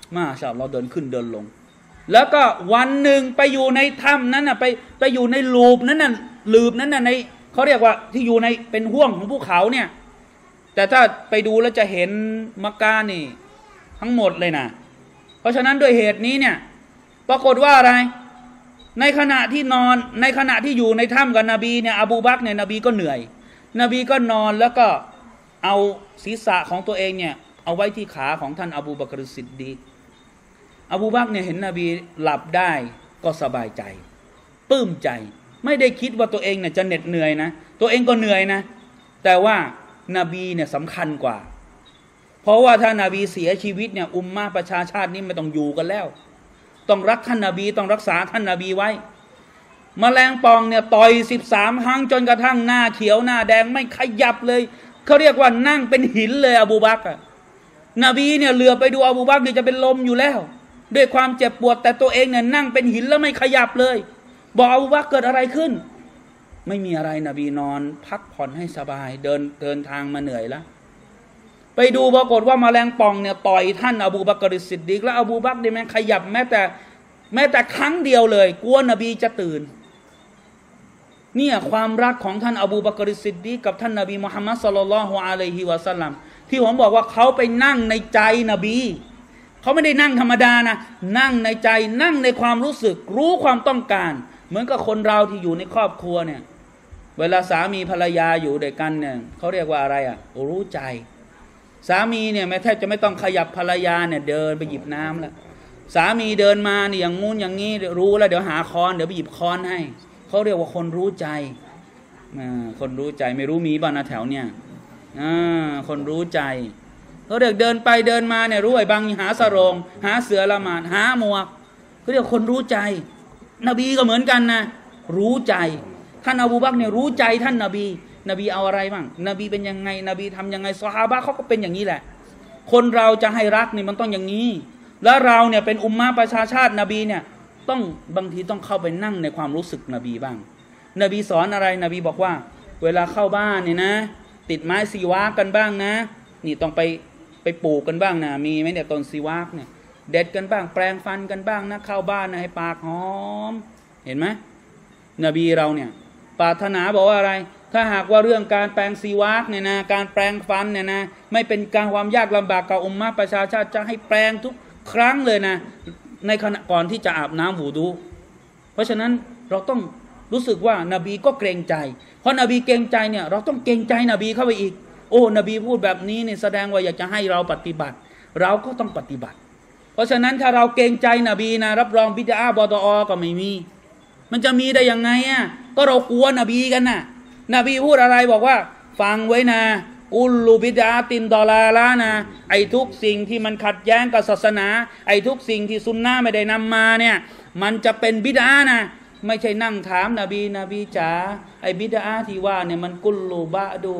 มาชาอัลลอฮ์เดินขึ้นเดินลงแล้วก็วันหนึ่งไปอยู่ในถ้ำนั้นน่ะไปไปอยู่ในลูปนั้นน่ะลูปนั้นน่ะในเขาเรียกว่าที่อยู่ในเป็นห้วงของภูเขาเนี่ยแต่ถ้าไปดูแล้วจะเห็นมักกะนี่ทั้งหมดเลยนะเพราะฉะนั้นด้วยเหตุนี้เนี่ยปรากฏว่าอะไรในขณะที่นอนในขณะที่อยู่ในถ้ำกับนบีเนี่ยอบูบักรเนี่ยนบีก็เหนื่อยนบีก็นอนแล้วก็เอาศีรษะของตัวเองเนี่ยเอาไว้ที่ขาของท่านอบูบักรซิดดีกอบูบักรเนี่ยเห็นนบีหลับได้ก็สบายใจปลื้มใจไม่ได้คิดว่าตัวเองเนี่ยจะเหน็ดเหนื่อยนะตัวเองก็เหนื่อยนะแต่ว่านบีเนี่ยสำคัญกว่าเพราะว่าถ้านาบีเสียชีวิตเนี่ยอุมมะประชาชาตินี้ไม่ต้องอยู่กันแล้วต้องรักท่านนบีต้องรักษาท่านนบีไว้มแมลงปองเนี่ยต่อยสิบสามครั้งจนกระทั่งหน้าเขียวหน้าแดงไม่ขยับเลยเขาเรียกว่านั่งเป็นหินเลยอบูบักรนบีเนี่ยเหลือไปดูอบูบักรเนี่ยจะเป็นลมอยู่แล้วด้วยความเจ็บปวดแต่ตัวเองเนี่ยนั่งเป็นหินแล้วไม่ขยับเลยบอกอบูบักรเกิดอะไรขึ้นไม่มีอะไรนบีนอนพักผ่อนให้สบายเดินเดินทางมาเหนื่อยแล้วไปดูปรากฏว่าแมลงป่องเนี่ยต่อยท่านอบูบักรซิดดีกแล้วอบูบักรเนี่ยมันขยับแม้แต่แม้แต่ครั้งเดียวเลยกลัวนบีจะตื่นเนี่ยความรักของท่านอบูบักรซิดดีกกับท่านนบีมุฮัมมัดศ็อลลัลลอฮุอะลัยฮิวะซัลลัมที่ผมบอกว่าเขาไปนั่งในใจนบีเขาไม่ได้นั่งธรรมดานะนั่งในใจนั่งในความรู้สึกรู้ความต้องการเหมือนกับคนเราที่อยู่ในครอบครัวเนี่ยเวลาสามีภรรยาอยู่ด้วยกันเนี่ยเขาเรียกว่าอะไรอ่ะรู้ใจสามีเนี่ยแม้แทบจะไม่ต้องขยับภรรยาเนี่ยเดินไปหยิบน้ำแล้วสามีเดินมาเนี่ยอย่างงู้นอย่างนี้รู้แล้วเดี๋ยวหาค้อนเดี๋ยวไปหยิบค้อนให้เขาเรียกว่าคนรู้ใจคนรู้ใจไม่รู้มีบ้างนะแถวเนี่ยคนรู้ใจเขาเรียกเดินไปเดินมาเนี่ยรู้ไอ้บางหาสรงหาเสือละหมาดหาหมวกเขาเรียกคนรู้ใจนบีก็เหมือนกันนะรู้ใจท่านอบูบักรเนี่ยรู้ใจท่านนบีนบีเอาอะไรบ้างนบีเป็นยังไงนบีทำยังไงซอฮาบะห์เขาก็เป็นอย่างนี้แหละคนเราจะให้รักนี่มันต้องอย่างนี้แล้วเราเนี่ยเป็นอุมมะประชาชาตินบีเนี่ยต้องบางทีต้องเข้าไปนั่งในความรู้สึกนบีบ้างนบีสอนอะไรนบีบอกว่าเวลาเข้าบ้านเนี่ยนะติดไม้ซีวากกันบ้างนะนี่ต้องไปไปปลูกกันบ้างนะมีไหมเนี่ยต้นซีวากเนี่ยเด็ดกันบ้างแปรงฟันกันบ้างนะเข้าบ้านนะให้ปากหอมเห็นไหมนบีเราเนี่ยปรารถนาบอกว่าอะไรถ้าหากว่าเรื่องการแปรงซีวากเนี่ยนะการแปรงฟันเนี่ยนะไม่เป็นการความยากลำบากกับอุมมะประชาชาติจะให้แปรงทุกครั้งเลยนะในขณะก่อนที่จะอาบน้ำวูดูเพราะฉะนั้นเราต้องรู้สึกว่านบีก็เกรงใจเพราะนบีเกรงใจเนี่ยเราต้องเกรงใจนบีเข้าไปอีกโอ้นบีพูดแบบนี้เนี่ยแสดงว่าอยากจะให้เราปฏิบัติเราก็ต้องปฏิบัติเพราะฉะนั้นถ้าเราเกรงใจนบีนะรับรองบิดอะห์บอตอก็ไม่มีมันจะมีได้ยังไงอ่ะก็เรากลัวนบีกันน่ะนบีพูดอะไรบอกว่าฟังไว้นะกุลลูบิดอะตินดอลาละนะไอ้ทุกสิ่งที่มันขัดแย้งกับศาสนาไอ้ทุกสิ่งที่ซุนนะห์ไม่ได้นำมาเนี่ยมันจะเป็นบิดอะนะไม่ใช่นั่งถามนบีนบีจ๋าไอ้บิดอะที่ว่าเนี่ยมันกุลลูบะดู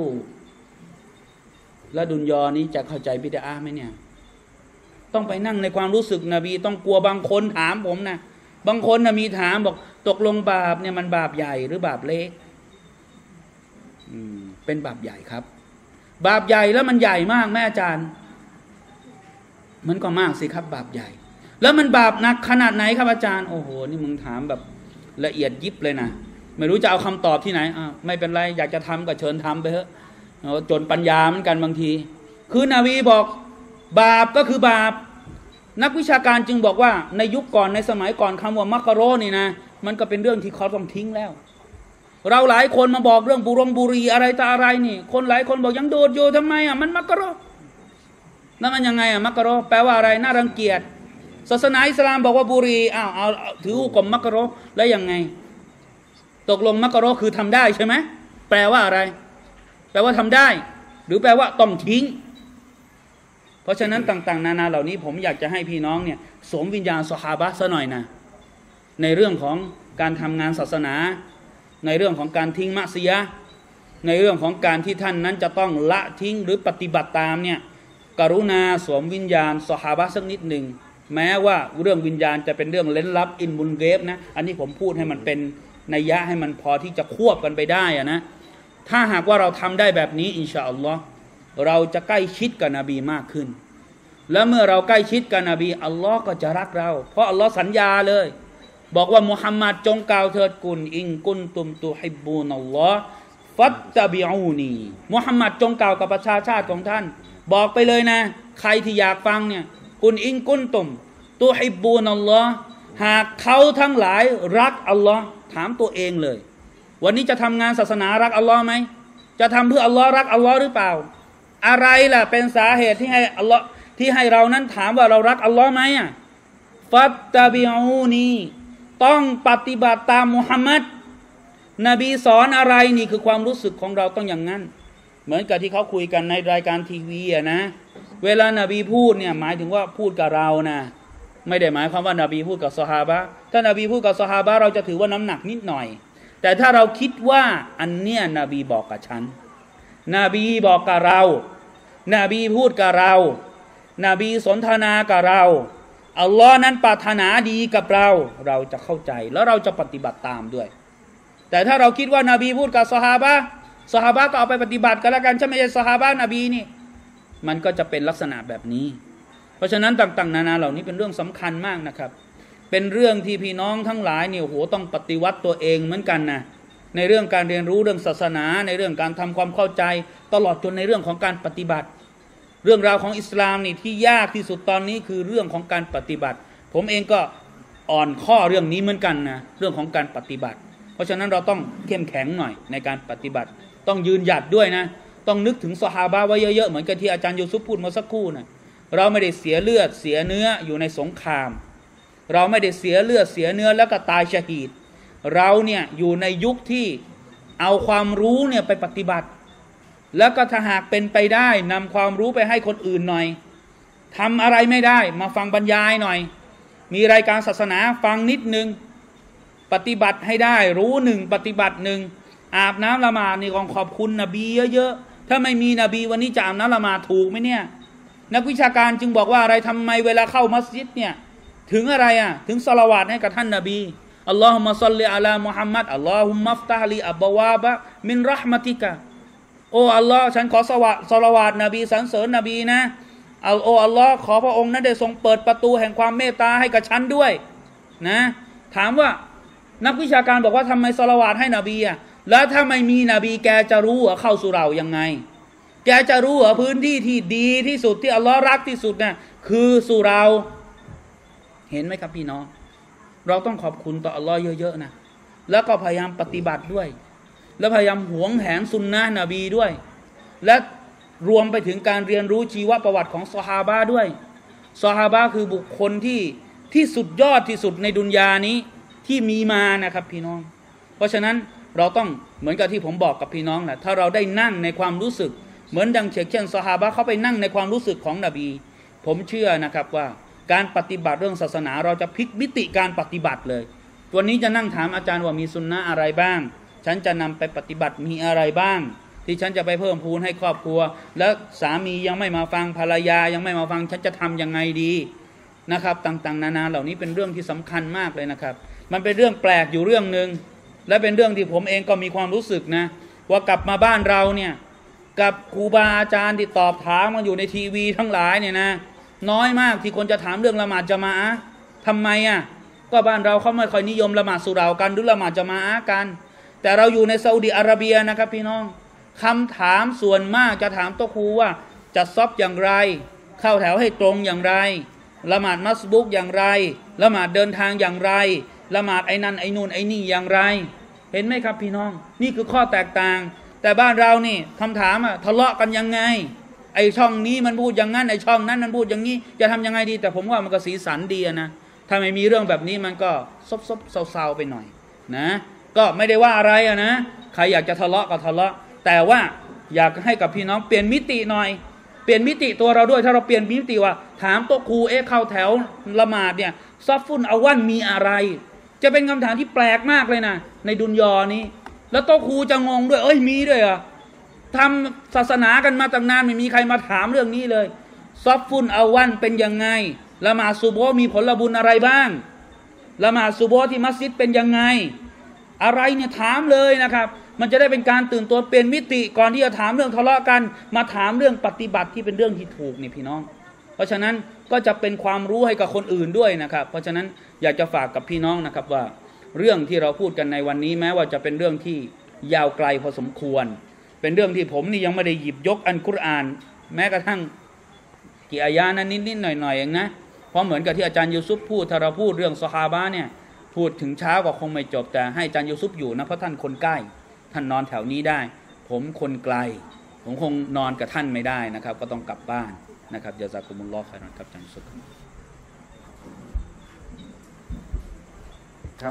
แล้วดุนยอนี้จะเข้าใจบิดอะไหมเนี่ยต้องไปนั่งในความรู้สึกนบีต้องกลัวบางคนถามผมนะบางคนนะมีถามบอกตกลงบาปเนี่ยมันบาปใหญ่หรือบาปเล็กอืมเป็นบาปใหญ่ครับบาปใหญ่แล้วมันใหญ่มากแม่อาจารย์มันก็มากสิครับบาปใหญ่แล้วมันบาปหนักขนาดไหนครับอาจารย์โอ้โหนี่มึงถามแบบละเอียดยิบเลยนะไม่รู้จะเอาคำตอบที่ไหนอ่าไม่เป็นไรอยากจะทำก็เชิญทำไปเถอะจนปัญญาเหมือนกันบางทีคือนบีบอกบาปก็คือบาปนักวิชาการจึงบอกว่าในยุคก่อนในสมัยก่อนคำว่ามักกะโรนี่นะมันก็เป็นเรื่องที่เขาต้องทิ้งแล้วเราหลายคนมาบอกเรื่องบุรงบุรีอะไรต่ออะไรนี่คนหลายคนบอกยังโดดอยู่ทำไมอ่ะมันมักกะโรแล้วมันยังไงอ่ะมักกะโรแปลว่าอะไรน่ารังเกียจศาสนาอิสลามบอกว่าบุรีอ้าวเอาถือหุกมมักกะโรแล้วยังไงตกลงมักกะโรคือทำได้ใช่ไหมแปลว่าอะไรแปลว่าทำได้หรือแปลว่าต้องทิ้งเพราะฉะนั้นต่างๆนานาเหล่านี้ผมอยากจะให้พี่น้องเนี่ยสวมวิญญาณซอฮาบะห์ซะหน่อยนะในเรื่องของการทำงานศาสนาในเรื่องของการทิ้งมะซิยะห์ในเรื่องของการที่ท่านนั้นจะต้องละทิ้งหรือปฏิบัติตามเนี่ยกรุณาสวมวิญญาณซอฮาบะห์สักนิดหนึ่งแม้ว่าเรื่องวิญญาณจะเป็นเรื่องเล้นลับอินมุนเกฟนะอันนี้ผมพูดให้มันเป็นนัยยะให้มันพอที่จะควบกันไปได้อะนะถ้าหากว่าเราทำได้แบบนี้อินชาอัลลอฮ์เราจะใกล้ชิดกับนบีมากขึ้นแล้วเมื่อเราใกล้ชิดกับนบีอัลลอฮ์ก็จะรักเราเพราะอัลลอฮ์สัญญาเลยบอกว่ามุฮัมมัดจงกล่าวเถิดกุลอิงกุนตุมตุฮิบบูนัลลอฮ์ฟัตตะบิอูนีมุฮัมมัดจงกล่าวกับประชาชาติของท่านบอกไปเลยนะใครที่อยากฟังเนี่ยกุลอิงกุนตุมตุฮิบบูนัลลอฮ์หากเขาทั้งหลายรักอัลลอฮ์ถามตัวเองเลยวันนี้จะทำงานศาสนารักอัลลอฮ์ไหมจะทำเพื่ออัลลอฮ์รักอัลลอฮ์หรือเปล่าอะไรล่ะเป็นสาเหตุที่ให้อัลลอฮ์ที่ให้เรานั้นถามว่าเรารักอัลลอฮ์ไหมอ่ะฟัตตะบิอูนีต้องปฏิบัติตามมุฮัมมัดนบีสอนอะไรนี่คือความรู้สึกของเราต้องอย่างนั้นเหมือนกับที่เขาคุยกันในรายการทีวีอะนะเวลานบีพูดเนี่ยหมายถึงว่าพูดกับเรานะไม่ได้หมายความว่านบีพูดกับซอฮาบะห์ถ้านบีพูดกับซอฮาบะห์เราจะถือว่าน้ำหนักนิดหน่อยแต่ถ้าเราคิดว่าอันเนี้ยนบีบอกกับฉันนบีบอกกับเรานบีพูดกับเรานบีสนทนากับเราอัลลอฮ์นั้นปรารถนาดีกับเราเราจะเข้าใจแล้วเราจะปฏิบัติตามด้วยแต่ถ้าเราคิดว่านบีพูดกับซอฮาบะห์ซอฮาบะห์ก็เอาไปปฏิบัติกันแล้วกันฉันไม่ใช่ซอฮาบะห์นบีนี่มันก็จะเป็นลักษณะแบบนี้เพราะฉะนั้นต่างๆนานาเหล่านี้เป็นเรื่องสำคัญมากนะครับเป็นเรื่องที่พี่น้องทั้งหลายเนี่ยโหต้องปฏิวัติตัวเองเหมือนกันนะในเรื่องการเรียนรู้เรื่องศาสนาในเรื่องการทำความเข้าใจตลอดจนในเรื่องของการปฏิบัติเรื่องราวของอิสลามนี่ที่ยากที่สุดตอนนี้คือเรื่องของการปฏิบัติผมเองก็อ่อนข้อเรื่องนี้เหมือนกันนะเรื่องของการปฏิบัติเพราะฉะนั้นเราต้องเข้มแข็งหน่อยในการปฏิบัติต้องยืนหยัดด้วยนะต้องนึกถึงซอฮาบะห์ไว้เยอะๆเหมือนกับที่อาจารย์ยูซุฟพูดมาสักครู่นะเราไม่ได้เสียเลือดเสียเนื้ออยู่ในสงครามเราไม่ได้เสียเลือดเสียเนื้อแล้วก็ตายชะฮีดเราเนี่ยอยู่ในยุคที่เอาความรู้เนี่ยไปปฏิบัติแล้วก็ถ้าหากเป็นไปได้นำความรู้ไปให้คนอื่นหน่อยทำอะไรไม่ได้มาฟังบรรยายหน่อยมีรายการศาสนาฟังนิดนึงปฏิบัติให้ได้รู้หนึ่งปฏิบัติหนึ่งอาบน้ำละหมาดนี่ของขอบคุณนบีเยอะๆถ้าไม่มีนบีวันนี้จะอาบน้ำละหมาดถูกไหมเนี่ยนักวิชาการจึงบอกว่าอะไรทำไมเวลาเข้ามัสยิดเนี่ยถึงอะไรอ่ะถึงศอลาวาตให้กับท่านนบีอัลลอฮุมะศ็อลลิอะลามุฮัมมัดอัลลอฮุมมัฟตะฮ์ลิอับบาวาบะมินเราะห์มะติกะโอ้อัลลอฮ์ฉันขอสวะศอลาวาตนบีสรรเสริญนบีนะอัลโออัลลอฮ์ขอพระองค์นั้นได้ทรงเปิดประตูแห่งความเมตตาให้กับฉันด้วยนะถามว่านักวิชาการบอกว่าทำไมศอลาวาตให้นบีอ่ะแล้วถ้าไม่มีนบีแกจะรู้ว่าเข้าสู่เรายังไงแกจะรู้ว่าพื้นที่ที่ดีที่สุดที่อัลลอฮ์รักที่สุดน่ะคือสู่เราเห็นไหมครับพี่น้องเราต้องขอบคุณต่ออัลลอฮ์เยอะๆนะแล้วก็พยายามปฏิบัติด้วยแล้วพยายามหวงแหนสุนนะนบีด้วยและรวมไปถึงการเรียนรู้ชีวประวัติของซอฮาบะห์ด้วยซอฮาบะห์คือบุคคลที่ที่สุดยอดที่สุดในดุนยานี้ที่มีมานะครับพี่น้องเพราะฉะนั้นเราต้องเหมือนกับที่ผมบอกกับพี่น้องแหละถ้าเราได้นั่งในความรู้สึกเหมือนดังเช่นซอฮาบะห์เขาไปนั่งในความรู้สึกของนบีผมเชื่อนะครับว่าการปฏิบัติเรื่องศาสนาเราจะพลิกมิติการปฏิบัติเลยวันนี้จะนั่งถามอาจารย์ว่ามีสุนนะอะไรบ้างฉันจะนำไปปฏิบัติมีอะไรบ้างที่ฉันจะไปเพิ่มพูนให้ครอบครัวแล้วสามียังไม่มาฟังภรรยายังไม่มาฟังฉันจะทำยังไงดีนะครับต่างๆนานาเหล่านี้เป็นเรื่องที่สำคัญมากเลยนะครับมันเป็นเรื่องแปลกอยู่เรื่องนึงและเป็นเรื่องที่ผมเองก็มีความรู้สึกนะว่ากลับมาบ้านเราเนี่ยกับครูบาอาจารย์ที่ตอบถามมาอยู่ในทีวีทั้งหลายเนี่ยนะน้อยมากที่คนจะถามเรื่องละหมาดญะมาอะห์ทำไมอ่ะก็บ้านเราเขาไม่ค่อยนิยมละหมาดสุเหร่ากันหรือละหมาดญะมาอะห์กันแต่เราอยู่ในซาอุดิอาระเบียนะครับพี่น้องคำถามส่วนมากจะถามโต๊ะครูว่าจะซอบอย่างไรเข้าแถวให้ตรงอย่างไรละหมาดมัสบุกอย่างไรละหมาดเดินทางอย่างไรละหมาดไอ้นั่นไอ้นู่นไอ้นี่อย่างไรเห็นไหมครับพี่น้องนี่คือข้อแตกต่างแต่บ้านเรานี่คำถามอ่ะทะเลาะกันยังไงไอช่องนี้มันพูดอย่างนั้นไอช่องนั้นมันพูดอย่างนี้จะทำยังไงดีแต่ผมว่ามันก็สีสันดีนะถ้าไม่มีเรื่องแบบนี้มันก็ซบซบเศร้าๆไปหน่อยนะก็ไม่ได้ว่าอะไรอะนะใครอยากจะทะเลาะก็ทะเลาะแต่ว่าอยากให้กับพี่น้องเปลี่ยนมิติหน่อยเปลี่ยนมิติตัวเราด้วยถ้าเราเปลี่ยนมิติว่าถามโต๊ะครูเอ๊ะเข้าแถวละหมาดเนี่ยซอฟฟุนอาวันมีอะไรจะเป็นคำถามที่แปลกมากเลยนะในดุนยอนี้แล้วโต๊ะครูจะงงด้วยเอ้ยมีด้วยเหรอทำศาสนากันมาตั้งนานไม่มีใครมาถามเรื่องนี้เลยซอฟฟุนอาวันเป็นยังไงละหมาดซุบฮ์มีผลบุญอะไรบ้างละหมาดซุบฮ์ที่มัสยิดเป็นยังไงอะไรเนี่ยถามเลยนะครับมันจะได้เป็นการตื่นตัวเปลี่ยนมิติก่อนที่จะถามเรื่องทะเลาะกันมาถามเรื่องปฏิบัติที่เป็นเรื่องที่ถูกนี่พี่น้องเพราะฉะนั้นก็จะเป็นความรู้ให้กับคนอื่นด้วยนะครับเพราะฉะนั้นอยากจะฝากกับพี่น้องนะครับว่าเรื่องที่เราพูดกันในวันนี้แม้ว่าจะเป็นเรื่องที่ยาวไกลพอสมควรเป็นเรื่องที่ผมนี่ยังไม่ได้หยิบยกอัลกุรอานแม้กระทั่งกี่อายะนั้นนิดๆหน่อยๆเองนะเพราะเหมือนกับที่อาจารย์ยูซุฟพูดถ้าเราพูดเรื่องซอฮาบะห์เนี่ยพูดถึงเช้าก็คงไม่จบแต่ให้อาจารย์ยูซุฟอยู่นะเพราะท่านคนใกล้ท่านนอนแถวนี้ได้ผมคนไกลผมคงนอนกับท่านไม่ได้นะครับก็ต้องกลับบ้านนะครับยะซากุมุลลอฮ์ค็อยรอนครับอาจารย์ยูซุฟครับ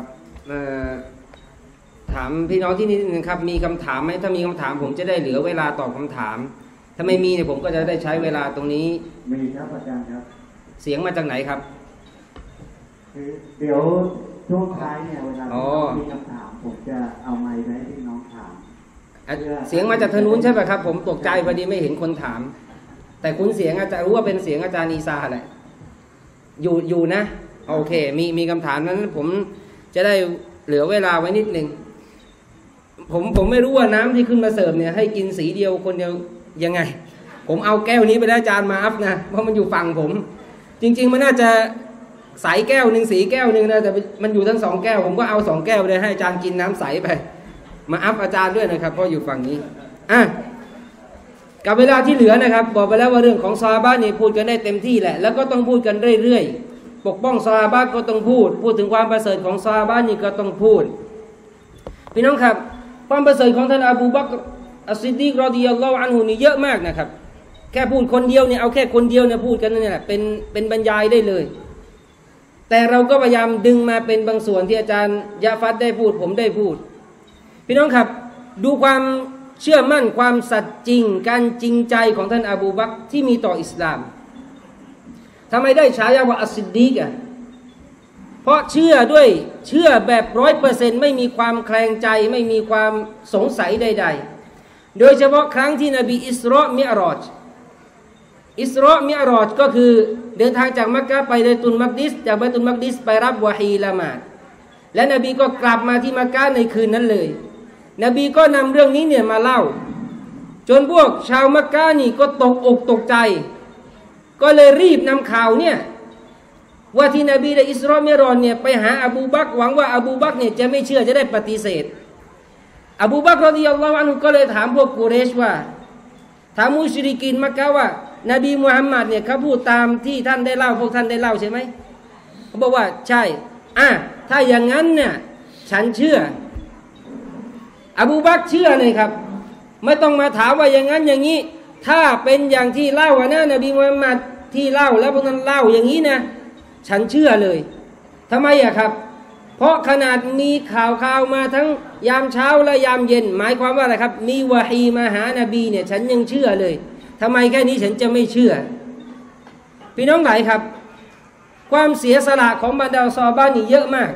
ถามพี่น้องที่นี่นึงครับมีคำถามไหมถ้ามีคำถามผมจะได้เหลือเวลาตอบคำถามถ้าไม่มีเนี่ยผมก็จะได้ใช้เวลาตรงนี้มีครับอาจารย์ครับเสียงมาจากไหนครับคือเดี๋ยวช่วงท้ายเนี่ยเวลามีคำถามผมจะเอาไมค์ไว้ให้พี่น้องถามเสียงมาจากทางนู้นใช่ไหมครับผมตกใจพอดีไม่เห็นคนถามแต่คุณเสียงอาจารย์รู้ว่าเป็นเสียงอาจารย์อีซาแหละอยู่อยู่นะโอเคมีมีคำถามนั้นผมจะได้เหลือเวลาไว้นิดนึงผมผมไม่รู้ว่าน้ำที่ขึ้นมาเสิร์ฟเนี่ยให้กินสีเดียวคนเดียวยังไงผมเอาแก้วนี้ไปแล้วอาจารย์มาอัพนะเพราะมันอยู่ฝั่งผมจริงๆมันน่าจะใสแก้วหนึ่งสีแก้วหนึ่งนะแต่มันอยู่ทั้งสองแก้วผมก็เอาสองแก้วเลยให้อาจารย์กินน้ำใสไปมาอัพอาจารย์ด้วยนะครับเพราะอยู่ฝั่งนี้อ่ะกับเวลาที่เหลือนะครับบอกไปแล้วว่าเรื่องของซอฮาบะห์นี่พูดกันได้เต็มที่แหละแล้วก็ต้องพูดกันเรื่อยๆปกป้องซอฮาบะห์ก็ต้องพูดพูดถึงความประเสริฐของซอฮาบะห์นี่ก็ต้องพูดพี่น้องครับความประเสริฐของท่านอบูบักรอัสซิดดีกรอฎิยัลลอฮุอันฮุนี่เยอะมากนะครับแค่พูดคนเดียวเนี่ยเอาแค่คนเดียวเนี่ยพูดกันนี่แหละเป็นเป็นบรรยายได้เลยแต่เราก็พยายามดึงมาเป็นบางส่วนที่อาจารย์ยะฟัดได้พูดผมได้พูดพี่น้องครับดูความเชื่อมั่นความสัตย์จริงการจริงใจของท่านอบูบักรที่มีต่ออิสลามทำไมได้ฉายาว่าอัสซิดดีกอ่ะเพราะเชื่อด้วยเชื่อแบบร้อยเปอร์เซ็นต์ไม่มีความแคลงใจไม่มีความสงสัยใดๆโดยเฉพาะครั้งที่นบีอิสรอมิอ์รอจอิสรอมิอ์รอจก็คือเดินทางจากมักกะห์ไปบัยตุลมักดิสจากบัยตุลมักดิสไปรับวะฮีละหมาดและนบีก็กลับมาที่มักกะห์ในคืนนั้นเลยนบีก็นำเรื่องนี้เนี่ยมาเล่าจนพวกชาวมักกะห์นี่ก็ตกอกตกใจก็เลยรีบนำข่าวเนี่ยว่าที่นบีได้อิสรอมิอ์รอจเนี่ยไปหาอบูบักรหวังว่าอบูบักรเนี่ยจะไม่เชื่อจะได้ปฏิเสธอบูบักรรอฎิยัลลอฮุอันฮุก็เลยถามพวกกุเรชว่าถามมุชริกีนมักกะห์ว่านบีมุฮัมมัดเนี่ยเขาพูดตามที่ท่านได้เล่าพวกท่านได้เล่าใช่ไหมเขาบอกว่าใช่อ่ะถ้าอย่างนั้นเนี่ยฉันเชื่ออบูบักรเชื่อเลยครับไม่ต้องมาถามว่าอย่างนั้นอย่างนี้ถ้าเป็นอย่างที่เล่าว่านะนบีมุฮัมมัดที่เล่าแล้วพวกนั้นเล่าอย่างนี้นะฉันเชื่อเลยทำไมอะครับเพราะขนาดมีข่าวข่าวมาทั้งยามเช้าและยามเย็นหมายความว่าอะไรครับมีวะฮีมาหานบีเนี่ยฉันยังเชื่อเลยทำไมแค่นี้ฉันจะไม่เชื่อพี่น้องหลายครับความเสียสละของบรรดาซอฮาบะห์นี่เยอะมาก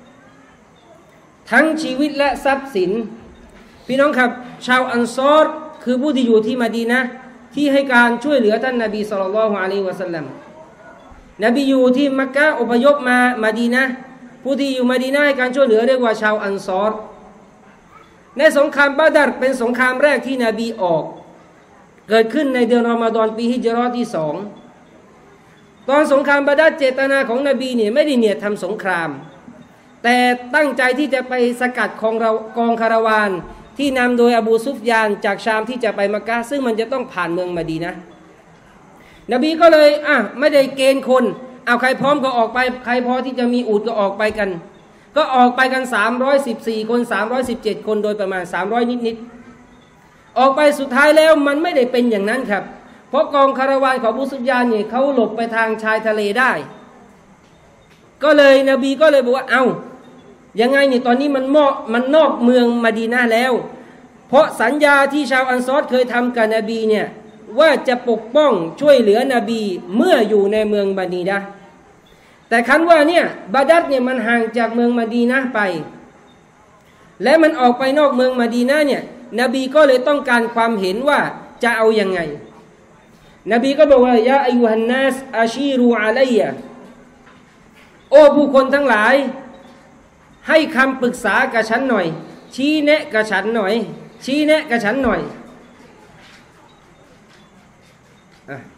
ทั้งชีวิตและทรัพย์สินพี่น้องครับชาวอันซอรคือผู้ที่อยู่ที่มะดีนะห์ที่ให้การช่วยเหลือท่านนบีศ็อลลัลลอฮุอะลัยฮิวะซัลลัมนบีอยู่ที่มักกะห์อพยพมามะดีนะห์ผู้ที่อยู่มะดีนะห์ให้การช่วยเหลือเรียกว่าชาวอันซอรในสงครามบาดัรเป็นสงครามแรกที่นบีออกเกิดขึ้นในเดือนรอมฎอนปีฮิจเราะห์ที่สองตอนสงครามบาดัรเจตนาของนบีเนี่ยไม่ได้เนียดทำสงครามแต่ตั้งใจที่จะไปสกัดของเรากองคาราวานที่นำโดยอบูซุฟยานจากชามที่จะไปมักกะห์ซึ่งมันจะต้องผ่านเมืองมะดีนะห์นบีก็เลยอ่ะไม่ได้เกณฑ์คนเอาใครพร้อมก็ออกไปใครพอที่จะมีอูฐก็ออกไปกันก็ออกไปกันสามร้อยสิบสี่คนสามร้อยสิบเจ็ดคนโดยประมาณสามร้อยนิดๆออกไปสุดท้ายแล้วมันไม่ได้เป็นอย่างนั้นครับเพราะกองคาราวานของอบูซุฟยานเนี่ยเขาหลบไปทางชายทะเลได้ก็เลยนบีก็เลยบอกว่าเอายังไงเนี่ยตอนนี้มันเหมาะมันนอกเมืองมะดีนะห์แล้วเพราะสัญญาที่ชาวอันซอรเคยทำกับนบีเนี่ยว่าจะปกป้องช่วยเหลือนบีเมื่ออยู่ในเมืองมะดีนะห์แต่คันว่าเนี่ยบาดัรเนี่ยมันห่างจากเมืองมะดีนะห์ไปและมันออกไปนอกเมืองมะดีนะห์เนี่ยนบีก็เลยต้องการความเห็นว่าจะเอายังไงนบีก็บอกว่ายาอัยยูฮันนัสอาชีรูอะลัยยะโอ้ผู้คนทั้งหลายให้คำปรึกษากับฉันหน่อยชี้แนะกับฉันหน่อยชี้แนะกับฉันหน่อย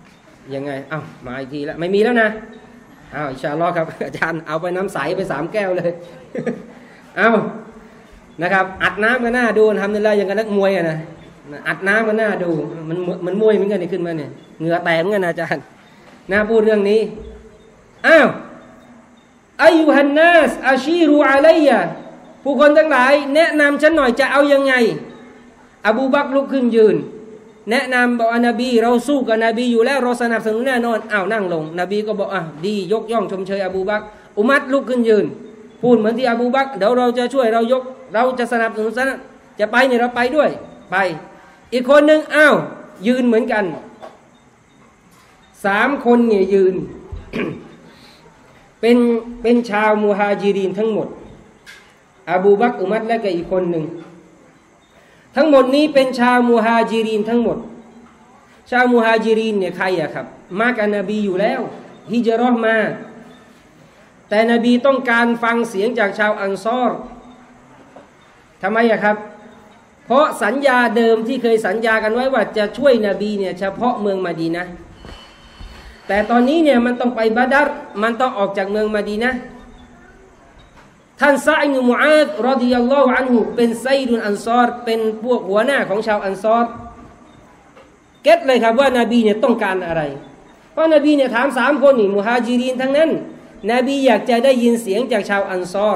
ยังไงอ้าวมาอีกทีแล้วไม่มีแล้วนะอ้าวอินชาอัลลอฮ์ครับอาจารย์เอาไปน้ำใสไปสามแก้วเลยเอานะครับอัดน้ำกันหน้าดูทำนี่แล้วยังกันนักมวยอะนะอัดน้ำกันหน้าดูมันมันมวยเหมือนกันนี่ขึ้นมาเนี่ยเหงื่อแตกเหมือนกันอาจารย์น่าพูดเรื่องนี้อ้าวอายุฮันนัสอาชีรูอะลัยยะผู้คนทั้งหลายแนะนำฉันหน่อยจะเอายังไงอบูบักรลุกขึ้นยืนแนะนำบอกนบีเราสู้กับนบีอยู่แล้วเราสนับสนุนแน่นอนอ้าวนั่งลงนบีก็บอกอ่ะดียกย่องชมเชยอบูบักอุมัรลุกขึ้นยืนพูดเหมือนที่อบูบักเดี๋ยวเราจะช่วยเรายกเราจะสนับสนุนจะไปเนี่ยเราไปด้วยไปอีกคนหนึ่งอ้าวยืนเหมือนกันสามคนเนี่ยยืน เป็นเป็นชาวมุฮาจิรินทั้งหมดอบูบักรอุมัรและก็อีกคนหนึ่งทั้งหมดนี้เป็นชาวมุฮาจิรินทั้งหมดชาวมุฮาจิรินเนี่ยใครอะครับมากับนบีอยู่แล้วฮิจเราะห์มาแต่นบีต้องการฟังเสียงจากชาวอันซอรทำไมอะครับเพราะสัญญาเดิมที่เคยสัญญากันไว้ว่าจะช่วยนบีเนี่ยเฉพาะเมืองมะดีนะห์แต่ตอนนี้เนี่ยมันต้องไปบาดัรมันต้องออกจากเมืองมะดีนะห์ท่านซะอิบนุมุอาซรอฎิยัลลอฮุอันฮุเป็นไซดุลอันซอรเป็นพวกหัวหน้าของชาวอันซอรเก็ตเลยครับว่านบีเนี่ยต้องการอะไรเพราะนบีเนี่ยถามสามคนนี่มุฮาจิรินทั้งนั้นนบีอยากจะได้ยินเสียงจากชาวอันซอร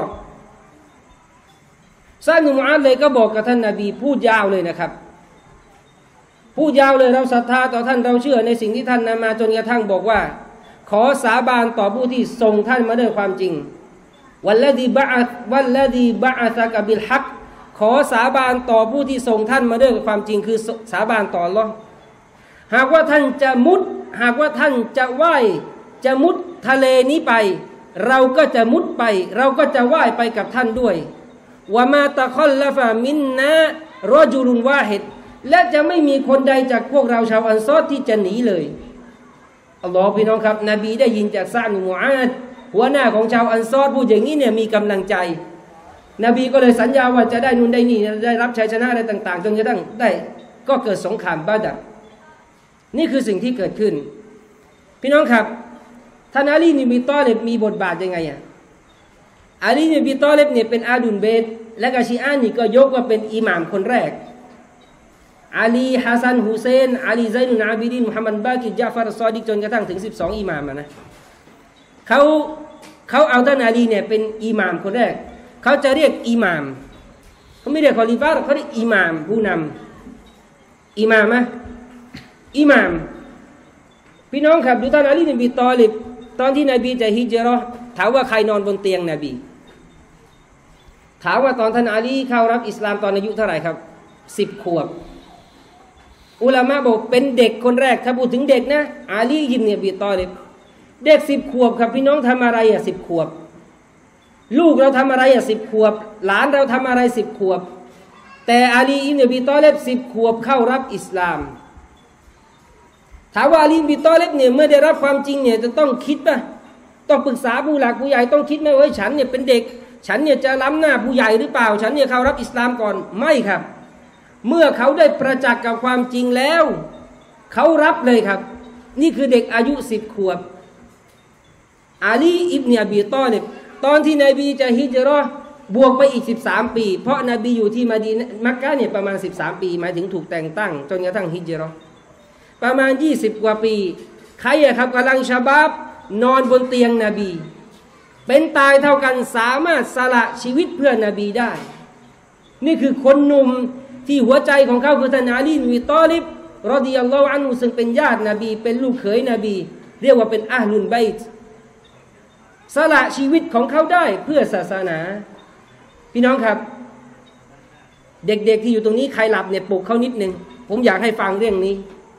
ซะอิบนุมุอาซเลยก็บอกกับท่านนบีพูดยาวเลยนะครับพูดยาวเลยเราศรัทธาต่อท่านเราเชื่อในสิ่งที่ท่านนำมาจนกระทั่งบอกว่าขอสาบานต่อผู้ที่ส่งท่านมาด้วยความจริงวัลลดีบะอัตวัลลดีบะอัตกะบิลฮักขอสาบานต่อผู้ที่ส่งท่านมาด้วยความจริงคือสาบานต่ออัลเลาะห์หากว่าท่านจะมุดหากว่าท่านจะว่ายจะมุดทะเลนี้ไปเราก็จะมุดไปเราก็จะว่ายไปกับท่านด้วยวะมาตะคอลละฟะมินนารอจุลุนวาฮิดและจะไม่มีคนใดจากพวกเราชาวอันซอรที่จะหนีเลยอัลลอฮฺพี่น้องครับนบีได้ยินจากซะอิบนุมุอาซหัวหน้าของชาวอันซอรพูดอย่างนี้เนี่ยมีกำลังใจนบีก็เลยสัญญาว่าจะได้นู่นได้นี่ได้รับชัยชนะอะไรต่างๆจนกระทั่งได้ก็เกิดสงครามบาดัรนี่คือสิ่งที่เกิดขึ้นพี่น้องครับท่านอาลีอิบนุตอลิบมีบทบาทยังไงอ่ะอาลีอิบนุตอลิบเนี่ยเป็นอาดุลเบตและก็ชีอะห์นี่ก็ยกว่าเป็นอิหม่ามคนแรกอาลีฮัสซันฮุเซนอาลีไซนุลอาบิดีนมุฮัมมัดบากิรญะฟารซอดิกจนกระทั่งถึงสิบสองอิหม่ามนะเขาเขาเอาท่านอาลีเนี่ยเป็นอิหม่ามคนแรกเขาจะเรียกอิหม่ามเขาไม่เรียกคอลิฟะเขาเรียกอิหม่ามผู้นำอิหม่ามะอิหม่ามพี่น้องครับดูท่านอาลีอิบนุตอลิบตอนที่นบีจะฮิจเราะห์ถามว่าใครนอนบนเตียงนบีถามว่าตอนท่านอาลีเข้ารับอิสลามตอนอายุเท่าไหร่ครับสิบขวบอุลามะบอกเป็นเด็กคนแรกถ้าพูดถึงเด็กนะอาลีอิบนุอับีตอลิบเด็กสิบขวบครับพี่น้องทำอะไรอ่ะสิบขวบลูกเราทำอะไรอ่ะสิบขวบหลานเราทำอะไรสิบขวบแต่อาลีอิบนุอับีตอลิบสิบขวบเข้ารับอิสลามถามว่าอาลีอิบนุอับีตอลิบเนี่ยเมื่อได้รับความจริงเนี่ยจะต้องคิดป่ะต้องปรึกษาผู้หลักผู้ใหญ่ต้องคิดไหมว่าฉันเนี่ยเป็นเด็กฉันเนี่ยจะล้ำหน้าผู้ใหญ่หรือเปล่าฉันเนี่ยเข้ารับอิสลามก่อนไม่ครับเมื่อเขาได้ประจักษ์กับความจริงแล้วเขารับเลยครับนี่คือเด็กอายุสิบขวบอาลีอิบนุอับีตอลิบตอนที่นบีจะฮิจเราะห์บวกไปอีกสิบสามปีเพราะนบีอยู่ที่มะดีนะห์มักกะฮ์เนี่ยประมาณสิบสามปีหมายถึงถูกแต่งตั้งจนกระทั่งฮิจเราะห์ประมาณยี่สิบกว่าปีใครอะครับกำลังชะบาบนอนบนเตียงนบีเป็นตายเท่ากันสามารถสละชีวิตเพื่อนบีได้นี่คือคนหนุ่มที่หัวใจของเขาคือท่านอาลีอิบนุอับีตอลิบรอฎิยัลลอฮุอันฮุซึ่งเป็นญาตินบีเป็นลูกเขยนบีเรียกว่าเป็นอะห์ลุลบัยต์สละชีวิตของเขาได้เพื่อศาสนาพี่น้องครับเด็กๆที่อยู่ตรงนี้ใครหลับเนี่ยปลุกเขานิดนึงผมอยากให้ฟังเรื่องนี้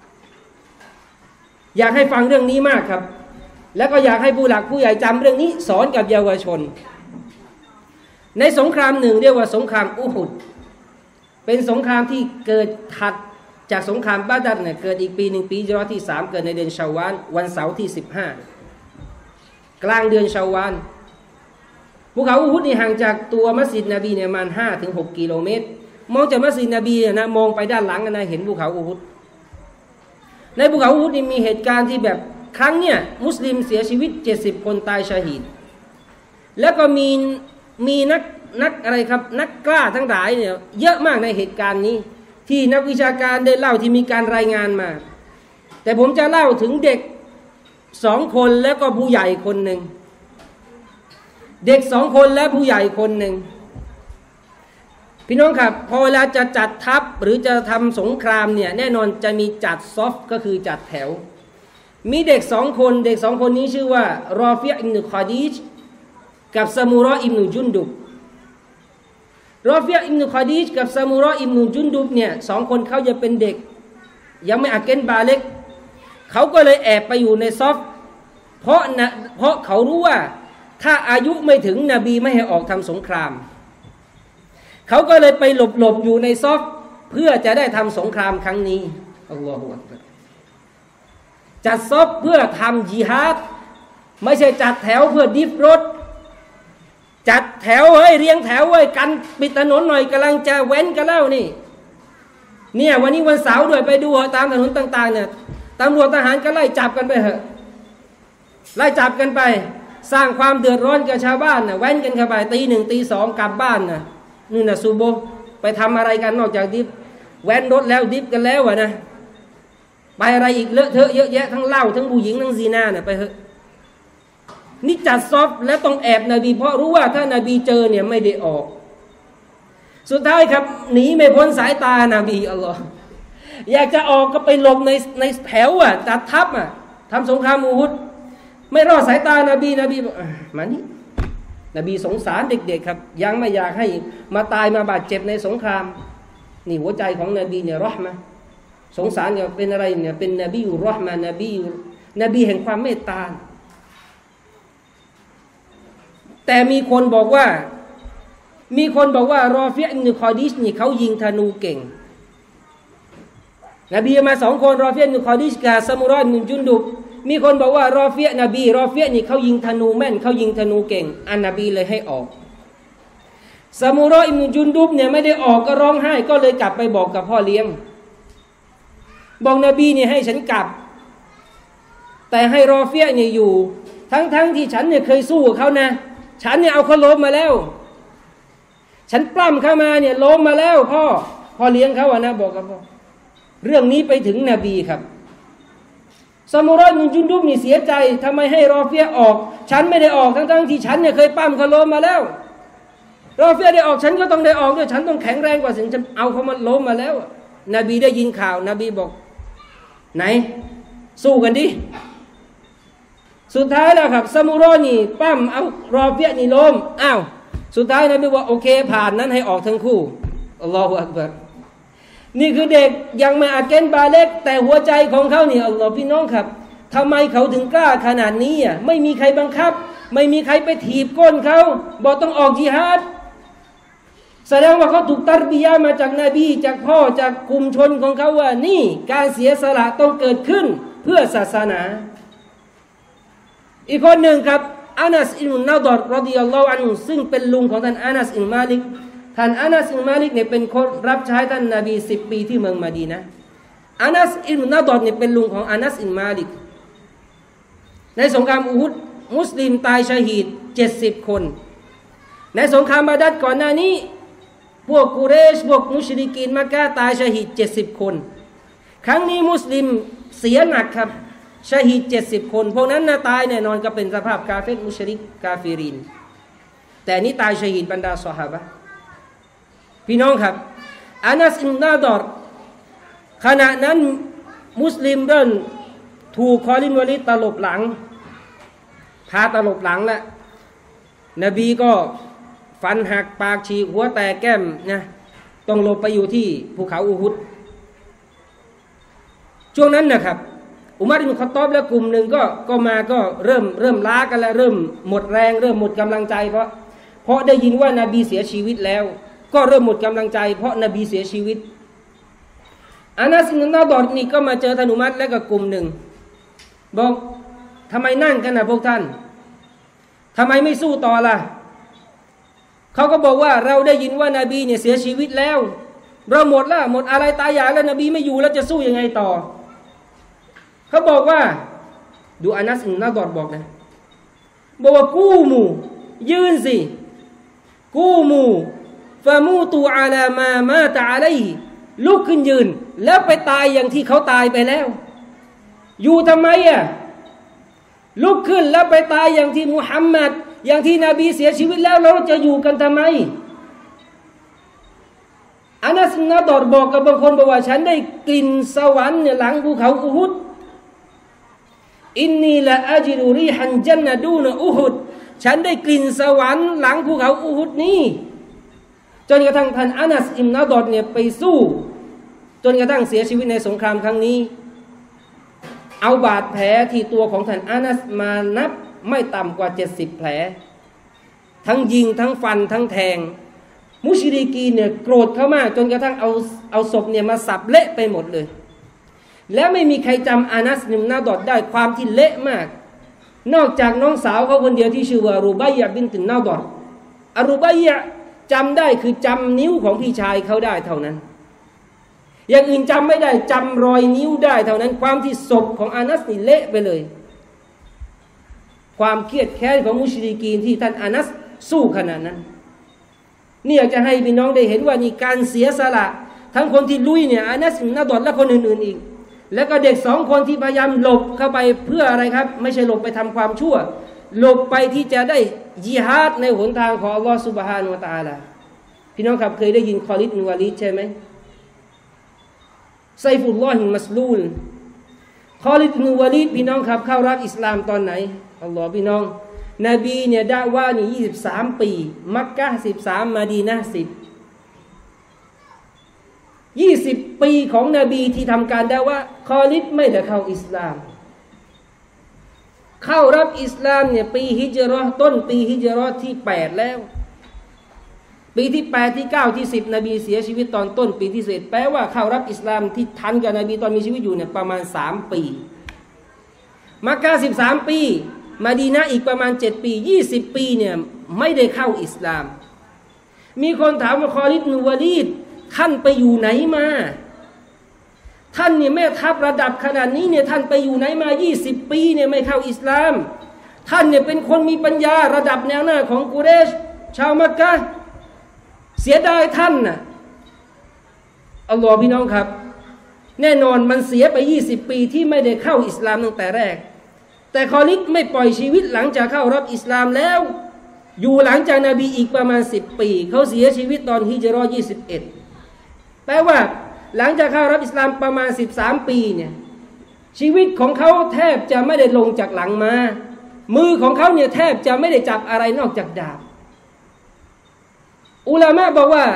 อยากให้ฟังเรื่องนี้มากครับแล้วก็อยากให้ผู้หลักผู้ใหญ่จำเรื่องนี้สอนกับเยาวชนในสงครามหนึ่งเรียกว่าสงครามอุฮุดเป็นสงครามที่เกิดถัดจากสงครามบาดัรเนี่ยเกิดอีกปีหนึ่งปีฮิจเราะห์ที่สามเกิดในเดือนชาวาลวันเสาร์ที่สิบห้ากลางเดือนชาวาลภูเขาอุฮุดนี่ห่างจากตัวมัสยิดนบีเนี่ยประมาณห้าถึงหกกิโลเมตรมองจากมัสยิดนบีนะมองไปด้านหลังนะเห็นภูเขาอุฮุดในภูเขาอูฮุดนี่มีเหตุการณ์ที่แบบครั้งเนี่ยมุสลิมเสียชีวิตเจ็ดสิบคนตายชาฮีดแล้วก็มีมีนักนักอะไรครับนักกล้าทั้งหลายเนี่ยเยอะมากในเหตุการณ์นี้ที่นักวิชาการได้เล่าที่มีการรายงานมาแต่ผมจะเล่าถึงเด็กสองคนแล้วก็ผู้ใหญ่คนหนึ่งเด็กสองคนและผู้ใหญ่คนหนึ่งพี่น้องครับพอเวลาจะจัดทัพหรือจะทำสงครามเนี่ยแน่นอนจะมีจัดซอฟก็คือจัดแถวมีเด็กสองคนเด็กสองคนนี้ชื่อว่ารอฟิยะอิบนุคอดีจกับซามูรออิบนุจุนดุบรอฟิยะอิบนุคอดีจกับซามูรออิบนุจุนดุบเนี่ยสองคนเขาจะเป็นเด็กยังไม่อาเกนบาเล็กเขาก็เลยแอบไปอยู่ในซอฟเพราะนะเพราะเขารู้ว่าถ้าอายุไม่ถึงนบีไม่ให้ออกทำสงครามเขาก็เลยไปหลบๆอยู่ในซอฟเพื่อจะได้ทำสงครามครั้งนี้อัลลอฮฺอักบัรจัดซอฟเพื่อทำญิฮาดไม่ใช่จัดแถวเพื่อดิฟรถจัดแถวเฮ้ยเรียงแถวเฮ้ยกันปิดถนนหน่อยกำลังจะเว้นกันแล้วนี่เนี่ยวันนี้วันเสาร์ด้วยไปดูตามถนนต่างๆเนี่ยตำรวจทหารก็ไล่จับกันไปเหอะไล่จับกันไปสร้างความเดือดร้อนกับชาวบ้านนะแว้นกันเข้าไปตีหนึ่งตีสองกลับบ้านนะนู่นนะซูโบไปทำอะไรกันนอกจากดิฟแว้นรถแล้วดิฟกันแล้วอะนะไปอะไรอีกเลอะเทอะเยอะแยะทั้งเหล้าทั้งผู้หญิงทั้งซีน่าเนี่ยไปเถอะนี่จัดซอฟและต้องแอบนบีเพราะรู้ว่าถ้านบีเจอเนี่ยไม่ได้ออกสุดท้ายครับหนีไม่พ้นสายตานบีอัลลอฮ์อยากจะออกก็ไปหลบในในแถวอ่ะจัดทัพอ่ะทำสงครามอูฮุดไม่รอดสายตานบีนบีบอกมานี่นบีสงสารเด็กๆครับยังไม่อยากให้มาตายมาบาดเจ็บในสงครามนี่หัวใจของนบีเนี่ยรอห์มะห์สงสารเนี่ยเป็นอะไรเนี่ยเป็นนบีอยู่รอห์มะห์นบีนบีแห่งความเมตตาแต่มีคนบอกว่ามีคนบอกว่ารอฟิยะอิบนุคอดีชนี่เขายิงธนูเก่งนบีมาสองคนรอฟิยะอิบนุคอดีชกับซามูรออิบนุจุนดุบมีคนบอกว่ารอฟิยะนบีรอฟิยะนี่เขายิงธนูแม่นเขายิงธนูเก่งอันนบีเลยให้ออกซามูรออิบนุจุนดุบเนี่ยไม่ได้ออกก็ร้องไห้ก็เลยกลับไปบอกกับพ่อเลี้ยงบอกนบีเนี่ยให้ฉันกลับแต่ให้รอฟิยะเนี่ยอยู่ทั้งๆที่ฉันเนี่ยเคยสู้กับเขานะฉันเนี่ยเอาเขาล้มมาแล้วฉันปล้ำเข้ามาเนี่ยล้มมาแล้วพ่อพ่อเลี้ยงเขาอะนะบอกกับพ่อเรื่องนี้ไปถึงนบีครับซามูรออิบนุจุนดุบนี่เสียใจทำไมให้รอฟิยะออกฉันไม่ได้ออกทั้งๆที่ฉันเนี่ยเคยปล้ำเขาล้มมาแล้วรอฟิยะได้ออกฉันก็ต้องได้ออกด้วยฉันต้องแข็งแรงกว่าถึงจะเอาเขามาล้มมาแล้วนบีได้ยินข่าวนบีบอกไหนสู้กันดิสุดท้ายแล้วครับซามูรอนี่ปั้มเอารอฟิยะนี่ล้มอ้าวสุดท้ายนบีว่าโอเคผ่านนั้นให้ออกทั้งคู่อัลลอฮฺอักบัรนี่คือเด็กยังไม่อาเกนบาเล็กแต่หัวใจของเขานี่อัลลอฮฺพี่น้องครับทำไมเขาถึงกล้าขนาดนี้อ่ะไม่มีใครบังคับไม่มีใครไปถีบก้นเขาบอกต้องออกญิฮาดแสดงว่าเขาถูกตัรบียะห์มาจากนบีจากพ่อจากกลุ่มชนของเขาว่านี่การเสียสละต้องเกิดขึ้นเพื่อศาสนาอีกคนหนึ่งครับอานัสอิบนุนาฎอรรอฎิยัลลอฮุอันฮุซึ่งเป็นลุงของท่านอานัสอิบนุมาลิกท่านอานัสอิบนุมาลิกเนี่ยเป็นคนรับใช้ท่านนบีสิบปีที่เมืองมะดีนะห์อานัสอิบนุนาฎอรเนี่ยเป็นลุงของอานัสอิบนุมาลิกในสงครามอูฮุดมุสลิมตายชะฮีดเจ็ดสิบคนในสงครามบาดัรก่อนหน้านี้พวกกุเรชพวกมุชริกีนมักกะฮ์ตายชะฮีดเจ็ดสิบคนครั้งนี้มุสลิมเสียหนักครับชะฮีดเจ็ดสิบคนพวกนั้นนะตายแน่นอนก็เป็นสภาพกาเฟรมุชริกกาฟิรินแต่นี้ตายชะฮีดบรรดาซอฮาบะห์พี่น้องครับอานัสอิบนุนาฎอรขณะนั้นมุสลิมเริ่มถูกคอลินวะลิดตลบหลังพาตลบหลังแล้วนบีก็ฟันหักปากฉีกหัวแตกแก้มนะต้องหลบไปอยู่ที่ภูเขาอูฮุดช่วงนั้นนะครับอุมัรอิบนุค็อฏฏอบและกลุ่มหนึ่งก็ก็มาก็เริ่มเริ่มล้ากันแล้วเริ่มหมดแรงเริ่มหมดกำลังใจเพราะเพราะได้ยินว่านบีเสียชีวิตแล้วก็เริ่มหมดกำลังใจเพราะนบีเสียชีวิตอานัสอิบนุนาฎอรนี่ก็มาเจอท่านอุมัรและกับกลุ่มหนึ่งบอกทำไมนั่งกันนะพวกท่านทำไมไม่สู้ต่อล่ะเขาก็บอกว่าเราได้ยินว่านาบีเนี่ยเสียชีวิตแล้วเราหมดแล้วหมดอะไรตายอยากแล้วนบีไม่อยู่แล้วจะสู้ยังไงต่อเขาบอกว่าดูอานัสอิบนุนาฎอรบอกนะบอกว่ากูมูยืนสิกูมูฟะมูตูอาลามามาตะอะลัยฮิลุกขึ้นยืนแล้วไปตายอย่างที่เขาตายไปแล้วอยู่ทำไมอ่ะลุกขึ้นแล้วไปตายอย่างที่มุฮัมมัดอย่างที่นบีเสียชีวิตแล้วเราจะอยู่กันทำไมอานัสอิบนุนาฎอรบอกกับบางคนบอกว่าฉันได้กลิ่นสวรรค์เนี่ยหลังภูเขาอูฮุดอินนีละอาจิรุรีฮันจันนะดูนอูฮุดฉันได้กลิ่นสวรรค์หลังภูเขาอูฮุดนี้จนกระทั่งท่านอานัสอิบนุนาฎอรเนี่ยไปสู้จนกระทั่งเสียชีวิตในสงครามครั้งนี้เอาบาดแผลที่ตัวของท่านอานัสมานับไม่ต่ำกว่าเจ็ดสิบแผลทั้งยิงทั้งฟันทั้งแทงมุชริกีนเนี่ยโกรธเขามากจนกระทั่งเอาเอาศพเนี่ยมาสับเละไปหมดเลยแล้วไม่มีใครจำอานัสอิบนุนาฎอรได้ความที่เละมากนอกจากน้องสาวเขาคนเดียวที่ชื่อว่ารูบัยยะบินตุนนาฎอรอารูบัยยะจำได้คือจำนิ้วของพี่ชายเขาได้เท่านั้นอย่างอื่นจำไม่ได้จำรอยนิ้วได้เท่านั้นความที่ศพของอานัสนี่เละไปเลยความเครียดแค้นของมุชริกีนที่ท่านอานัสสู้ขนาดนั้นนี่อยากจะให้พี่น้องได้เห็นว่านี่การเสียสละทั้งคนที่ลุยเนี่ยอานัสอิบนุนาฎอรและคนอื่นๆอีกแล้วก็เด็กสองคนที่พยายามหลบเข้าไปเพื่ออะไรครับไม่ใช่หลบไปทำความชั่วหลบไปที่จะได้ญิฮาดในหนทางของอัลลอฮฺซุบฮานะฮูวะตะอาลาพี่น้องครับเคยได้ยินคอลิด อิบนุวะลีดใช่ไหมไซฟุลลอฮิลมัสลูลคอลิด อิบนุวะลีดพี่น้องครับเข้ารับอิสลามตอนไหนอัลลอฮฺพี่น้องนบีเนี่ยดะอ์วานี่ยี่สิบสามปีมักกะฮ์สิบสามมะดีนะห์สิบยี่สิบปีของนบีที่ทำการดะอ์วะห์คอลิดไม่ได้เข้าอิสลามเข้ารับอิสลามเนี่ยปีฮิจเราะห์ต้นปีฮิจเราะห์ที่แปดแล้วปีที่แปดที่เก้าที่สิบนบีเสียชีวิตตอนต้นปีที่สิบแปลว่าเข้ารับอิสลามที่ทันกับนบีตอนมีชีวิตอยู่เนี่ยประมาณสามปีมักกะฮ์สิบสามปีมะดีนะห์อีกประมาณเจ็ดปียี่สิบปีเนี่ยไม่ได้เข้าอิสลามมีคนถามว่าคอลิด อิบนุวะลีดท่านไปอยู่ไหนมาท่านเนี่ยแม่ทัพระดับขนาดนี้เนี่ยท่านไปอยู่ไหนมายี่สิบปีเนี่ยไม่เข้าอิสลามท่านเนี่ยเป็นคนมีปัญญาระดับแนวหน้าของกุเรชชาวมักกะฮ์เสียดายท่านน่ะอัลลอฮ์พี่น้องครับแน่นอนมันเสียไปยี่สิบปีที่ไม่ได้เข้าอิสลามตั้งแต่แรกแต่คอลิดไม่ปล่อยชีวิตหลังจากเข้ารับอิสลามแล้วอยู่หลังจากนบีอีกประมาณสิบปีเขาเสียชีวิตตอนฮิจเราะห์ยี่สิบเอ็ดแปลว่าหลังจากเข้ารับอิสลามประมาณสิบสามปีเนี่ยชีวิตของเขาแทบจะไม่ได้ลงจากหลังมามือของเขาเนี่ยแทบจะไม่ได้จับอะไรนอกจากดาบอุลามะบอกว่า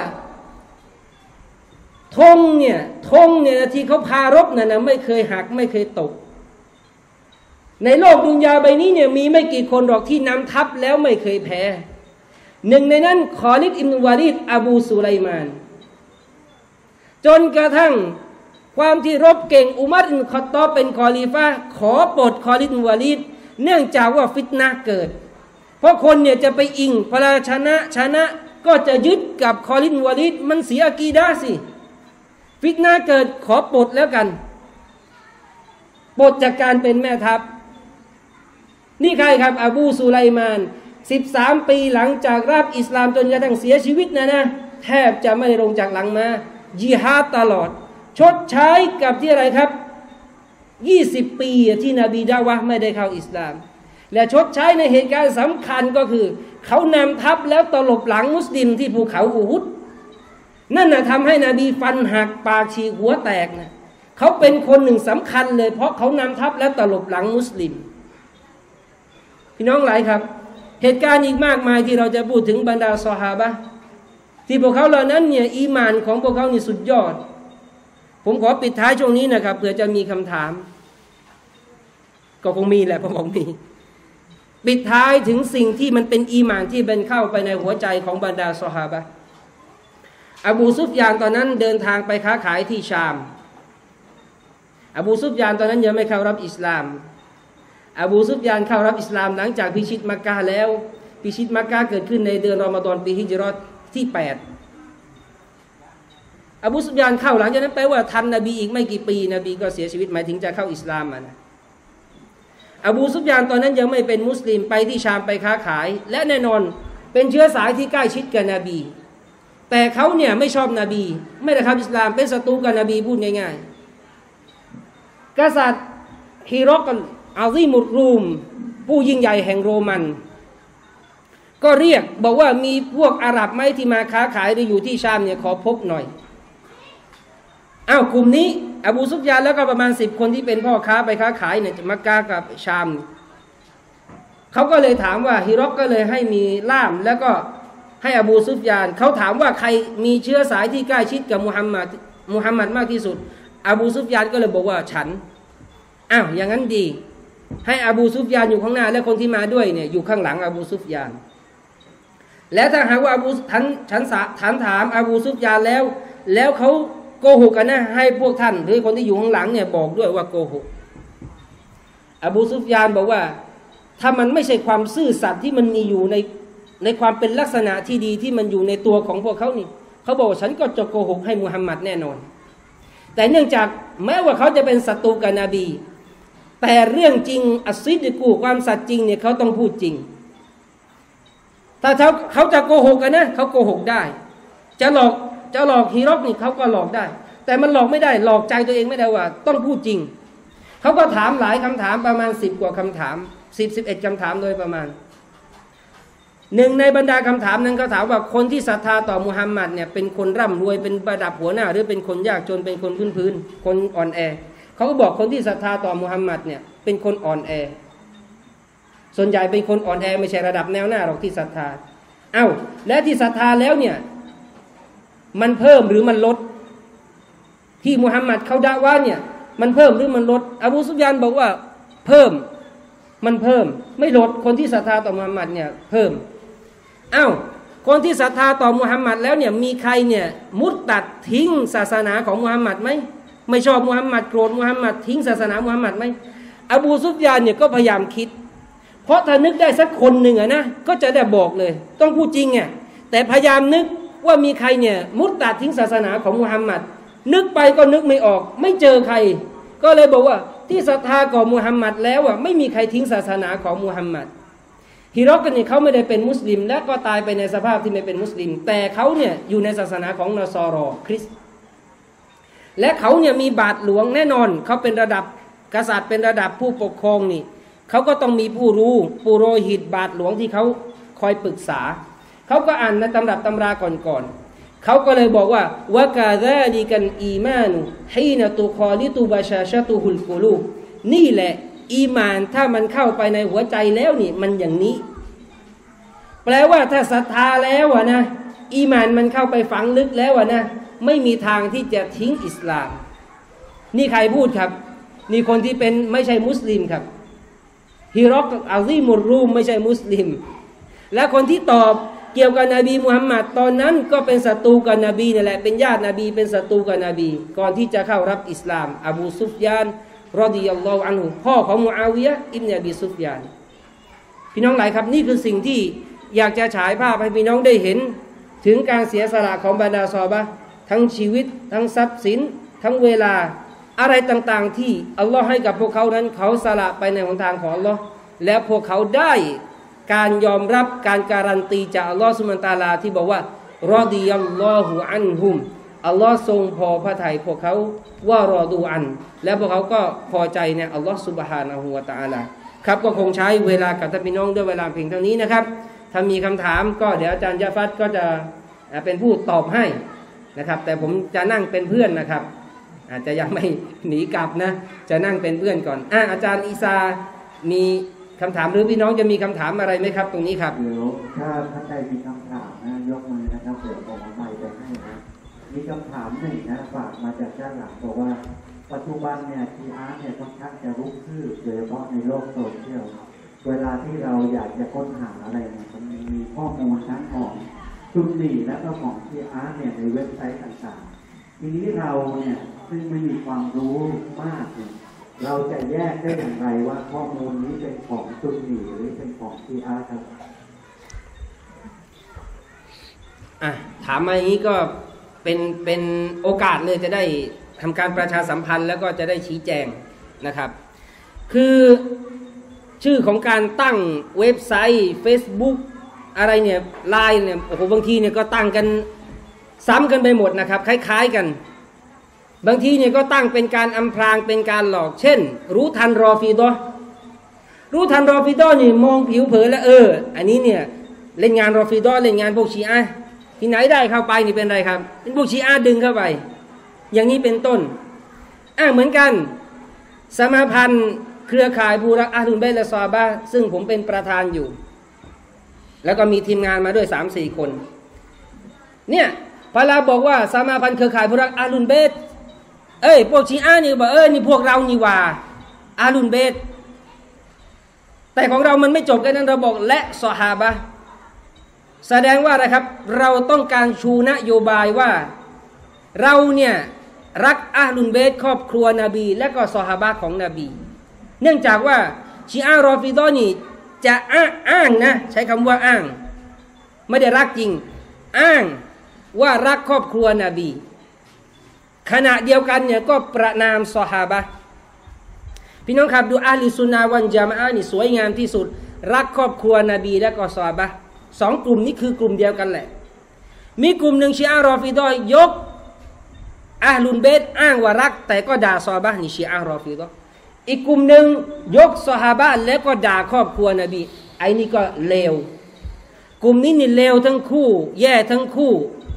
ธงเนี่ยธงเนี่ยที่เขาพารบน่ะนะไม่เคยหักไม่เคยตกในโลกดุนยาใบนี้เนี่ยมีไม่กี่คนหรอกที่นำทัพแล้วไม่เคยแพ้หนึ่งในนั้นคอลิด อิบนุวะลีดอบูซุไลมานจนกระทั่งความที่รบเก่งอุมัร อิบนุ ค็อฏฏอบเป็นคอลีฟะห์ขอปลดคอลิด อิบนุวะลีดเนื่องจากว่าฟิตนะห์เกิดเพราะคนเนี่ยจะไปอิงพระชนะชนะก็จะยึดกับคอลิด อิบนุวะลีดมันเสียอะกีดะห์สิฟิตนะห์เกิดขอปลดแล้วกันปลดจากการเป็นแม่ทัพนี่ใครครับอบูซุไลมานสิบสามปีหลังจากรับอิสลามจนกระทั่งเสียชีวิตนะนะแทบจะไม่ได้ลงจากหลังมาญิฮาดตลอดชดใช้กับที่อะไรครับยี่สิบปีที่นบีดะอ์วะห์ไม่ได้เข้าอิสลามและชดใช้ในเหตุการณ์สำคัญก็คือเขานำทัพแล้วตลบหลังมุสลิมที่ภูเขาอูฮุดนั่นนะทำให้นบีฟันหักปากฉีกหัวแตกนะเขาเป็นคนหนึ่งสำคัญเลยเพราะเขานำทัพแล้วตลบหลังมุสลิมพี่น้องหลายครับเหตุการณ์อีกมากมายที่เราจะพูดถึงบรรดาซอฮาบะห์ที่พวกเขาเหล่านั้นเนี่ยอีหม่านของพวกเขานี่สุดยอดผมขอปิดท้ายช่วงนี้นะครับเผื่อจะมีคำถามก็คงมีแหละผมบอกมีปิดท้ายถึงสิ่งที่มันเป็นอีหม่านที่เป็นเข้าไปในหัวใจของบรรดาซอฮาบะห์อบูซุฟยานตอนนั้นเดินทางไปค้าขายที่ชามอบูซุฟยานตอนนั้นยังไม่เข้ารับอิสลามอบูซุฟยานเข้ารับอิสลามหลังจากพิชิตมักกะฮ์แล้วพิชิตมักกะฮ์เกิดขึ้นในเดือนรอมฎอนปีฮิจเราะห์ที่แปดอบูซุฟยานเข้าหลังจากนั้นแปลว่าทันนบีอีกไม่กี่ปีนบีก็เสียชีวิตหมายถึงจะเข้าอิสลามนะอบูซุฟยานตอนนั้นยังไม่เป็นมุสลิมไปที่ชามไปค้าขายและแน่นอนเป็นเชื้อสายที่ใกล้ชิดกับนบีแต่เขาเนี่ยไม่ชอบนบีไม่ได้เข้าอิสลามเป็นศัตรูกับนบีพูดง่ายๆกษัตริย์ฮิรอกลอาซีมุรรูมผู้ยิ่งใหญ่แห่งโรมันก็เรียกบอกว่ามีพวกอาหรับไหมที่มาค้าขายหรืออยู่ที่ชามเนี่ยขอพบหน่อยอ้าวกลุ่มนี้อบูซุฟยานแล้วก็ประมาณสิบคนที่เป็นพ่อค้าไปค้าขายเนี่ยมักกะกับชามเขาก็เลยถามว่าฮิรอกก็เลยให้มีล่ามแล้วก็ให้อบูซุฟยานเขาถามว่าใครมีเชื้อสายที่ใกล้ชิดกับมุฮัมมัดมุฮัมมัดมากที่สุดอบูซุฟยานก็เลยบอกว่าฉันอ้าวอย่างนั้นดีให้อบูซุฟยานอยู่ข้างหน้าและคนที่มาด้วยเนี่ยอยู่ข้างหลังอบูซุฟยานและถ้าหากว่าอบูท่านฉันถามถามอบูซุฟยานแล้วแล้วเขาโกหกกันนะให้พวกท่านหรือคนที่อยู่ข้างหลังเนี่ยบอกด้วยว่าโกหกอบูซุฟยานบอกว่าถ้ามันไม่ใช่ความซื่อสัตย์ที่มันมีอยู่ในในความเป็นลักษณะที่ดีที่มันอยู่ในตัวของพวกเขานี่เขาบอกว่าฉันก็จะโกหกให้มุฮัมมัดแน่นอนแต่เนื่องจากแม้ว่าเขาจะเป็นศัตรูกับนบีแต่เรื่องจริงอัสซิดกูความสัตย์จริงเนี่ยเขาต้องพูดจริงถ้าเขาเขาจะโกหกกันนะเขาโกหกได้จะหลอกจะหลอกฮิรอกนี่เขาก็หลอกได้แต่มันหลอกไม่ได้หลอกใจตัวเองไม่ได้ว่าต้องพูดจริงเขาก็ถามหลายคำถามประมาณสิบกว่าคำถามสิบสิบเอ็ดคำถามโดยประมาณหนึ่งในบรรดาคำถามนั้นเขาถามว่าคนที่ศรัทธาต่อมุฮัมมัดเนี่ยเป็นคนร่ำรวยเป็นระดับหัวหน้าหรือเป็นคนยากจนเป็นคนพื้นๆคนอ่อนแอเขาก็บอกคนที่ศรัทธาต่อมุฮัมมัดเนี่ยเป็นคนอ่อนแอส่วนใหญ่เป็นคนอ่อนแอไม่ใช่ระดับแนวหน้าหรอกที่ศรัทธาเอ้าและที่ศรัทธาแล้วเนี่ยมันเพิ่มหรือมันลดที่มุฮัมมัดเขาด่าว่าเนี่ยมันเพิ่มหรือมันลดอบูซุฟยานบอกว่าเพิ่มมันเพิ่มไม่ลดคนที่ศรัทธาต่อมุฮัมมัดเนี่ยเพิ่มอ้าวคนที่ศรัทธาต่อมุฮัมมัดแล้วเนี่ยมีใครเนี่ยมุตตัดทิ้งศาสนาของมุฮัมมัดไหมไม่ชอบมุฮัมมัดโกรธมุฮัมมัดทิ้งศาสนามุฮัมมัดไหมอบูซุฟยานเนี่ยก็พยายามคิดเพราะถ้านึกได้สักคนหนึ่งอะนะก็จะได้บอกเลยต้องพูดจริงไงแต่พยายามนึกว่ามีใครเนี่ยมุตตัดทิ้งศาสนาของมุฮัมมัดนึกไปก็นึกไม่ออกไม่เจอใครก็เลยบอกว่าที่ศรัทธาต่อมุฮัมมัดแล้วอ่ะไม่มีใครทิ้งศาสนาของมุฮัมมัดฮิรอกเนี่ยเขาไม่ได้เป็นมุสลิมและก็ตายไปในสภาพที่ไม่เป็นมุสลิมแต่เขาเนี่ยอยู่ในศาสนาของนอสรอคริสต์และเขาเนี่ยมีบาทหลวงแน่นอนเขาเป็นระดับกษัตริย์เป็นระดับผู้ปกครองนี่เขาก็ต้องมีผู้รู้ปุโรหิตบาทหลวงที่เขาคอยปรึกษาเขาก็อ่านในตำรับตำราก่อนๆเขาก็เลยบอกว่าวะกาซาลิกันอีมานุฮีนะตุคอลิตุบาชาชะตุฮุลกุลูบนี่แหละอีมานถ้ามันเข้าไปในหัวใจแล้วนี่มันอย่างนี้แปลว่าถ้าศรัทธาแล้วอะนะอีมานมันเข้าไปฝังลึกแล้วอะนะไม่มีทางที่จะทิ้งอิสลามนี่ใครพูดครับนี่คนที่เป็นไม่ใช่มุสลิมครับฮิรอกอัลซีมุรรูมไม่ใช่มุสลิมและคนที่ตอบเกี่ยวกับนบีมุฮัมมัดตอนนั้นก็เป็นศัตรูกับนบีนี่แหละเป็นญาตินบีเป็นศัตรูกับนบีก่อนที่จะเข้ารับอิสลามอบูซุฟยานรอฎิยัลลอฮุอันฮุพ่อของมุอาวิยะห์อิบนุอบีซุฟยานพี่น้องหลายครับนี่คือสิ่งที่อยากจะฉายภาพให้พี่น้องได้เห็นถึงการเสียสละของบรรดาซอฮาบะห์ทั้งชีวิตทั้งทรัพย์สินทั้งเวลาอะไรต่างๆที่อัลลอฮ์ให้กับพวกเขานั้นเขาสละไปในหนทางของอัลลอฮ์แล้วพวกเขาได้การยอมรับการการันตีจากอัลลอฮ์ซุบฮานะฮูวะตะอาลาที่บอกว่ารอฎิยัลลอฮุอันฮุมอัลลอฮ์ทรงพอพระทัยพวกเขาว่ารอดูอันและพวกเขาก็พอใจในอัลลอฮ์ซุบฮานะฮูวะตะอาลาครับก็คงใช้เวลากับท่านพี่น้องด้วยเวลาเพียงเท่านี้นะครับถ้ามีคำถามก็เดี๋ยวอาจารย์ยะฟัดก็จะเป็นผู้ตอบให้นะครับแต่ผมจะนั่งเป็นเพื่อนนะครับอาจจะยังไม่หนีกลับนะจะนั่งเป็นเพื่อนก่อนอ่ะอาจารย์อีซามีคำถามหรือพี่น้องจะมีคำถามอะไรไหมครับตรงนี้ครับเดี๋ยวถ้าท่านใดมีคำถามนะยกมือนะครับเดี๋ยวผมเอาไมค์ไปให้นะมีคำถามหนึ่งนะฝากมาจากด้านหลังบอกว่าปัจจุบันเนี่ยทีอาร์เนี่ยค่อนข้างจะรุกคืบโดยเฉพาะในโลกโซเชียลเวลาที่เราอยากจะค้นหาอะไรเนี่ยมันมีข้อมูลทั้งของซุนนีและก็ของทีอาร์เนี่ยในเว็บไซต์ต่างๆทีนี้เราเนี่ยซึ่งไม่มีความรู้มากเนี่ยเราจะแยกได้อย่างไรว่าข้อมูลนี้เป็นของซุนนีหรือเป็นของชีอะห์ครับอ่ะถามมาอย่างนี้ก็เป็นเป็นโอกาสเลยจะได้ทำการประชาสัมพันธ์แล้วก็จะได้ชี้แจงนะครับคือชื่อของการตั้งเว็บไซต์ Facebook อะไรเนี่ยไลน์เนี่ยโอ้โหบางทีเนี่ยก็ตั้งกันซ้ำกันไปหมดนะครับคล้ายๆกันบางทีเนี่ยก็ตั้งเป็นการอำพรางเป็นการหลอกเช่นรู้ทันรอฟีดอรู้ทันรอฟีดอนี่มองผิวเผินแล้วเอออันนี้เนี่ยเล่นงานรอฟีดอเล่นงานพวกชีอะห์ที่ไหนได้เข้าไปนี่เป็นไรครับเป็นพวกชีอะห์ดึงเข้าไปอย่างนี้เป็นต้นอ่ะเหมือนกันสมาพันธ์เครือข่ายผู้รักอะห์ลุลบัยต์และซอฮาบะห์ซึ่งผมเป็นประธานอยู่แล้วก็มีทีมงานมาด้วย สามสี่ คนเนี่ยพอเราบอกว่าสมาพันธ์เครือข่ายผู้รักอะห์ลุลบัยต์เอ้ยพวกชีอะห์นี่บอกเออนี่พวกเรานี่ว่าอะห์ลุลบัยต์แต่ของเรามันไม่จบแค่นั้นเราบอกและซอฮาบะห์แสดงว่าอะไรครับเราต้องการชูนโยบายว่าเราเนี่ยรักอะห์ลุลบัยต์ครอบครัวนบีและก็ซอฮาบะห์ของนบีเนื่องจากว่าชีอะห์รอฟิฎอห์นี่จะอ้างนะใช้คำว่าอ้างไม่ได้รักจริงอ้างว่ารักครอบครัวนบีขณะเดียวกันเนี่ยก็ประนามซอฮาบะห์พี่น้องครับดูอะห์ลุสซุนนะฮ์วัลญะมาอะฮ์นี่สวยงามที่สุดรักครอบครัวนบีและก็ซอฮาบะห์สองกลุ่มนี้คือกลุ่มเดียวกันแหละมีกลุ่มหนึ่งชีอะห์รอฟิฎอห์ยกอะห์ลุลบัยต์อ้างว่ารักแต่ก็ด่าซอฮาบะห์นี่ชีอะห์รอฟิฎอห์อีกกลุ่มหนึ่งยกซอฮาบะห์แล้วก็ด่าครอบครัวนบีไอ้นี่ก็เลวกลุ่มนี้นี่เลวทั้งคู่แย่ทั้งคู่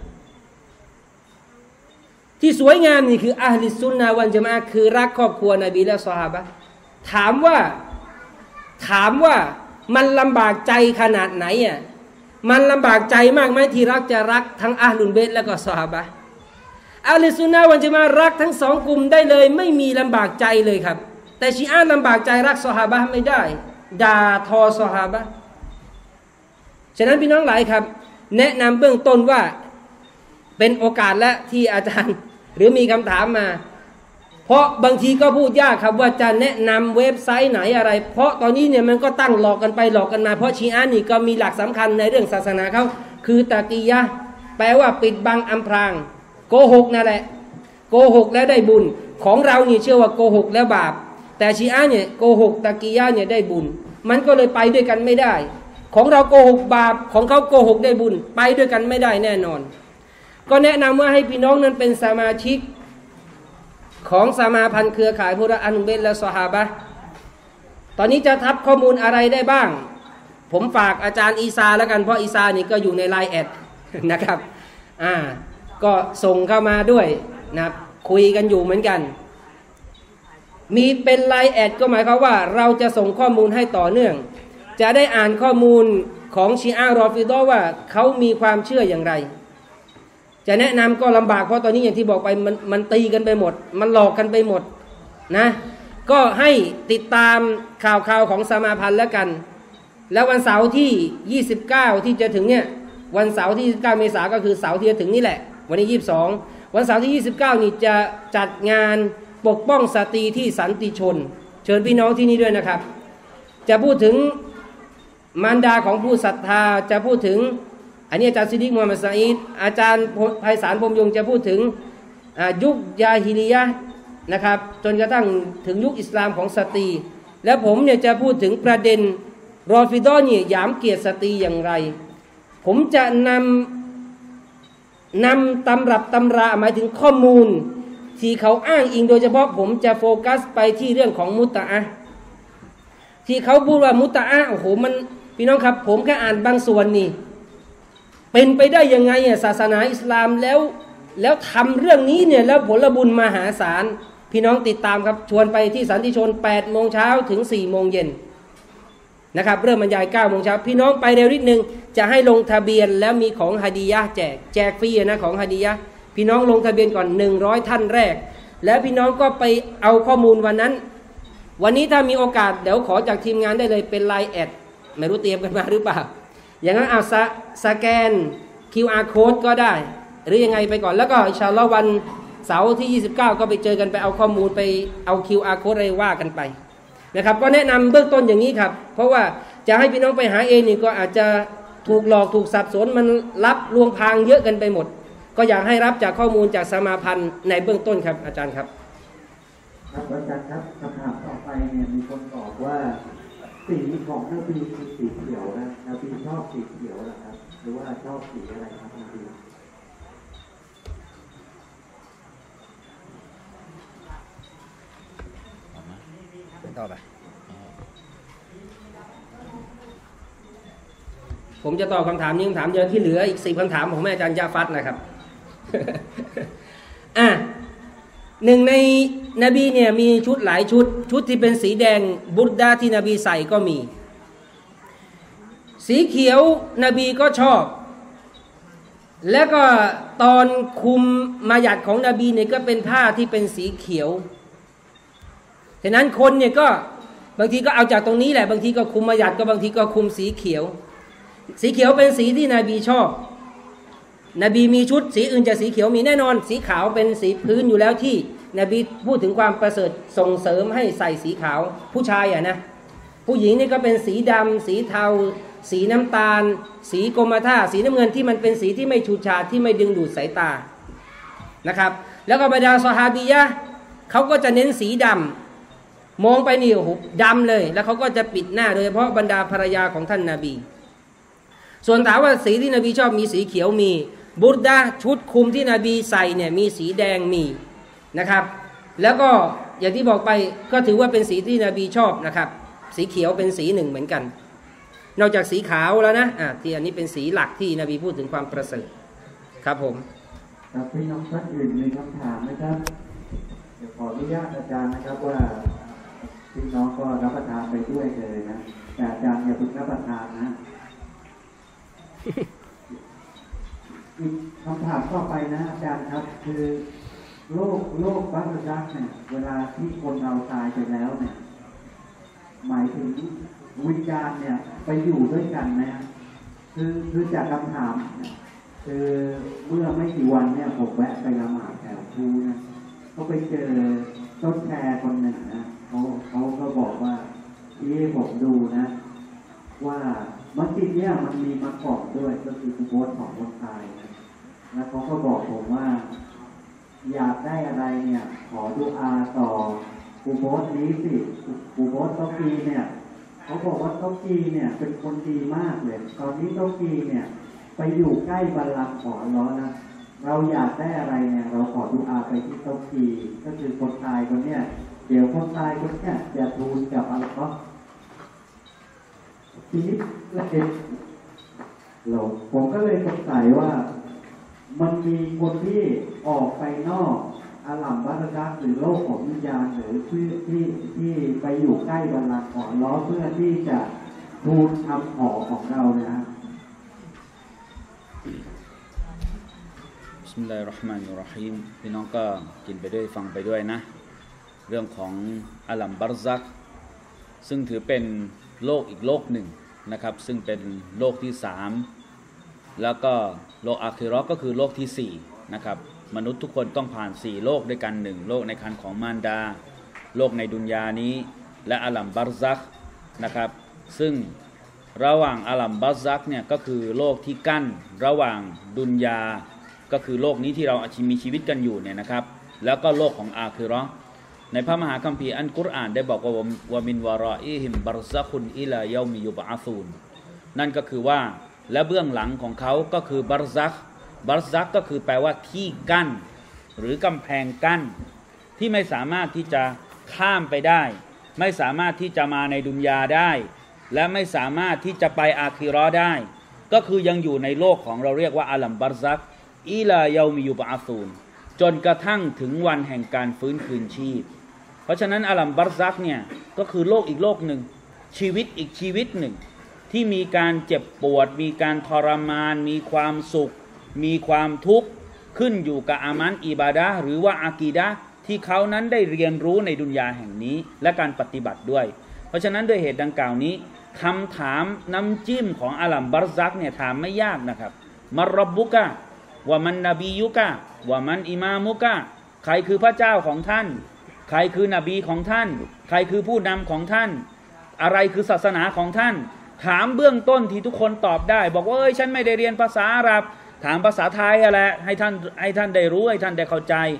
ที่สวยงามนี่คืออะห์ลุสซุนนะฮ์วัลญะมาอะฮ์คือรักครอบครัวนบีและซอฮาบะห์ถามว่าถามว่ามันลำบากใจขนาดไหนอ่ะมันลำบากใจมากไหมที่รักจะรักทั้งอะห์ลุลบัยต์และก็ซอฮาบะห์อะห์ลุสซุนนะฮ์วัลญะมาอะฮ์รักทั้งสองกลุ่มได้เลยไม่มีลำบากใจเลยครับแต่ชีอะห์ลำบากใจรักซอฮาบะห์ไม่ได้ด่าทอซอฮาบะห์ฉะนั้นพี่น้องหลายครับแนะนำเบื้องต้นว่าเป็นโอกาสและที่อาจารย์หรือมีคำถามมาเพราะบางทีก็พูดยากครับว่าจะแนะนำเว็บไซต์ไหนอะไรเพราะตอนนี้เนี่ยมันก็ตั้งหลอกกันไปหลอกกันมาเพราะชีอะห์นี่ก็มีหลักสำคัญในเรื่องศาสนาเขาคือตะกียะห์แปลว่าปิดบังอำพรางโกหกนั่นแหละโกหกแล้วได้บุญของเรานี่เชื่อว่าโกหกแล้วบาปแต่ชีอะห์เนี่ยโกหกตะกียะห์เนี่ยได้บุญมันก็เลยไปด้วยกันไม่ได้ของเราโกหกบาปของเขาโกหกได้บุญไปด้วยกันไม่ได้แน่นอนก็แนะนำว่าให้พี่น้องนั้นเป็นสมาชิกของสมาพันธ์เครือข่ายผู้รักอะห์ลุลบัยต์และซอฮาบะห์ตอนนี้จะทับข้อมูลอะไรได้บ้างผมฝากอาจารย์อีซาแล้วกันเพราะอีซานี่ก็อยู่ในไลน์แอดนะครับอ่าก็ส่งเข้ามาด้วยนะครับคุยกันอยู่เหมือนกันมีเป็นไลน์แอดก็หมายความว่าเราจะส่งข้อมูลให้ต่อเนื่องจะได้อ่านข้อมูลของชีอะห์รอฟิฎอห์ว่าเขามีความเชื่ออย่างไรจะแนะนำก็ลำบากเพราะตอนนี้อย่างที่บอกไปมันมันตีกันไปหมดมันหลอกกันไปหมดนะก็ให้ติดตามข่าวข่าวของสมาพันธ์แล้วกันแล้ววันเสาร์ที่ยี่สิบเก้าที่จะถึงเนี่ยวันเสาร์ที่ยี่สิบเก้าเมษายนก็คือเสาร์ที่จะถึงนี่แหละวันนี้ยี่สิบสองวันเสาร์ที่ยี่สิบเก้านี่จะจัดงานปกป้องสตรีที่สันติชนเชิญพี่น้องที่นี่ด้วยนะครับจะพูดถึงมารดาของผู้ศรัทธาจะพูดถึงอันนี้อาจารย์ซิดดิกมูฮัมหมัดซะอีดอาจารย์ไพศาลพรหมยงค์จะพูดถึงยุคยาฮิลิยะห์นะครับจนกระทั่งถึงยุคอิสลามของสตรีและผมเนี่ยจะพูดถึงประเด็นรอฟิฎอห์เนี่ยหยามเกียรติสตรีอย่างไรผมจะนำนำตำรับตำราหมายถึงข้อมูลที่เขาอ้างอิงโดยเฉพาะผมจะโฟกัสไปที่เรื่องของมุตะอะห์ที่เขาพูดว่ามุตะอะห์โอ้โหมันพี่น้องครับผมแค่อ่านบางส่วนนี่เป็นไปได้ยังไงอ่ะศาสนาอิสลามแล้วแล้วทำเรื่องนี้เนี่ยแล้วผลบุญมหาศาลพี่น้องติดตามครับชวนไปที่สันติชนแปดโมงเช้าถึงสี่โมงเย็นนะครับเริ่มบรรยายเก้าโมงเช้าพี่น้องไปเร็วนิดนึงจะให้ลงทะเบียนแล้วมีของฮะดียะห์แจกแจกฟรีนะของฮะดียะห์พี่น้องลงทะเบียนก่อนหนึ่งร้อยท่านแรกแล้วพี่น้องก็ไปเอาข้อมูลวันนั้นวันนี้ถ้ามีโอกาสเดี๋ยวขอจากทีมงานได้เลยเป็นไลน์แอดไม่รู้เตรียมกันมาหรือเปล่าอย่างนั้นเอาสสแกน คิว อาร์ Code ก็ได้หรือยังไงไปก่อนแล้วก็อินชาอัลลอฮ์วันเสาร์ที่ยี่สิบเก้าก็ไปเจอกันไปเอาข้อมูลไปเอา คิว อาร์ Code อะไรว่ากันไปนะครับก็แนะนำเบื้องต้นอย่างนี้ครับเพราะว่าจะให้พี่น้องไปหาเองนี่ก็อาจจะถูกหลอกถูกสับสนมันรับลวงพรางเยอะกันไปหมดก็อยากให้รับจากข้อมูลจากสมาพันธ์ในเบื้องต้นครับอาจารย์ครับครับอาจารย์ครับคำถามต่อไปเนี่ยมีคนตอบว่าสีของนบีคือสีเขียวนะนบีชอบสีเขียวเหรอครับหรือว่าชอบสีอะไรครับนบีต่อไปผมจะตอบคำถามนี้คำถามเดียวที่เหลืออีกสี่คำถามของแม่อาจารย์ยาฟัดนะครับ อ่ะหนึ่งในนบีเนี่ยมีชุดหลายชุดชุดที่เป็นสีแดงบุรดาที่นบีใส่ก็มีสีเขียวนบีก็ชอบแล้วก็ตอนคุมมาหยัดของนบีเนี่ยก็เป็นผ้าที่เป็นสีเขียวฉะนั้นคนเนี่ยก็บางทีก็เอาจากตรงนี้แหละบางทีก็คุมมาหยัดก็บางทีก็คุมสีเขียวสีเขียวเป็นสีที่นบีชอบนบีมีชุดสีอื่นจากสีเขียวมีแน่นอนสีขาวเป็นสีพื้นอยู่แล้วที่นบีพูดถึงความประเสริฐส่งเสริมให้ใส่สีขาวผู้ชายอ่ะนะผู้หญิงนี่ก็เป็นสีดำสีเทาสีน้ำตาลสีกรมท่าสีน้ำเงินที่มันเป็นสีที่ไม่ฉูดฉาดที่ไม่ดึงดูดสายตานะครับแล้วก็บรรดาซอฮาบียะเขาก็จะเน้นสีดำมองไปนี่โอ้โหดำเลยแล้วเขาก็จะปิดหน้าโดยเฉพาะบรรดาภรรยาของท่านนบีส่วนถามว่าสีที่นบีชอบมีสีเขียวมีบุรดาชุดคลุมที่นบีใส่เนี่ยมีสีแดงมีนะครับแล้วก็อย่างที่บอกไปก็ถือว่าเป็นสีที่นบีชอบนะครับสีเขียวเป็นสีหนึ่งเหมือนกันนอกจากสีขาวแล้วนะอ่ะที่อันนี้เป็นสีหลักที่นบีพูดถึงความประเสริฐครับผมครับพี่น้องท่านอื่นมีคำถามไหมครับเดี๋ยวขออนุญาตอาจารย์นะครับว่าพี่น้องก็รับประทานไปด้วยเลยนะแต่อาจารย์อย่าเพิ่งรับประทานนะอีกคำถามต่อไปนะอาจารย์ครับคือโรคโรคบัตรดักเนี่ยเวลาที่คนเราตายไปแล้วเนี่ยหมายถึงวิญญาณเนี่ยไปอยู่ด้วยกันไหมคือคือจากคำถามคือเมื่อไม่กี่วันเนี่ยผมแวะไปละหมาดแถวภูนะเขาไปเจอต้นแชร์คนหนึ่งนะเขาเขาก็บอกว่าที่ผมดูนะว่ามัสยิดเนี่ยมันมีมาก่อนด้วยก็คือกุโบสของคนตายนะแล้วเขาก็บอกผมว่าอยากได้อะไรเนี่ยขอดุอาต่อกุโบสนี้สิกุโบสต้องกีเนี่ยเขาบอกว่าต้องกีเนี่ยเป็นคนดีมากเลยตอนนี้ต้องกีเนี่ยไปอยู่ใกล้บัลลังก์ของอัลเลาะห์นะเราอยากได้อะไรเนี่ยเราขอดุอาไปที่ต้องกีก็คือคนตายคนเนี้ยเดี๋ยวคนตายคนเนี้ยจะทูลกับอัลเลาะห์ทีนี้เราผมก็เลยสงสัยว่ามันมีคนที่ออกไปนอกอาลัมบัตรักหรือโลกของวิญญาณหรือที่ที่ที่ไปอยู่ใกล้บัลลังก์ของล้อเพื่อที่จะทูลคำขอของเรานะฮะบิสมิลลาฮิรเราะห์มานิรเราะฮีมพี่น้องก็กินไปด้วยฟังไปด้วยนะเรื่องของอาลัมบัรซักซึ่งถือเป็นโลกอีกโลกหนึ่งนะครับซึ่งเป็นโลกที่สามแล้วก็โลกอาคิเราะห์ก็คือโลกที่สี่นะครับมนุษย์ทุกคนต้องผ่านสี่โลกด้วยกันหนึ่งโลกในครรภ์ของมารดาโลกในดุนยานี้และอาลัมบัรซักนะครับซึ่งระหว่างอาลัมบัรซักเนี่ยก็คือโลกที่กั้นระหว่างดุนยาก็คือโลกนี้ที่เรามีชีวิตกันอยู่เนี่ยนะครับแล้วก็โลกของอาคิเราะห์ในพระมหาคัมภีร์อัลกุรอานได้บอกว่าวะมินวะรออิฮิมบัรซักุนอิลายอมิยุบอะซูนนั่นก็คือว่าและเบื้องหลังของเขาก็คือบัรซักบัรซักก็คือแปลว่าที่กั้นหรือกำแพงกั้นที่ไม่สามารถที่จะข้ามไปได้ไม่สามารถที่จะมาในดุนยาได้และไม่สามารถที่จะไปอาคิเราะห์ได้ก็คือยังอยู่ในโลกของเราเรียกว่าอาลัมบัรซักอิลายอมิยุบอะซูนจนกระทั่งถึงวันแห่งการฟื้นคืนชีพเพราะฉะนั้นอาลัมบัรซักเนี่ยก็คือโลกอีกโลกหนึ่งชีวิตอีกชีวิตหนึ่งที่มีการเจ็บปวดมีการทรมานมีความสุขมีความทุกข์ขึ้นอยู่กับอามันอิบาดะห์หรือว่าอากีดะห์ที่เขานั้นได้เรียนรู้ในดุนยาแห่งนี้และการปฏิบัติด้วยเพราะฉะนั้นด้วยเหตุดังกล่าวนี้คำถามน้ำจิ้มของอาลัมบัรซักเนี่ยถามไม่ยากนะครับมัรร็อบบุกะวะมันนบียุกะวะมันอิมามุกะใครคือพระเจ้าของท่านใครคือนบีของท่านใครคือผู้นำของท่านอะไรคือศาสนาของท่านถามเบื้องต้นที่ทุกคนตอบได้บอกว่าเอ้ยฉันไม่ได้เรียนภาษาอาหรับถามภาษาไทยอะไรให้ท่านให้ท่านได้รู้ให้ท่านได้เข้าใจ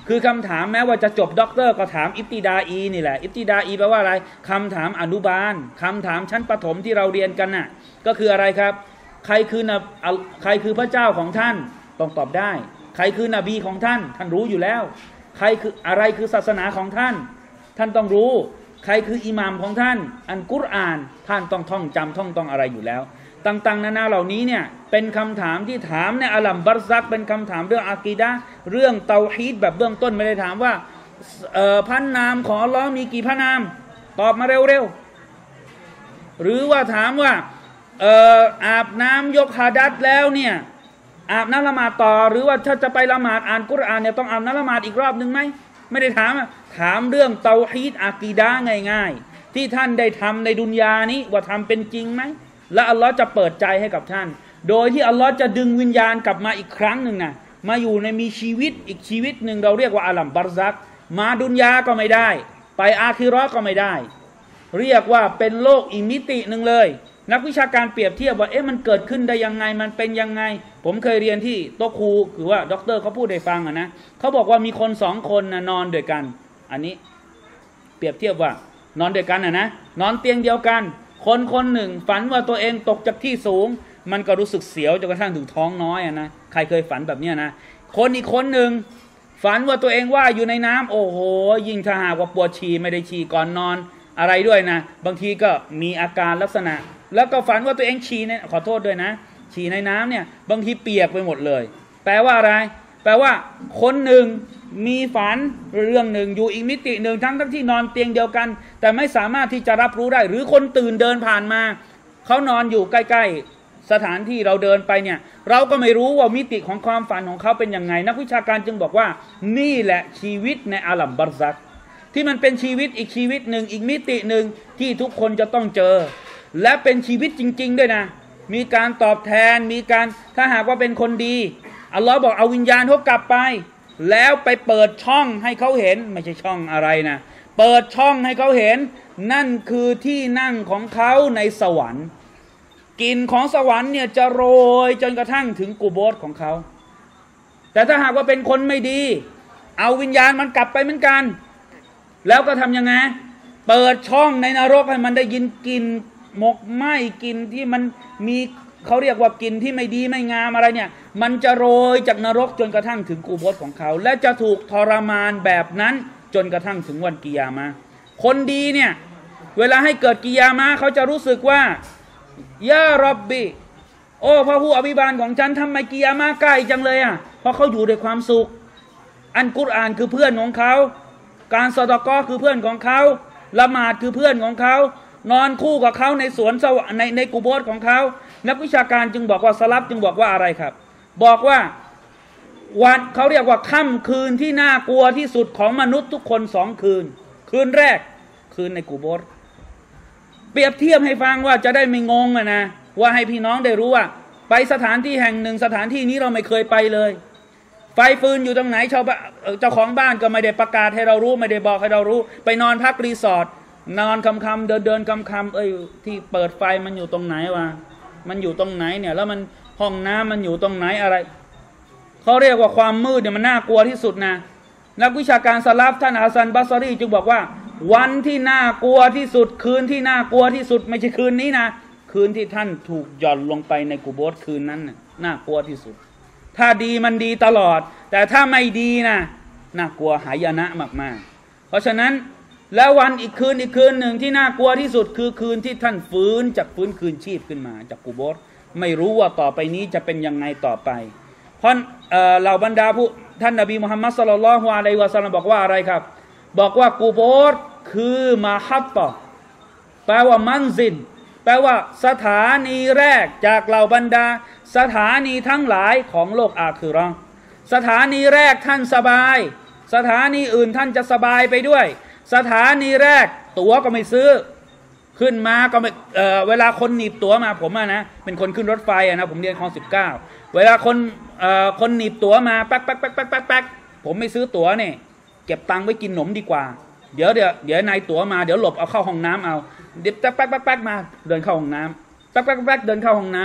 คือคำถามแม้ว่าจะจบด็อกเตอร์ก็ถามอิบติดาอีนี่แหละอิบติดาอีแปลว่าอะไรคำถามอนุบาลคำถามชั้นประถมที่เราเรียนกันน่ะก็คืออะไรครับใครคือนใครคือพระเจ้าของท่านต้องตอบได้ใครคือนบีของท่านท่านรู้อยู่แล้วใครคืออะไรคือศาสนาของท่านท่านต้องรู้ใครคืออิหม่ามของท่านอันกุรอานท่านต้องท่องจำท่องต้องอะไรอยู่แล้วต่างๆนานาเหล่านี้เนี่ยเป็นคำถามที่ถามในอัลลัมบัรซักเป็นคำถามเรื่องอากีดะห์เรื่องเตาฮีดแบบเบื้องต้นไม่ได้ถามว่าพระนามของอัลเลาะห์มีกี่พระนามตอบมาเร็วๆหรือว่าถามว่าอาบน้ำยกฮาดัษแล้วเนี่ยอาบน้ำละหมาดต่อหรือว่าถ้าจะไปละหมาดอ่านกุรอานเนี่ยต้องอาบน้ำละหมาดอีกรอบหนึ่งไหมไม่ได้ถามถามเรื่องเตาฮีดอากีดะห์ง่ายๆที่ท่านได้ทำในดุนยานี้ว่าทำเป็นจริงไหมและอัลลอฮ์จะเปิดใจให้กับท่านโดยที่อัลลอฮ์จะดึงวิญญาณกลับมาอีกครั้งหนึ่งนะมาอยู่ในมีชีวิตอีกชีวิตหนึ่งเราเรียกว่าอาลัมบัรซักมาดุนยาก็ไม่ได้ไปอาคิเราะห์ก็ไม่ได้เรียกว่าเป็นโลกอีกมิติหนึ่งเลยนักวิชาการเปรียบเทียบว่าเอ๊ะมันเกิดขึ้นได้ยังไงมันเป็นยังไงผมเคยเรียนที่โต๊ะครูคือว่าด็อกเตอร์เขาพูดให้ฟังอะนะเขาบอกว่ามีคนสองคนนะนอนด้วยกันอันนี้เปรียบเทียบว่านอนด้วยกันอะนะนอนเตียงเดียวกันคนคนหนึ่งฝันว่าตัวเองตกจากที่สูงมันก็รู้สึกเสียวจนกระทั่งถึงท้องน้อยอะนะใครเคยฝันแบบนี้นะคนอีกคนหนึ่งฝันว่าตัวเองว่าอยู่ในน้ำโอ้โหยิ่งถ้าหากว่าปวดฉี่ไม่ได้ฉี่ก่อนนอนอะไรด้วยนะบางทีก็มีอาการลักษณะแล้วก็ฝันว่าตัวเองฉี่ในขอโทษด้วยนะฉี่ในน้ำเนี่ยบางทีเปียกไปหมดเลยแปลว่าอะไรแปลว่าคนหนึ่งมีฝันเรื่องหนึ่งอยู่อีกมิติหนึ่งทั้งทั้งที่นอนเตียงเดียวกันแต่ไม่สามารถที่จะรับรู้ได้หรือคนตื่นเดินผ่านมาเขานอนอยู่ใกล้ๆสถานที่เราเดินไปเนี่ยเราก็ไม่รู้ว่ามิติของความฝันของเขาเป็นยังไงนักวิชาการจึงบอกว่านี่แหละชีวิตในอาลัมบัรซักที่มันเป็นชีวิตอีกชีวิตหนึ่งอีกมิติหนึ่งที่ทุกคนจะต้องเจอและเป็นชีวิตจริงๆด้วยนะมีการตอบแทนมีการถ้าหากว่าเป็นคนดีอัลลอฮ์บอกเอาวิญญาณเขากลับไปแล้วไปเปิดช่องให้เขาเห็นไม่ใช่ช่องอะไรนะเปิดช่องให้เขาเห็นนั่นคือที่นั่งของเขาในสวรรค์กลิ่นของสวรรค์เนี่ยจะโรยจนกระทั่งถึงกุโบร์ของเขาแต่ถ้าหากว่าเป็นคนไม่ดีเอาวิญญาณมันกลับไปเหมือนกันแล้วก็ทำยังไงเปิดช่องในนรกให้มันได้ยินกลิ่นหมกไหม้กลิ่นที่มันมีเขาเรียกว่ากลิ่นที่ไม่ดีไม่งามอะไรเนี่ยมันจะโรยจากนรกจนกระทั่งถึงกูโบร์ของเขาและจะถูกทรมานแบบนั้นจนกระทั่งถึงวันกิยามะห์คนดีเนี่ยเวลาให้เกิดกิยามะห์เขาจะรู้สึกว่ายาร็อบบีโอ้พระผู้อภิบาลของฉันทำไมกิยามะห์ใกล้จังเลยอ่ะเพราะเขาอยู่ด้วยความสุขอันกุรอานคือเพื่อนของเขาการซอดาเกาะห์คือเพื่อนของเขาละหมาดคือเพื่อนของเขานอนคู่กับเขาในสวนสวรรค์ในในกุโบร์ของเขานักวิชาการจึงบอกว่าสลับจึงบอกว่าอะไรครับบอกว่าวันเขาเรียกว่าค่ำคืนที่น่ากลัวที่สุดของมนุษย์ทุกคนสองคืนคืนแรกคืนในกุโบร์เปรียบเทียบให้ฟังว่าจะได้ไม่งงอะนะว่าให้พี่น้องได้รู้ว่าไปสถานที่แห่งหนึ่งสถานที่นี้เราไม่เคยไปเลยไฟฟืนอยู่ตรงไหนชาวเจ้าของบ้านก็ไม่ได้ประกาศให้เรารู้ไม่ได้บอกให้เรารู้ไปนอนพักรีสอร์ทนอนคำคำเดินเดินคำคำเอ้ยที่เปิดไฟมันอยู่ตรงไหนวะมันอยู่ตรงไหนเนี่ยแล้วมันห้องน้ำมันอยู่ตรงไหนอะไรเขาเรียกว่าความมืดเนี่ยมันน่ากลัวที่สุดนะนักวิชาการสลับท่านฮัสซันบัสรีจึงบอกว่าวันที่น่ากลัวที่สุดคืนที่น่ากลัวที่สุดไม่ใช่คืนนี้นะคืนที่ท่านถูกหย่อนลงไปในกุโบร์คืนนั้นน่ะน่ากลัวที่สุดถ้าดีมันดีตลอดแต่ถ้าไม่ดีนะน่ากลัวหายนะมากๆเพราะฉะนั้นแล้ววันอีกคืนอีกคืนหนึ่งที่น่ากลัวที่สุดคือคืนที่ท่านฟื้นจากฟื้นคืนชีพขึ้นมาจากกุโบร์ไม่รู้ว่าต่อไปนี้จะเป็นยังไงต่อไปเพราะเหล่าบรรดาผู้ท่านนบีมุฮัมมัดศ็อลลัลลอฮุอะลัยฮิวะซัลลัมบอกว่าอะไรครับบอกว่ากุโบร์คือมาฮัตตะแปลว่ามันซินแปลว่าสถานีแรกจากเหล่าบรรดาสถานีทั้งหลายของโลกอาคิเราะห์สถานีแรกท่านสบายสถานีอื่นท่านจะสบายไปด้วยสถานีแรกตั๋วก็ไม่ซื้อขึ้นมาก็ไม่ เอ่อ เวลาคนหนีบตั๋วมาผมอะนะเป็นคนขึ้นรถไฟอะนะผมเรียนคลองสิบเก้าเวลาคนเอ่อคนหนีบตั๋วมาแป๊กแป๊กแป๊กแป๊กแป๊กแป๊กผมไม่ซื้อตั๋วเนี่ยเก็บตังค์ไว้กินขนมดีกว่าเดี๋ยวเดี๋ยวเดี๋ยวนายตั๋วมาเดี๋ยวหลบเอาเข้าห้องน้ำเอาเดี๋ยวแป๊กแป๊กแป๊กแป๊กมาเดินเข้าห้องน้ำแป๊กแป๊กแป๊กเดินเข้าห้องน้ำ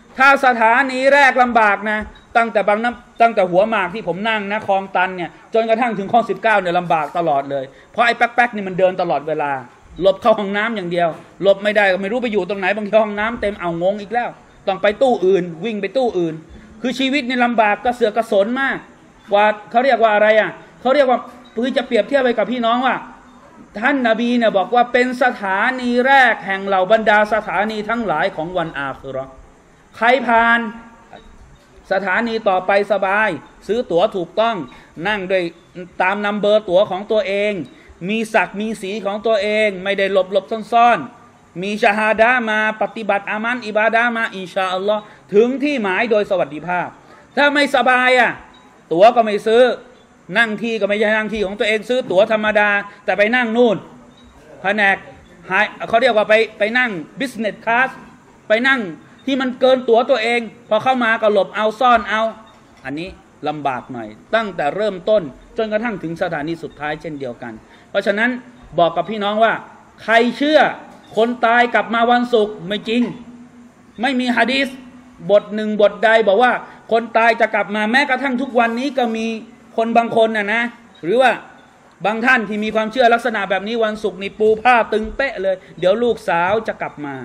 ถ้าสถานีแรกลำบากนะตั้งแต่บางน้ำตั้งแต่หัวหมากที่ผมนั่งนะคลองตันเนี่ยจนกระทั่งถึงคลองสิบเก้าเนี่ยลำบากตลอดเลยเพราะไอ้แป๊กๆนี่มันเดินตลอดเวลาหลบเข้าห้องน้ำอย่างเดียวหลบไม่ได้ก็ไม่รู้ไปอยู่ตรงไหนบางทีห้องน้ำเต็มเอางงอีกแล้วต้องไปตู้อื่นวิ่งไปตู้อื่นคือชีวิตนี่ลำบากกระเสือกกระสนมากว่าเขาเรียกว่าอะไรอ่ะเขาเรียกว่าคือจะเปรียบเทียบไปกับพี่น้องว่าท่านนบีเนี่ยบอกว่าเป็นสถานีแรกแห่งเหล่าบรรดาสถานีทั้งหลายของวันอาคิเราะห์ใครผ่านสถานีต่อไปสบายซื้อตั๋วถูกต้องนั่งด้วยตามนัมเบอร์ตั๋วของตัวเองมีศักดิ์มีสีของตัวเองไม่ได้หลบหลบซ่อนๆมีชาฮาดะมาปฏิบัติอามันอิบาดะมาอินชาอัลลอฮ์ถึงที่หมายโดยสวัสดิภาพถ้าไม่สบายอ่ะตั๋วก็ไม่ซื้อนั่งที่ก็ไม่ใช่นั่งที่ของตัวเองซื้อตั๋วธรรมดาแต่ไปนั่งนู่นแผนกเขาเรียกว่าไปไปนั่ง business class ไปนั่งที่มันเกินตั๋วตัวเองพอเข้ามาก็หลบเอาซ่อนเอาอันนี้ลำบากหน่อยตั้งแต่เริ่มต้นจนกระทั่งถึงสถานีสุดท้ายเช่นเดียวกันเพราะฉะนั้นบอกกับพี่น้องว่าใครเชื่อคนตายกลับมาวันศุกร์ไม่จริงไม่มีหะดีษบทหนึ่งบทใดบอกว่าคนตายจะกลับมาแม้กระทั่งทุกวันนี้ก็มีคนบางคนน่ะนะหรือว่าบางท่านที่มีความเชื่อลักษณะแบบนี้วันศุกร์นี่ปูผ้าตึงเป๊ะเลยเดี๋ยวลูกสาวจะกลับมา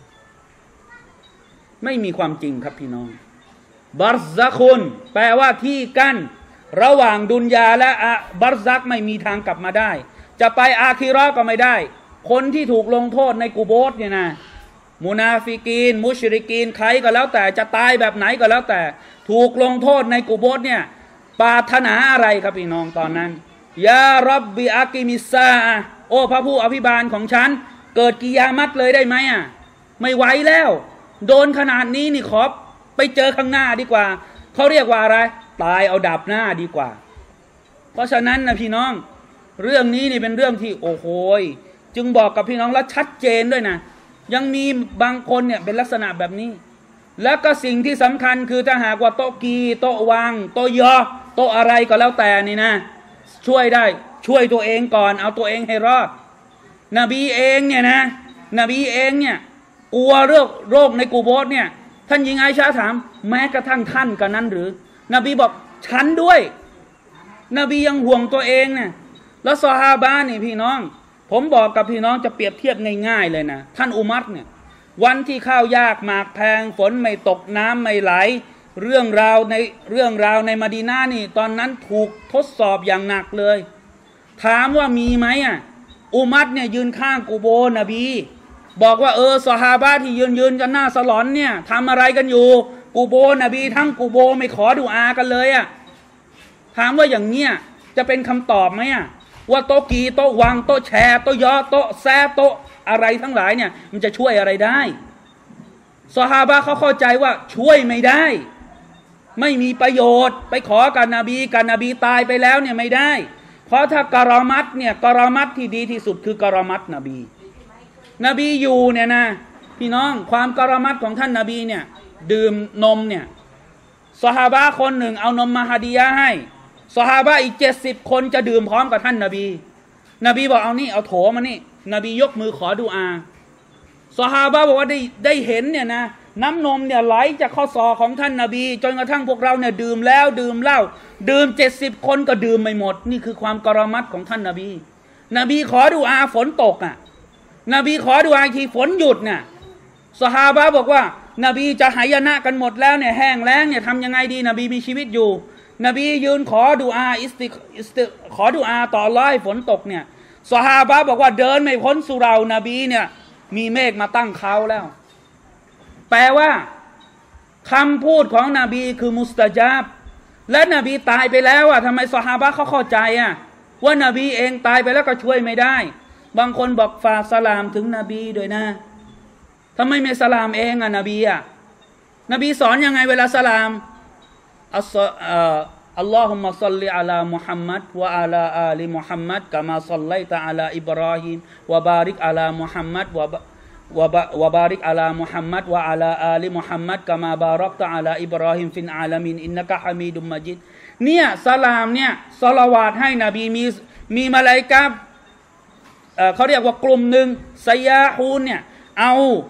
ไม่มีความจริงครับพี่น้องบัรซักุนแปลว่าที่กั้นระหว่างดุนยาและบัรซักไม่มีทางกลับมาได้จะไปอาคิเราะห์ก็ไม่ได้คนที่ถูกลงโทษในกุโบร์เนี่ยนะมุนาฟิกีนมุชริกีนใครก็แล้วแต่จะตายแบบไหนก็แล้วแต่ถูกลงโทษในกุโบร์เนี่ยปรารถนาอะไรครับพี่น้องตอนนั้นยารับบิอากิมิซาโอ้พระผู้อภิบาลของฉันเกิดกิยามัตเลยได้ไหมอ่ะไม่ไหวแล้วโดนขนาดนี้นี่ขอไปเจอข้างหน้าดีกว่าเขาเรียกว่าอะไรตายเอาดาบหน้าดีกว่าเพราะฉะนั้นนะพี่น้องเรื่องนี้นี่เป็นเรื่องที่โอ้โหจึงบอกกับพี่น้องแล้วชัดเจนด้วยนะยังมีบางคนเนี่ยเป็นลักษณะแบบนี้แล้วก็สิ่งที่สำคัญคือถ้าหากว่าโต๊ะกีโต๊ะวางโต๊ะยอโต๊ะอะไรก็แล้วแต่นี่นะช่วยได้ช่วยตัวเองก่อนเอาตัวเองให้รอดนบีเองเนี่ยนะนบีเองเนี่ยกลัวโรคโรคในกูโบสเนี่ยท่านหญิงไอชาถามแม้กระทั่งท่านกันนั้นหรือนบีบอกฉันด้วยนบียังห่วงตัวเองเนี่ยแล้วซอฮาบะห์นี่พี่น้องผมบอกกับพี่น้องจะเปรียบเทียบง่ายๆเลยนะท่านอุมัรเนี่ยวันที่ข้าวยากหมากแพงฝนไม่ตกน้ำไม่ไหลเรื่องราวในเรื่องราวในมะดีนะห์นี่ตอนนั้นถูกทดสอบอย่างหนักเลยถามว่ามีไหมอ่ะอุมัรเนี่ยยืนข้างกูโบนบีบอกว่าเออซอฮาบะห์ที่ยืนยืนกันหน้าสลอนเนี่ยทำอะไรกันอยู่กูโบนบีทั้งกูโบไม่ขอดุอากันเลยอ่ะถามว่าอย่างเนี้ยจะเป็นคำตอบไหมอ่ะว่าโต๊ะกีโต๊ะวางโต๊ะแชร์โต๊ะยอโต๊ะแซ่โต๊ะอะไรทั้งหลายเนี่ยมันจะช่วยอะไรได้ซอฮาบะห์เขาเข้าใจว่าช่วยไม่ได้ไม่มีประโยชน์ไปขอกับนบีกับนบีตายไปแล้วเนี่ยไม่ได้เพราะถ้ากะรอมัตเนี่ยกะรอมัตที่ดีที่สุดคือกะรอมัตนบีนบีอยู่เนี่ยนะพี่น้องความกะรอมัตของท่านนบีเนี่ยดื่มนมเนี่ยซอฮาบะห์คนหนึ่งเอานมมาฮะดียะห์ให้ซอฮาบะห์อีกเจ็ดสิบคนจะดื่มพร้อมกับท่านนบีนบีบอกเอานี่เอาโถมานี่นบียกมือขอดุอาซอฮาบะห์บอกว่าได้ได้เห็นเนี่ยนะน้ำนมเนี่ยไหลจากข้อศอกของท่านนบีจนกระทั่งพวกเราเนี่ยดื่มแล้วดื่มเหล้าดื่มเจ็ดสิบคนก็ดื่มไม่หมดนี่คือความกะรอมัตของท่านนบีนบีขอดุอาฝนตกอ่ะนบีขอดุอาทีฝนหยุดเนี่ยซอฮาบะห์บอกว่านบีจะหายนะกันหมดแล้วเนี่ยแห้งแล้งเนี่ยทำยังไงดีนบีมีชีวิตอยู่นบียืนขอดุอาอิสติอิสติขอดุอาต่ออัลเลาะห์ให้ฝนตกเนี่ยซอฮาบะห์บอกว่าเดินไม่พ้นสุเรานบีเนี่ยมีเมฆมาตั้งเขาแล้วแปลว่าคำพูดของนบีคือมุสตะญาบและนบีตายไปแล้วอ่ะทำไมซอฮาบะห์เขาเข้าใจอ่ะว่านบีเองตายไปแล้วก็ช่วยไม่ได้บางคนบอกฝากสลามถึงนบีด้วยนะทำไมไม่สลามเองอ่ะนบีอ่ะนบีสอนยังไงเวลาสลามอัลอัลลอฮุมะศ็อลลิอะลามุฮัมมัดวะอะลาอาลิมุฮัมมัดกะมาศ็อลไลตะอะลาอิบรอฮีมวะบาริกอะลามุฮัมมัดวะวะวะบาริกอะลามุฮัมมัดวะอะลาอาลิมุฮัมมัดกะมาบารักตะอะลาอิบรอฮีมฟิลอาลามีนอินนะกะฮะมีดุมมะญิดเนี่ยสลามเนี่ยศอลาวาตให้นบีมีมีมลาอิกะฮ์เอ่อเขาเรียกว่ากลุ่มหนึ่งไซยาฮูนเนี่ยเอา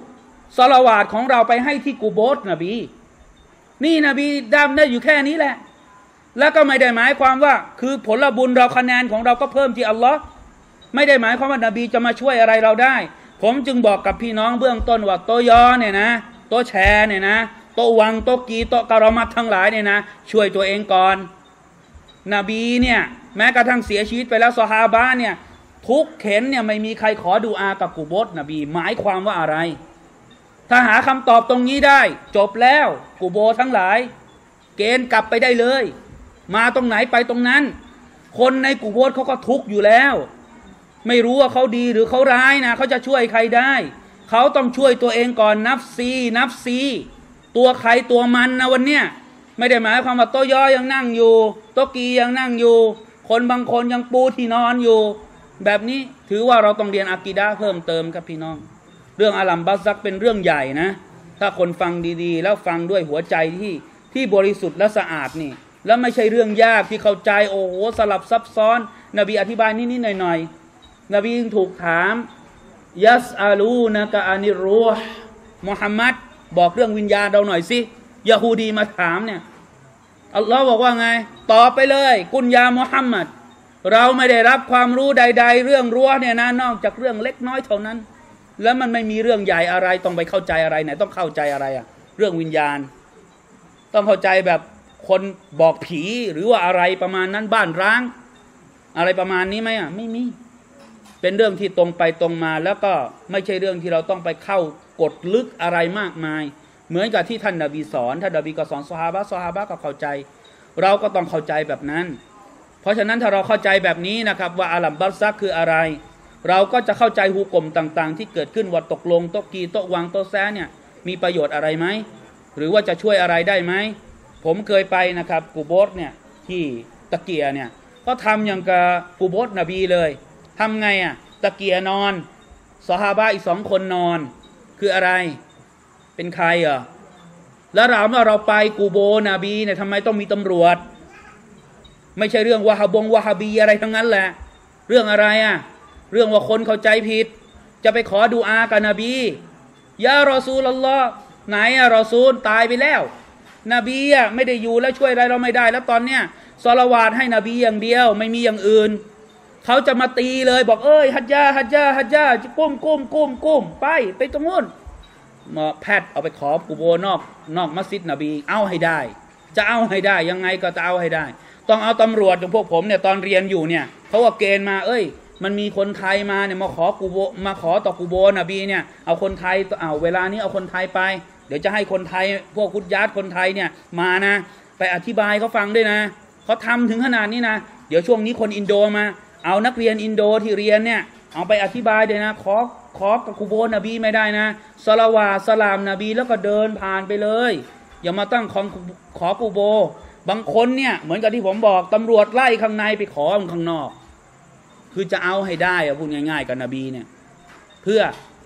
ศอลาวาตของเราไปให้ที่กูโบสนบีนี่นบีดำได้อยู่แค่นี้แหละแล้วก็ไม่ได้หมายความว่าคือผลบุญเราคะแนนของเราก็เพิ่มที่อัลลอฮ์ไม่ได้หมายความว่านบีจะมาช่วยอะไรเราได้ผมจึงบอกกับพี่น้องเบื้องต้นว่าโตยอเนี่ยนะโตแชร์เนี่ยนะโตวังโตกีโตการอมัดทั้งหลายเนี่ยนะช่วยตัวเองก่อนนบีเนี่ยแม้กระทั่งเสียชีวิตไปแล้วซอฮาบะห์เนี่ยทุกเข็นเนี่ยไม่มีใครขอดุอากับกุโบสนบีหมายความว่าอะไรถ้าหาคำตอบตรงนี้ได้จบแล้วกุโบทั้งหลายเกณฑ์กลับไปได้เลยมาตรงไหนไปตรงนั้นคนในกุโบสเขาก็ทุกข์อยู่แล้วไม่รู้ว่าเขาดีหรือเขาร้ายนะเขาจะช่วยใครได้เขาต้องช่วยตัวเองก่อนนับซีนับซีตัวใครตัวมันนะวันเนี้ยไม่ได้หมายความว่าโตย่อยังนั่งอยู่โตกียังนั่งอยู่คนบางคนยังปูที่นอนอยู่แบบนี้ถือว่าเราต้องเรียนอากีดะห์เพิ่มเติมครับพี่น้องเรื่องอาลัมบัซซักเป็นเรื่องใหญ่นะถ้าคนฟังดีๆแล้วฟังด้วยหัวใจที่ที่บริสุทธิ์และสะอาดนี่แล้วไม่ใช่เรื่องยากที่เข้าใจโอ้โหสลับซับซ้อนนบีอธิบายนิดๆหน่อยๆนบีถูกถามยัสอาลูนะกะอานิรูห์มุฮัมมัดบอกเรื่องวิญญาณเราหน่อยสิยะฮูดีมาถามเนี่ยอัลลอฮ์บอกว่าไงตอบไปเลยกุญยามุฮัมมัดเราไม่ได้รับความรู้ใดๆเรื่องรั้วเนี่ยนะนอกจากเรื่องเล็กน้อยเท่านั้นแล้วมันไม่มีเรื่องใหญ่อะไรต้องไปเข้าใจอะไรไหนต้องเข้าใจอะไรอะเรื่องวิญญาณต้องเข้าใจแบบคนบอกผีหรือว่าอะไรประมาณนั้นบ้านร้างอะไรประมาณนี้ไหมอ่ะไม่มีเป็นเรื่องที่ตรงไปตรงมาแล้วก็ไม่ใช่เรื่องที่เราต้องไปเข้ากฎลึกอะไรมากมายเหมือนกับที่ท่านนบีสอนท่านนบีก็สอนซอฮาบะห์ซอฮาบะห์ก็เข้าใจเราก็ต้องเข้าใจแบบนั้นเพราะฉะนั้นถ้าเราเข้าใจแบบนี้นะครับว่าอาลัมบัซซักคืออะไรเราก็จะเข้าใจฮุกมต่างๆที่เกิดขึ้นว่าตกลงโตกีโตวังโตแซเนี่ยมีประโยชน์อะไรไหมหรือว่าจะช่วยอะไรได้ไหมผมเคยไปนะครับกูโบสเนี่ยที่ตะเกียเนี่ยก็ทำอย่างกับกูโบสนบีเลยทำไงอ่ะตะเกียนอนซอฮาบะห์อีกสองคนนอนคืออะไรเป็นใครอ่ะแล้วเราเมื่อเราไปกูโบนบีเนี่ยทำไมต้องมีตำรวจไม่ใช่เรื่องวะฮาบงวะฮาบีอะไรทั้งนั้นแหละเรื่องอะไรอ่ะเรื่องว่าคนเข้าใจผิดจะไปขอดุอากับนบียารอซูลอัลลอฮ์ไหนอ่ะรอซูลตายไปแล้วนบีอ่ะไม่ได้อยู่แล้วช่วยอะไรเราไม่ได้แล้วตอนเนี้ยศอลาวาตให้นบีอย่างเดียวไม่มีอย่างอื่นเขาจะมาตีเลยบอกเอ้ยฮัจญาฮัจญาฮัจญากุ้มกุ้มกุ้มกุ้มไปไปตรงนู้นมาแพทย์เอาไปขอกุโบนอกนอกมัสยิดนบีเอาให้ได้จะเอาให้ได้ยังไงก็จะเอาให้ได้ต้องเอาตำรวจอย่างพวกผมเนี่ยตอนเรียนอยู่เนี่ยเขาว่าเกณฑ์มาเอ้ยมันมีคนไทยมาเนี่ยมาขอกูโบมาขอต่อกูโบนบีเนี่ยเอาคนไทยเอาเวลานี้เอาคนไทยไปเดี๋ยวจะให้คนไทยพวกคุดญาติคนไทยเนี่ยมานะไปอธิบายเขาฟังด้วยนะเขาทำถึงขนาดนี้นะเดี๋ยวช่วงนี้คนอินโดมาเอานักเรียนอินโดที่เรียนเนี่ยเอาไปอธิบายด้วยนะขอขอกับกูโบนบีไม่ได้นะศอลาวาตสลามนบีแล้วก็เดินผ่านไปเลยอย่ามาตั้งของขอกูโบบางคนเนี่ยเหมือนกับที่ผมบอกตำรวจไล่ข้างในไปขอข้างนอกคือจะเอาให้ได้อะพูดง่ายๆกับนบีเนี่ยเพื่อ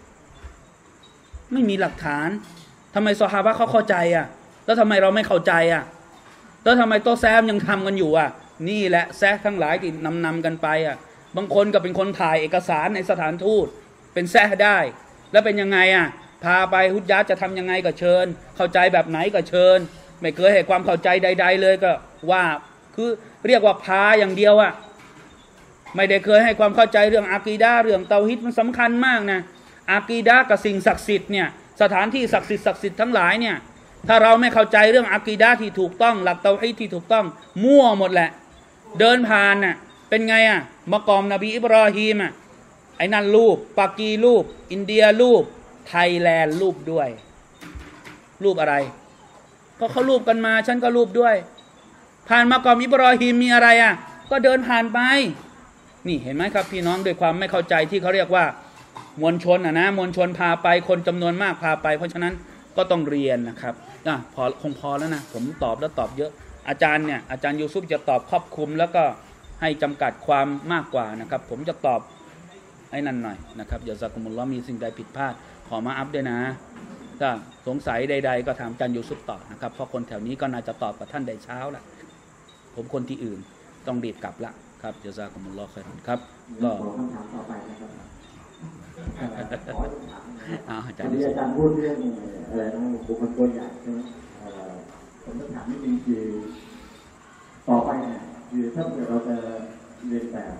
ไม่มีหลักฐานทำไมซอฮาบะห์เขาเข้าใจอ่ะแล้วทำไมเราไม่เข้าใจอ่ะแล้วทำไมโตแซมยังทำกันอยู่อ่ะนี่แหละแซะทั้งหลายที่นำนำกันไปอ่ะบางคนก็เป็นคนถ่ายเอกสารในสถานทูตเป็นแซะได้แล้วเป็นยังไงอ่ะพาไปฮุดญาตจะทำยังไงก็เชิญเข้าใจแบบไหนก็เชิญไม่เคยให้ความเข้าใจใดๆเลยก็ว่าคือเรียกว่าพาอย่างเดียวอ่ะไม่ได้เคยให้ความเข้าใจเรื่องอากีดะห์เรื่องเตาฮิดมันสำคัญมากนะอากีดะห์กับสิ่งศักดิ์สิทธิ์เนี่ยสถานที่ศักดิ์สิทธิ์ศักดิ์สิทธิ์ทั้งหลายเนี่ยถ้าเราไม่เข้าใจเรื่องอากีดะห์ที่ถูกต้องหลักเตาฮีดที่ถูกต้องมั่วหมดแหละเดินผ่านน่ะเป็นไงอ่ะมะกอมนบีอิบรอฮีมอ่ะไอ้นั่นรูปปากีรูปอินเดียรูปไทยแลนด์รูปด้วยรูปอะไรก็เขารูปกันมาฉันก็รูปด้วยผ่านมะกอมอิบรอฮีมมีอะไรอ่ะก็เดินผ่านไปนี่เห็นไหมครับพี่น้องด้วยความไม่เข้าใจที่เขาเรียกว่ามวลชนอ่ะนะมวลชนพาไปคนจำนวนมากพาไปเพราะฉะนั้นก็ต้องเรียนนะครับอ่ะพอคงพอแล้วนะผมตอบแล้วตอบเยอะอาจารย์เนี่ยอาจารย์ยูซุฟจะตอบครอบคลุมแล้วก็ให้จำกัดความมากกว่านะครับผมจะตอบให้นั่นหน่อยนะครับอย่าซากุมุลลอฮ์มีสิ่งใดผิดพลาดขอมาอัพด้วยนะถ้าสงสัยใดๆก็ถามอาจารย์ยูซุฟตอบนะครับเพราะคนแถวนี้ก็น่าจะตอบกับท่านได้เช้าละผมคนที่อื่นต้องรีบกลับละครับอย่าซากุมุลลอฮ์ครับก็ขอคำถามต่อไปนะครับขอถามอ้าวอาอาจาจาร รย์ย์อาจารย์พูดเรื่องอะไรนะบุคคลตัวอย่างใช่ไหมเอ่อผมจะถามนิดนึงคือต่อไปเนี่ยคือถ้าเกิดเราจะเรียนแบบ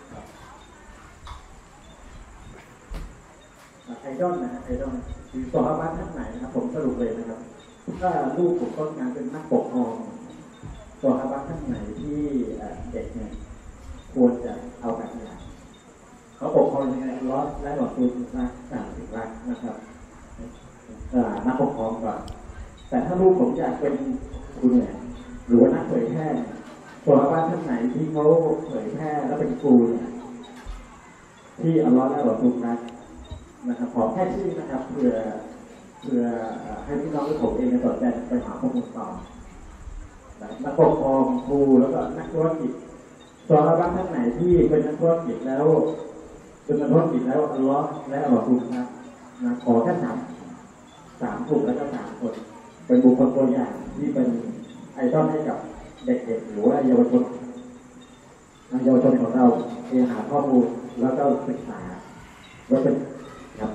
ไอดอลนะไอดอลคือตัวอาบัติท่านไหนนะครับผมสรุปเลยนะครับถ้าลูกผมต้นงานเป็นนักปกครองตัวอาบัติท่านไหนที่เด็กเนี่ยควรจะเอาแบบอย่างเขาปกครองยังไงล้อและหลอดตูนรักต่างถึงรักนะครับนักปกครองก่อนแต่ถ้าลูกผมอยากเป็นครูเนี่ยหรือว่านักเผยแพร่ตัวอาบัติท่านไหนที่เขาเผยแพร่แล้วเป็นครูเนี่ยที่เอาล้อและหลอดตูนรักนะครับขอแค่ชื่อนะครับเพื่อเพื่อให้พี่น้องและผมเองสนใจไปหาข้อมูลต่อนักปกครองครูแล้วก็นักธุรกิจตัวอาบัติท่านไหนที่เป็นนักธุรกิจแล้วเป็นนักธุรกิจแล้วอัลลอฮ์และอัลลอฮ์คุณครับนะขอแค่สามสามกลุ่มแล้วก็สามคนเป็นบุคคลตัวอย่างที่เป็นไอดอลให้กับเด็กๆหรือว่าเยาวชนเยาวชนของเราเองหาข้อมูลแล้วก็ศึกษาว่าเป็นครับ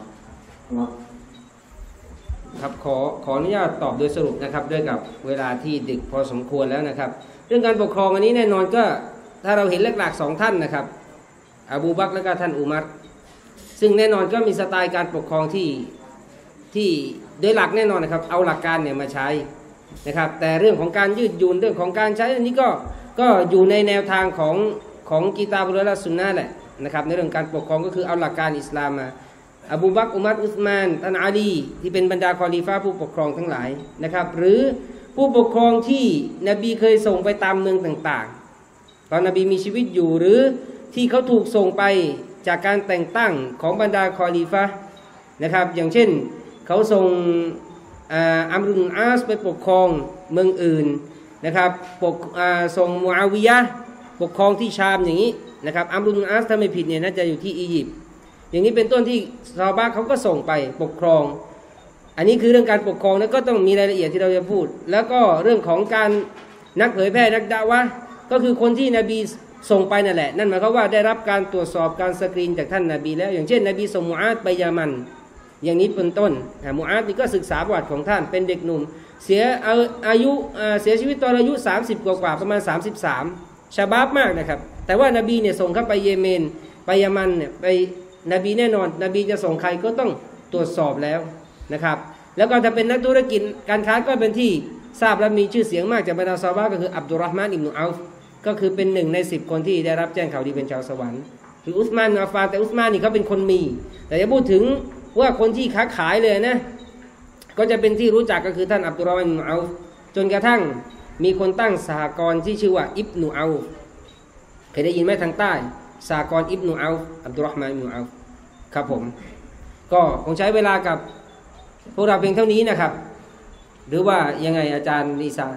ครับขอขออนุญาตตอบโดยสรุปนะครับด้วยกับเวลาที่ดึกพอสมควรแล้วนะครับเรื่องการปกครองอันนี้แน่นอนก็ถ้าเราเห็นหลักๆสองท่านนะครับอบูบักรและก็ท่านอุมัรซึ่งแน่นอนก็มีสไตล์การปกครองที่ที่โดยหลักแน่นอนนะครับเอาหลักการเนี่ยมาใช้นะครับแต่เรื่องของการยืดหยุ่นเรื่องของการใช้อันนี้ก็ก็อยู่ในแนวทางของของกิตาบุลและสุนนะแหละนะครับในเรื่องการปกครองก็คือเอาหลักการอิสลามมาอบูบักรอุมัรอุสมานท่านอาลีที่เป็นบรรดาคอลีฟาผู้ปกครองทั้งหลายนะครับหรือผู้ปกครองที่นบีเคยส่งไปตามเมืองต่างๆตอนนบีมีชีวิตอยู่หรือที่เขาถูกส่งไปจากการแต่งตั้งของบรรดาคอลีฟะนะครับอย่างเช่นเขาส่งอัมรุนอาสไปปกครองเมืองอื่นนะครับปกส่งมูอาวิยะห์ปกครองที่ชามอย่างนี้นะครับอัมรุนอาสถ้าไม่ผิดเนี่ยน่าจะอยู่ที่อียิปต์อย่างนี้เป็นต้นที่ซอฮาบะห์เขาก็ส่งไปปกครองอันนี้คือเรื่องการปกครองแล้วก็ต้องมีรายละเอียดที่เราจะพูดแล้วก็เรื่องของการนักเผยแพร่นักดะวะห์ก็คือคนที่นบีส่งไปนั่นแหละนั่นหมายความว่าได้รับการตรวจสอบการสกรีนจากท่านนบีแล้วอย่างเช่นนบีส่งมูอาดไปยามันอย่างนี้เป็นต้นมูอาดนี่ก็ศึกษาประวัติของท่านเป็นเด็กหนุ่มเสียอายุเสียชีวิตตอนอายุสามสิบกว่าประมาณสามสิบสามชาบาบมากนะครับแต่ว่านบีเนี่ยส่งเข้าไปเยเมนไปยามันเนี่ยไปนบีแน่นอนนบีจะส่งใครก็ต้องตรวจสอบแล้วนะครับแล้วก็ถ้าเป็นนักธุรกิจการค้าก็เป็นที่ทราบและมีชื่อเสียงมากจากบรรดาซอฮาบะห์ก็คืออับดุลเราะห์มานอิบนุอัฟก็คือเป็นหนึ่งในสิบคนที่ได้รับแจ้งข่าวดีเป็นชาวสวรรค์คืออุสมานอัฟฟานแต่อุสมานนี่เขาเป็นคนมีแต่จะพูดถึงว่าคนที่ค้าขายเลยนะก็จะเป็นที่รู้จักก็คือท่านอับดุลเราะห์มานอิบนุอัฟจนกระทั่งมีคนตั้งสหกรณ์ที่ชื่อว่าอิบนุอัฟเคยได้ยินไหมทางใต้สหกรณ์อิบนุอัฟอับดุลเราะห์มานอิบนุอัฟครับผมก็คงใช้เวลากับพวกเราเพียงเท่านี้นะครับหรือว่ายังไงอาจารย์ลีซา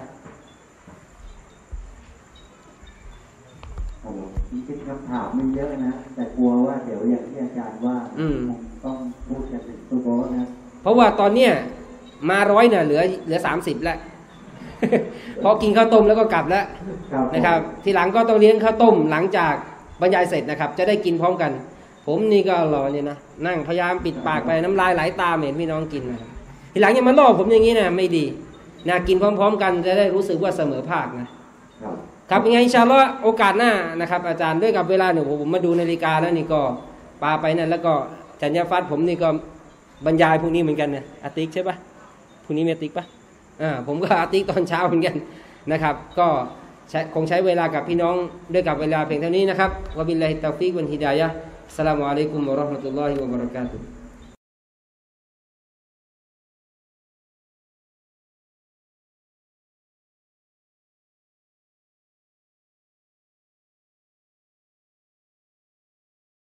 โอ้จริงๆคำถามมีเยอะนะแต่กลัวว่าเดี๋ยวอย่างที่อาจารย์ว่าต้องพูดกันถึงตัวโบนะเพราะว่าตอนเนี้ยมาร้อยเนี่ยเหลือเหลือสามสิบแล้ว พอกินข้าวต้มแล้วก็กลับแล้วนะครับทีหลังก็ต้องเลี้ยงข้าวต้มหลังจากบรรยายเสร็จนะครับจะได้กินพร้อมกันผมนี่ก็รอเนี่ยนะนั่งพยายามปิดปากไปน้ำลายไหลตามเห็นพี่น้องกินนะครับทีหลังอย่ามาล่อผมอย่างนี้นะไม่ดีนะกินพร้อมๆกันจะได้รู้สึกว่าเสมอภาคนะครับยังไงอินชาอัลลอฮ์โอกาสหน้านะครับอาจารย์ด้วยกับเวลาเนี่ยผมมาดูนาฬิกาแล้วนี่ก็ปาไปนั่นแล้วก็จัญญาฟัดผมนี่ก็บรรยายพวกนี้เหมือนกันนะอาติกใช่ปะพวกนี้มีอาติกปะอ่าผมก็อาติกตอนเช้าเหมือนกันนะครับก็คงใช้เวลากับพี่น้องด้วยกับเวลาเพียงเท่านี้นะครับวะบิลลาฮิตตอฟิกวัลฮิดายะฮ์อัสสลามุอะลัยกุมวะเราะห์มะตุลลอฮิวะบะเราะกาตุฮ์